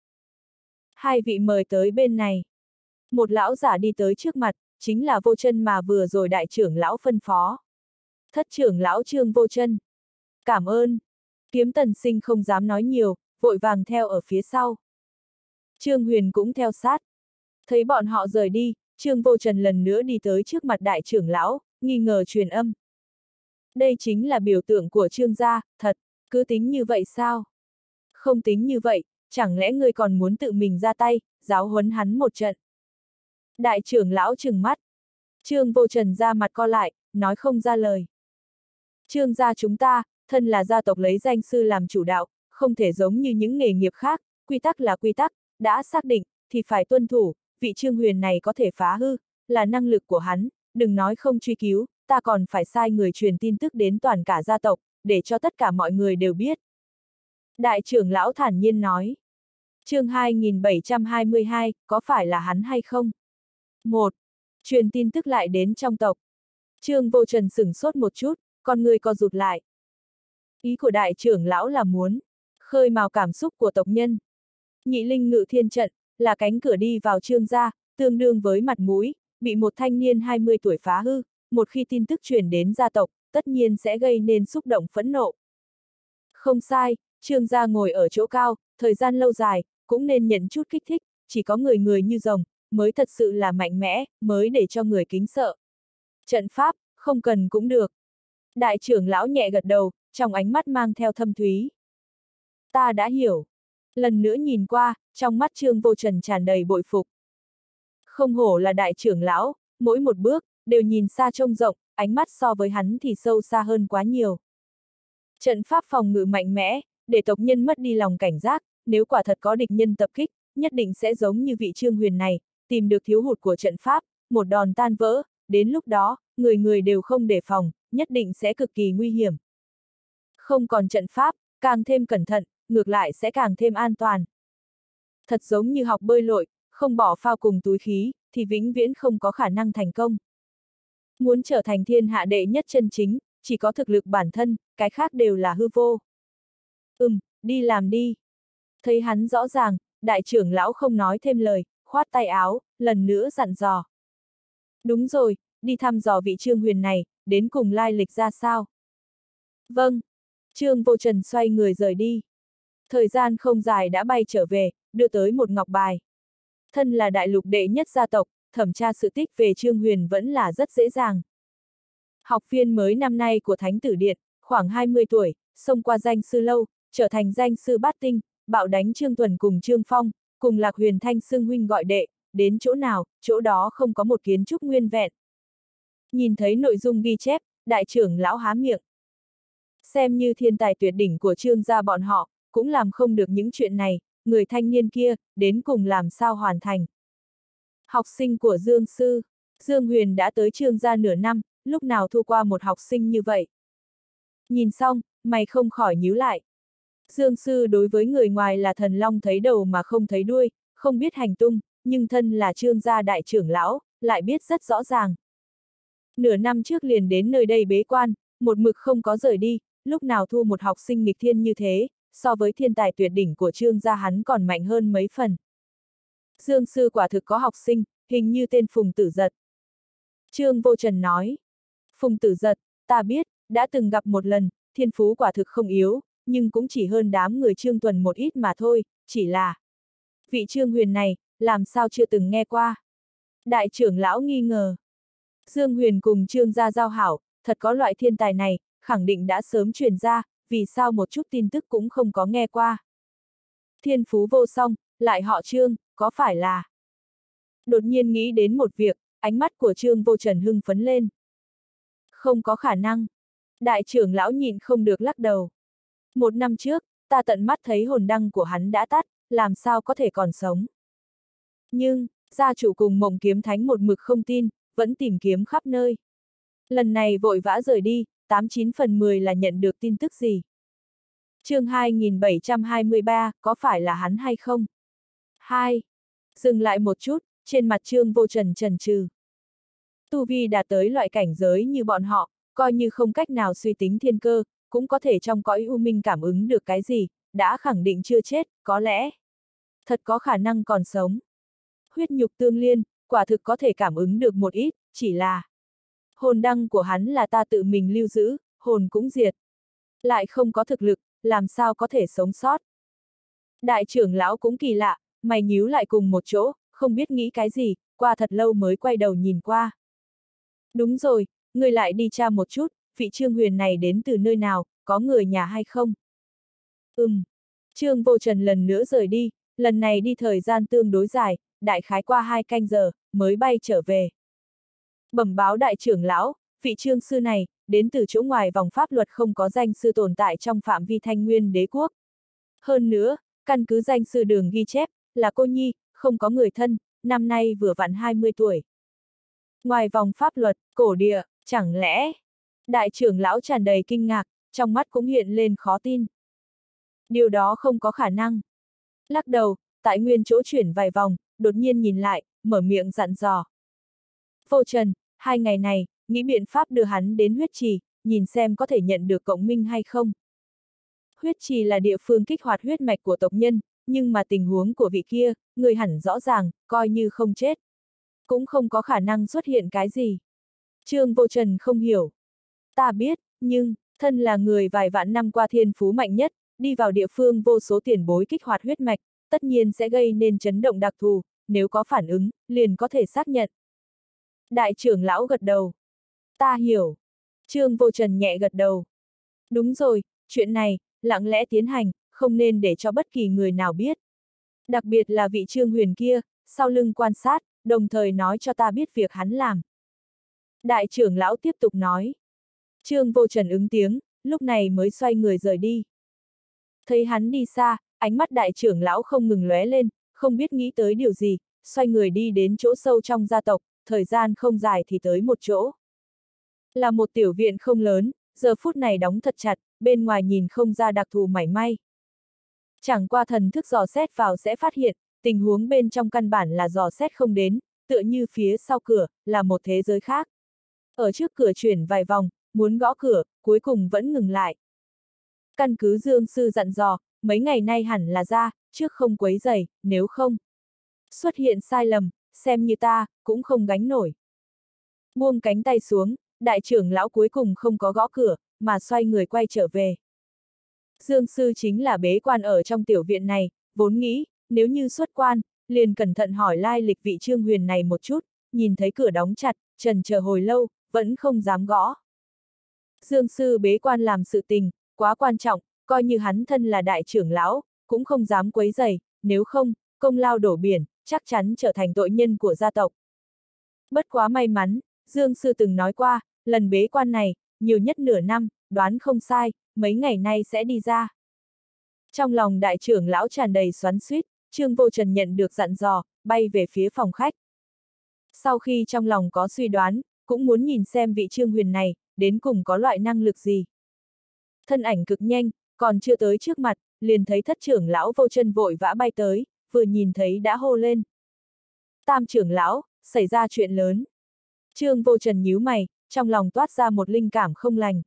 Hai vị mời tới bên này. Một lão giả đi tới trước mặt, chính là Vô Chân mà vừa rồi đại trưởng lão phân phó. Thất trưởng lão Trương Vô Chân. Cảm ơn. Kiếm Tần Sinh không dám nói nhiều, vội vàng theo ở phía sau. Trương Huyền cũng theo sát. Thấy bọn họ rời đi, Trương Vô Trần lần nữa đi tới trước mặt đại trưởng lão, nghi ngờ truyền âm. Đây chính là biểu tượng của Trương gia, thật, cứ tính như vậy sao? Không tính như vậy, chẳng lẽ ngươi còn muốn tự mình ra tay, giáo huấn hắn một trận? Đại trưởng lão trừng mắt. Trương Vô Trần ra mặt co lại, nói không ra lời. Trương gia chúng ta, thân là gia tộc lấy danh sư làm chủ đạo, không thể giống như những nghề nghiệp khác, quy tắc là quy tắc, đã xác định, thì phải tuân thủ, vị Trương Huyền này có thể phá hư, là năng lực của hắn, đừng nói không truy cứu, ta còn phải sai người truyền tin tức đến toàn cả gia tộc, để cho tất cả mọi người đều biết. Đại trưởng lão thản nhiên nói. Chương hai nghìn bảy trăm hai mươi hai, có phải là hắn hay không? một. Truyền tin tức lại đến trong tộc. Trương Vô Trần sửng sốt một chút, con người co rụt lại. Ý của đại trưởng lão là muốn khơi mào cảm xúc của tộc nhân. Nhị linh ngự thiên trận, là cánh cửa đi vào Trương gia, tương đương với mặt mũi, bị một thanh niên hai mươi tuổi phá hư, một khi tin tức truyền đến gia tộc, tất nhiên sẽ gây nên xúc động phẫn nộ. Không sai, Trương gia ngồi ở chỗ cao, thời gian lâu dài, cũng nên nhận chút kích thích, chỉ có người người như rồng, mới thật sự là mạnh mẽ, mới để cho người kính sợ. Trận pháp, không cần cũng được. Đại trưởng lão nhẹ gật đầu, trong ánh mắt mang theo thâm thúy. Ta đã hiểu. Lần nữa nhìn qua, trong mắt Trương Vô Trần tràn đầy bội phục. Không hổ là đại trưởng lão, mỗi một bước, đều nhìn xa trông rộng, ánh mắt so với hắn thì sâu xa hơn quá nhiều. Trận pháp phòng ngự mạnh mẽ, để tộc nhân mất đi lòng cảnh giác, nếu quả thật có địch nhân tập kích, nhất định sẽ giống như vị Trương Huyền này, tìm được thiếu hụt của trận pháp, một đòn tan vỡ, đến lúc đó, người người đều không đề phòng, nhất định sẽ cực kỳ nguy hiểm. Không còn trận pháp, càng thêm cẩn thận, ngược lại sẽ càng thêm an toàn. Thật giống như học bơi lội, không bỏ phao cùng túi khí, thì vĩnh viễn không có khả năng thành công. Muốn trở thành thiên hạ đệ nhất chân chính, chỉ có thực lực bản thân, cái khác đều là hư vô. Ừm, đi làm đi. Thấy hắn rõ ràng, đại trưởng lão không nói thêm lời, khoát tay áo, lần nữa dặn dò. Đúng rồi, đi thăm dò vị Trương Huyền này, đến cùng lai lịch ra sao. Vâng. Trương Vô Trần xoay người rời đi. Thời gian không dài đã bay trở về, đưa tới một ngọc bài. Thân là đại lục đệ nhất gia tộc, thẩm tra sự tích về Trương Huyền vẫn là rất dễ dàng. Học viên mới năm nay của Thánh Tử Điện, khoảng hai mươi tuổi, xông qua danh sư lâu, trở thành danh sư bát tinh, bạo đánh Trương Tuần cùng Trương Phong, cùng Lạc Huyền Thanh xưng huynh gọi đệ, đến chỗ nào, chỗ đó không có một kiến trúc nguyên vẹn. Nhìn thấy nội dung ghi chép, đại trưởng lão há miệng. Xem như thiên tài tuyệt đỉnh của Trương gia bọn họ, cũng làm không được những chuyện này, người thanh niên kia, đến cùng làm sao hoàn thành. Học sinh của Dương Sư, Dương Huyền đã tới Trương gia nửa năm, lúc nào thu qua một học sinh như vậy. Nhìn xong, mày không khỏi nhíu lại. Dương Sư đối với người ngoài là thần long thấy đầu mà không thấy đuôi, không biết hành tung, nhưng thân là Trương gia đại trưởng lão, lại biết rất rõ ràng. Nửa năm trước liền đến nơi đây bế quan, một mực không có rời đi, lúc nào thu một học sinh nghịch thiên như thế, so với thiên tài tuyệt đỉnh của Trương gia hắn còn mạnh hơn mấy phần. Dương Sư quả thực có học sinh, hình như tên Phùng Tử Giật. Trương Vô Trần nói. Phùng Tử Giật, ta biết, đã từng gặp một lần, thiên phú quả thực không yếu, nhưng cũng chỉ hơn đám người Trương Tuần một ít mà thôi, chỉ là... Vị Trương Huyền này, làm sao chưa từng nghe qua? Đại trưởng lão nghi ngờ. Dương Huyền cùng Trương gia giao hảo, thật có loại thiên tài này, khẳng định đã sớm truyền ra, vì sao một chút tin tức cũng không có nghe qua. Thiên phú vô song, lại họ Trương, có phải là... Đột nhiên nghĩ đến một việc, ánh mắt của Trương Vô Trần hưng phấn lên. Không có khả năng. Đại trưởng lão nhịn không được lắc đầu. Một năm trước, ta tận mắt thấy hồn đăng của hắn đã tắt, làm sao có thể còn sống. Nhưng, gia chủ cùng Mộng Kiếm Thánh một mực không tin, vẫn tìm kiếm khắp nơi. Lần này vội vã rời đi, tám chín phần mười là nhận được tin tức gì. Chương hai nghìn bảy trăm hai mươi ba, có phải là hắn hay không? Hai. Dừng lại một chút, trên mặt Trương Vô Trần chần chừ. Tu vi đạt tới loại cảnh giới như bọn họ, coi như không cách nào suy tính thiên cơ, cũng có thể trong cõi u minh cảm ứng được cái gì, đã khẳng định chưa chết, có lẽ thật có khả năng còn sống. Huyết nhục tương liên, quả thực có thể cảm ứng được một ít, chỉ là hồn đăng của hắn là ta tự mình lưu giữ, hồn cũng diệt. Lại không có thực lực, làm sao có thể sống sót. Đại trưởng lão cũng kỳ lạ, mày nhíu lại cùng một chỗ, không biết nghĩ cái gì, qua thật lâu mới quay đầu nhìn qua. Đúng rồi, người lại đi tra một chút, vị Trương Huyền này đến từ nơi nào, có người nhà hay không? Ừm. Trương Vô Trần lần nữa rời đi, lần này đi thời gian tương đối dài, đại khái qua hai canh giờ, mới bay trở về. Bẩm báo đại trưởng lão, vị Trương sư này, đến từ chỗ ngoài vòng pháp luật không có danh sư tồn tại trong phạm vi Thanh Nguyên đế quốc. Hơn nữa, căn cứ danh sư đường ghi chép, là cô nhi, không có người thân, năm nay vừa vặn hai mươi tuổi. Ngoài vòng pháp luật, cổ địa, chẳng lẽ... Đại trưởng lão tràn đầy kinh ngạc, trong mắt cũng hiện lên khó tin. Điều đó không có khả năng. Lắc đầu, tại nguyên chỗ chuyển vài vòng, đột nhiên nhìn lại, mở miệng dặn dò. Vô Trần, hai ngày này, nghĩ biện pháp đưa hắn đến huyết trì, nhìn xem có thể nhận được cộng minh hay không. Huyết trì là địa phương kích hoạt huyết mạch của tộc nhân, nhưng mà tình huống của vị kia, người hẳn rõ ràng, coi như không chết. Cũng không có khả năng xuất hiện cái gì. Trương Vô Trần không hiểu. Ta biết, nhưng, thân là người vài vạn năm qua thiên phú mạnh nhất, đi vào địa phương vô số tiền bối kích hoạt huyết mạch, tất nhiên sẽ gây nên chấn động đặc thù, nếu có phản ứng, liền có thể xác nhận. Đại trưởng lão gật đầu. Ta hiểu. Trương Vô Trần nhẹ gật đầu. Đúng rồi, chuyện này, lặng lẽ tiến hành, không nên để cho bất kỳ người nào biết. Đặc biệt là vị Trương Huyền kia, sau lưng quan sát, đồng thời nói cho ta biết việc hắn làm. Đại trưởng lão tiếp tục nói. Trương Vô Trần ứng tiếng, lúc này mới xoay người rời đi. Thấy hắn đi xa, ánh mắt đại trưởng lão không ngừng lóe lên, không biết nghĩ tới điều gì, xoay người đi đến chỗ sâu trong gia tộc, thời gian không dài thì tới một chỗ. Là một tiểu viện không lớn, giờ phút này đóng thật chặt, bên ngoài nhìn không ra đặc thù mảy may. Chẳng qua thần thức dò xét vào sẽ phát hiện, tình huống bên trong căn bản là dò xét không đến, tựa như phía sau cửa, là một thế giới khác. Ở trước cửa chuyển vài vòng, muốn gõ cửa, cuối cùng vẫn ngừng lại. Căn cứ Dương sư dặn dò, mấy ngày nay hẳn là ra, trước không quấy rầy, nếu không xuất hiện sai lầm, xem như ta, cũng không gánh nổi. Buông cánh tay xuống, đại trưởng lão cuối cùng không có gõ cửa, mà xoay người quay trở về. Dương sư chính là bế quan ở trong tiểu viện này, vốn nghĩ, nếu như xuất quan, liền cẩn thận hỏi lai lịch vị Trương Huyền này một chút, nhìn thấy cửa đóng chặt, trần chờ hồi lâu, vẫn không dám gõ. Dương sư bế quan làm sự tình, quá quan trọng, coi như hắn thân là đại trưởng lão, cũng không dám quấy rầy, nếu không, công lao đổ biển, chắc chắn trở thành tội nhân của gia tộc. Bất quá may mắn, Dương sư từng nói qua, lần bế quan này, nhiều nhất nửa năm, đoán không sai, mấy ngày nay sẽ đi ra. Trong lòng đại trưởng lão tràn đầy xoắn xuýt, Trương Vô Trần nhận được dặn dò, bay về phía phòng khách. Sau khi trong lòng có suy đoán, cũng muốn nhìn xem vị Trương Huyền này, đến cùng có loại năng lực gì. Thân ảnh cực nhanh, còn chưa tới trước mặt, liền thấy thất trưởng lão Vô Trần vội vã bay tới, vừa nhìn thấy đã hô lên. Tam trưởng lão, xảy ra chuyện lớn. Trương Vô Trần nhíu mày, trong lòng toát ra một linh cảm không lành.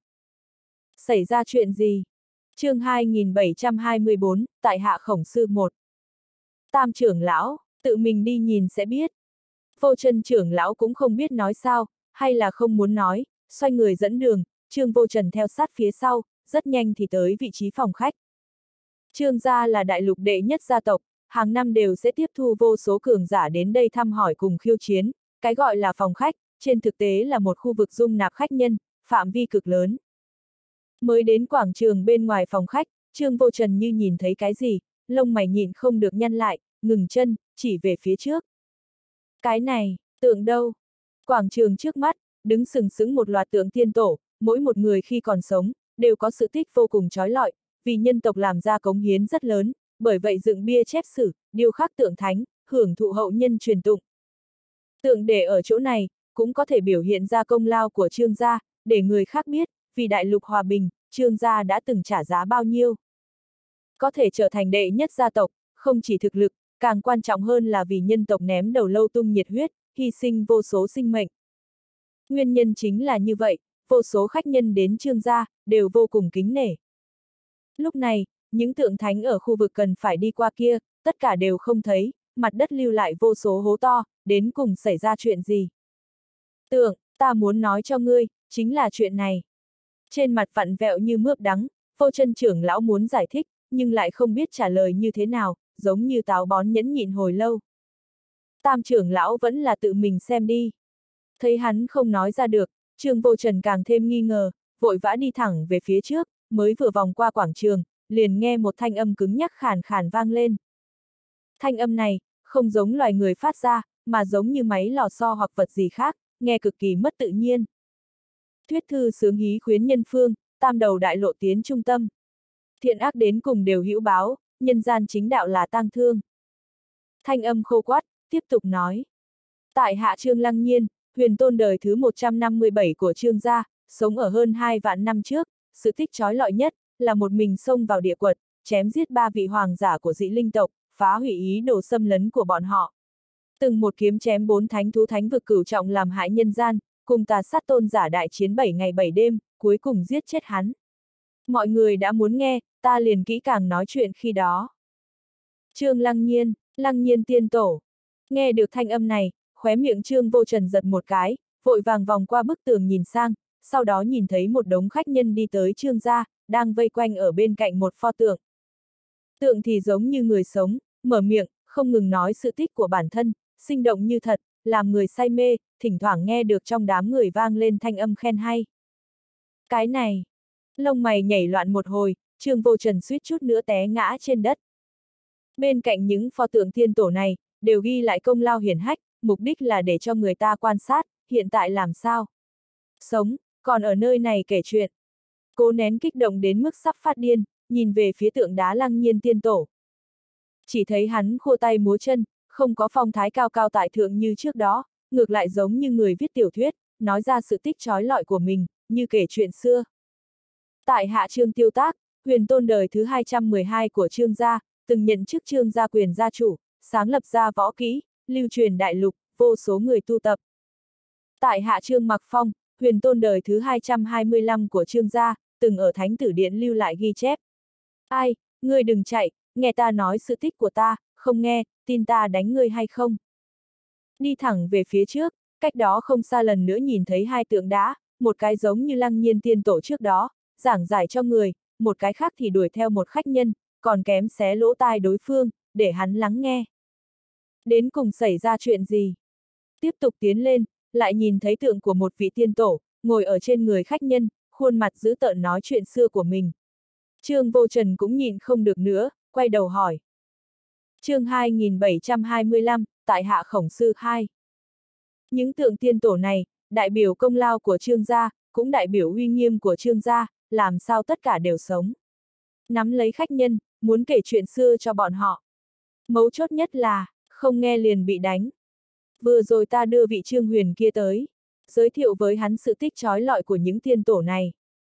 Xảy ra chuyện gì? Chương hai nghìn bảy trăm hai mươi bốn, tại hạ khổng sư một. Tam trưởng lão, tự mình đi nhìn sẽ biết. Vô Trần trưởng lão cũng không biết nói sao, hay là không muốn nói, xoay người dẫn đường, Trương Vô Trần theo sát phía sau, rất nhanh thì tới vị trí phòng khách. Trương gia là đại lục đệ nhất gia tộc, hàng năm đều sẽ tiếp thu vô số cường giả đến đây thăm hỏi cùng khiêu chiến, cái gọi là phòng khách, trên thực tế là một khu vực dung nạp khách nhân, phạm vi cực lớn. Mới đến quảng trường bên ngoài phòng khách, Trương Vô Trần như nhìn thấy cái gì, lông mày nhịn không được nhăn lại, ngừng chân, chỉ về phía trước. Cái này, tượng đâu? Quảng trường trước mắt, đứng sừng sững một loạt tượng tiên tổ, mỗi một người khi còn sống, đều có sự tích vô cùng trói lọi, vì nhân tộc làm ra cống hiến rất lớn, bởi vậy dựng bia chép sử, điêu khắc tượng thánh, hưởng thụ hậu nhân truyền tụng. Tượng để ở chỗ này, cũng có thể biểu hiện ra công lao của Trương gia, để người khác biết, vì đại lục hòa bình, Trương gia đã từng trả giá bao nhiêu. Có thể trở thành đệ nhất gia tộc, không chỉ thực lực, càng quan trọng hơn là vì nhân tộc ném đầu lâu tung nhiệt huyết, hy sinh vô số sinh mệnh. Nguyên nhân chính là như vậy, vô số khách nhân đến Trương gia, đều vô cùng kính nể. Lúc này, những tượng thánh ở khu vực cần phải đi qua kia, tất cả đều không thấy, mặt đất lưu lại vô số hố to, đến cùng xảy ra chuyện gì. Tượng, ta muốn nói cho ngươi, chính là chuyện này. Trên mặt vặn vẹo như mướp đắng, Vô Chân trưởng lão muốn giải thích, nhưng lại không biết trả lời như thế nào, giống như táo bón nhẫn nhịn hồi lâu. Tam trưởng lão vẫn là tự mình xem đi. Thấy hắn không nói ra được, Trương Vô Trần càng thêm nghi ngờ, vội vã đi thẳng về phía trước, mới vừa vòng qua quảng trường, liền nghe một thanh âm cứng nhắc khàn khàn vang lên. Thanh âm này, không giống loài người phát ra, mà giống như máy lò xo hoặc vật gì khác, nghe cực kỳ mất tự nhiên. Thuyết thư sướng hí khuyến nhân phương, tam đầu đại lộ tiến trung tâm. Thiện ác đến cùng đều hữu báo, nhân gian chính đạo là tang thương. Thanh âm khô quát, tiếp tục nói. Tại hạ Trương Lăng Nhiên, huyền tôn đời thứ một trăm năm mươi bảy của Trương gia, sống ở hơn hai vạn năm trước, sự tích chói lọi nhất, là một mình xông vào địa quật, chém giết ba vị hoàng giả của dị linh tộc, phá hủy ý đồ xâm lấn của bọn họ. Từng một kiếm chém bốn thánh thú thánh vực cửu trọng làm hại nhân gian, cùng tà sát tôn giả đại chiến bảy ngày bảy đêm, cuối cùng giết chết hắn. Mọi người đã muốn nghe, ta liền kỹ càng nói chuyện khi đó. Trương Lăng Nhiên, Lăng Nhiên tiên tổ. Nghe được thanh âm này, khóe miệng Trương Vô Trần giật một cái, vội vàng vòng qua bức tường nhìn sang, sau đó nhìn thấy một đống khách nhân đi tới Trương gia, đang vây quanh ở bên cạnh một pho tượng. Tượng thì giống như người sống, mở miệng, không ngừng nói sự tích của bản thân, sinh động như thật, làm người say mê, thỉnh thoảng nghe được trong đám người vang lên thanh âm khen hay. Cái này, lông mày nhảy loạn một hồi, Trương Vô Trần suýt chút nữa té ngã trên đất. Bên cạnh những pho tượng tiên tổ này, đều ghi lại công lao hiển hách, mục đích là để cho người ta quan sát, hiện tại làm sao? Sống, còn ở nơi này kể chuyện. Cố nén kích động đến mức sắp phát điên, nhìn về phía tượng đá Lăng Nhiên tiên tổ. Chỉ thấy hắn khua tay múa chân, không có phong thái cao cao tại thượng như trước đó, ngược lại giống như người viết tiểu thuyết, nói ra sự tích chói lọi của mình, như kể chuyện xưa. Tại hạ Trương Tiêu Tác, huyền tôn đời thứ hai trăm mười hai của Trương gia, từng nhận chức Trương gia quyền gia chủ, sáng lập ra võ kỹ, lưu truyền đại lục, vô số người tu tập. Tại hạ Trương Mặc Phong, huyền tôn đời thứ hai trăm hai mươi lăm của Trương gia, từng ở Thánh Tử Điện lưu lại ghi chép. Ai, ngươi đừng chạy, nghe ta nói sự tích của ta, không nghe, tin ta đánh ngươi hay không? Đi thẳng về phía trước, cách đó không xa lần nữa nhìn thấy hai tượng đá, một cái giống như Lăng Nhiên tiên tổ trước đó, giảng giải cho người, một cái khác thì đuổi theo một khách nhân, còn kém xé lỗ tai đối phương, để hắn lắng nghe. Đến cùng xảy ra chuyện gì? Tiếp tục tiến lên, lại nhìn thấy tượng của một vị tiên tổ, ngồi ở trên người khách nhân, khuôn mặt dữ tợn nói chuyện xưa của mình. Trương Vô Trần cũng nhìn không được nữa, quay đầu hỏi. Chương hai nghìn bảy trăm hai mươi lăm, tại hạ Khổng Sư hai. Những tượng tiên tổ này, đại biểu công lao của Trương gia, cũng đại biểu uy nghiêm của Trương gia, làm sao tất cả đều sống. Nắm lấy khách nhân, muốn kể chuyện xưa cho bọn họ. Mấu chốt nhất là, không nghe liền bị đánh. Vừa rồi ta đưa vị Trương Huyền kia tới, giới thiệu với hắn sự tích chói lọi của những tiên tổ này.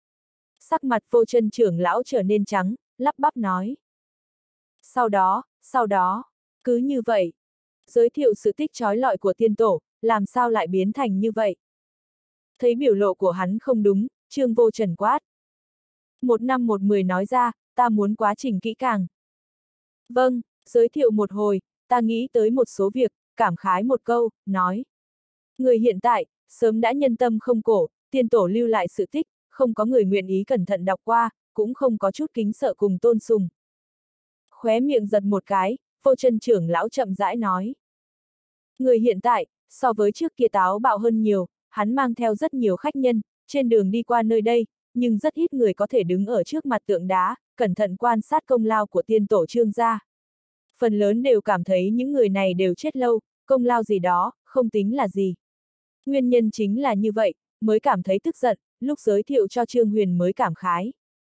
Sắc mặt Vô Chân trưởng lão trở nên trắng, lắp bắp nói. Sau đó, sau đó, cứ như vậy, giới thiệu sự tích chói lọi của tiên tổ, làm sao lại biến thành như vậy? Thấy biểu lộ của hắn không đúng, Trương Vô Trần quát. Một năm một mười nói ra, ta muốn quá trình kỹ càng. Vâng, giới thiệu một hồi, ta nghĩ tới một số việc, cảm khái một câu, nói. Người hiện tại, sớm đã nhân tâm không cổ, tiên tổ lưu lại sự tích, không có người nguyện ý cẩn thận đọc qua, cũng không có chút kính sợ cùng tôn sùng. Khóe miệng giật một cái, Vô Chân trưởng lão chậm rãi nói. Người hiện tại, so với trước kia táo bạo hơn nhiều, hắn mang theo rất nhiều khách nhân, trên đường đi qua nơi đây, nhưng rất ít người có thể đứng ở trước mặt tượng đá, cẩn thận quan sát công lao của tiên tổ Trương gia. Phần lớn đều cảm thấy những người này đều chết lâu, công lao gì đó, không tính là gì. Nguyên nhân chính là như vậy, mới cảm thấy tức giận, lúc giới thiệu cho Trương Huyền mới cảm khái.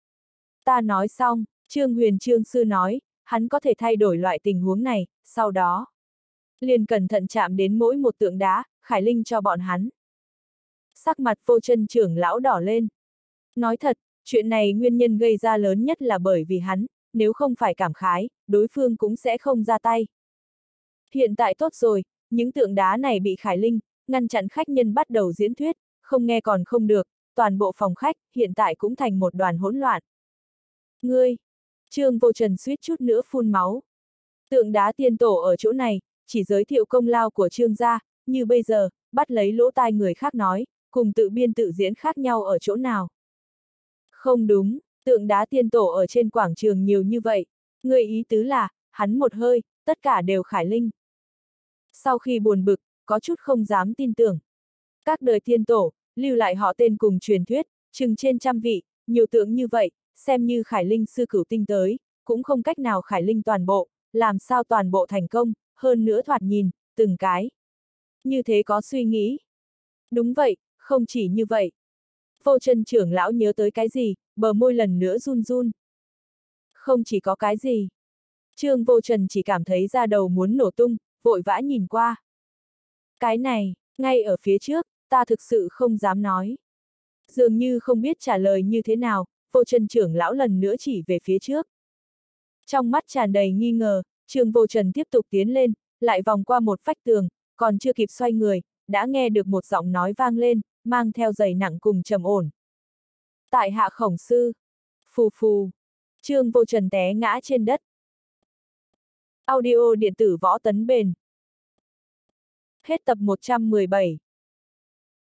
Ta nói xong, Trương Huyền Trương sư nói, hắn có thể thay đổi loại tình huống này, sau đó liền cẩn thận chạm đến mỗi một tượng đá, khải linh cho bọn hắn. Sắc mặt Vô Chân trưởng lão đỏ lên. Nói thật, chuyện này nguyên nhân gây ra lớn nhất là bởi vì hắn, nếu không phải cảm khái, đối phương cũng sẽ không ra tay. Hiện tại tốt rồi, những tượng đá này bị Khải Linh ngăn chặn khách nhân bắt đầu diễn thuyết, không nghe còn không được, toàn bộ phòng khách hiện tại cũng thành một đoàn hỗn loạn. Ngươi! Trương Vô Trần suýt chút nữa phun máu. Tượng đá tiên tổ ở chỗ này, chỉ giới thiệu công lao của Trương gia, như bây giờ, bắt lấy lỗ tai người khác nói, cùng tự biên tự diễn khác nhau ở chỗ nào. Không đúng, tượng đá tiên tổ ở trên quảng trường nhiều như vậy, người ý tứ là, hắn một hơi, tất cả đều Khải Linh. Sau khi buồn bực, có chút không dám tin tưởng. Các đời tiên tổ, lưu lại họ tên cùng truyền thuyết, chừng trên trăm vị, nhiều tượng như vậy, xem như Khải Linh sư cửu tinh tới, cũng không cách nào Khải Linh toàn bộ, làm sao toàn bộ thành công, hơn nữa thoạt nhìn, từng cái. Như thế có suy nghĩ. Đúng vậy, không chỉ như vậy. Vô Trần trưởng lão nhớ tới cái gì, bờ môi lần nữa run run. Không chỉ có cái gì. Trương Vô Trần chỉ cảm thấy da đầu muốn nổ tung, vội vã nhìn qua. Cái này, ngay ở phía trước, ta thực sự không dám nói. Dường như không biết trả lời như thế nào, Vô Trần trưởng lão lần nữa chỉ về phía trước. Trong mắt tràn đầy nghi ngờ, Trương Vô Trần tiếp tục tiến lên, lại vòng qua một vách tường, còn chưa kịp xoay người, đã nghe được một giọng nói vang lên, mang theo giày nặng cùng trầm ổn. Tại hạ khổng sư. Phù phù. Trương Vô Trần té ngã trên đất. Audio điện tử võ tấn bền. Hết tập một trăm mười bảy.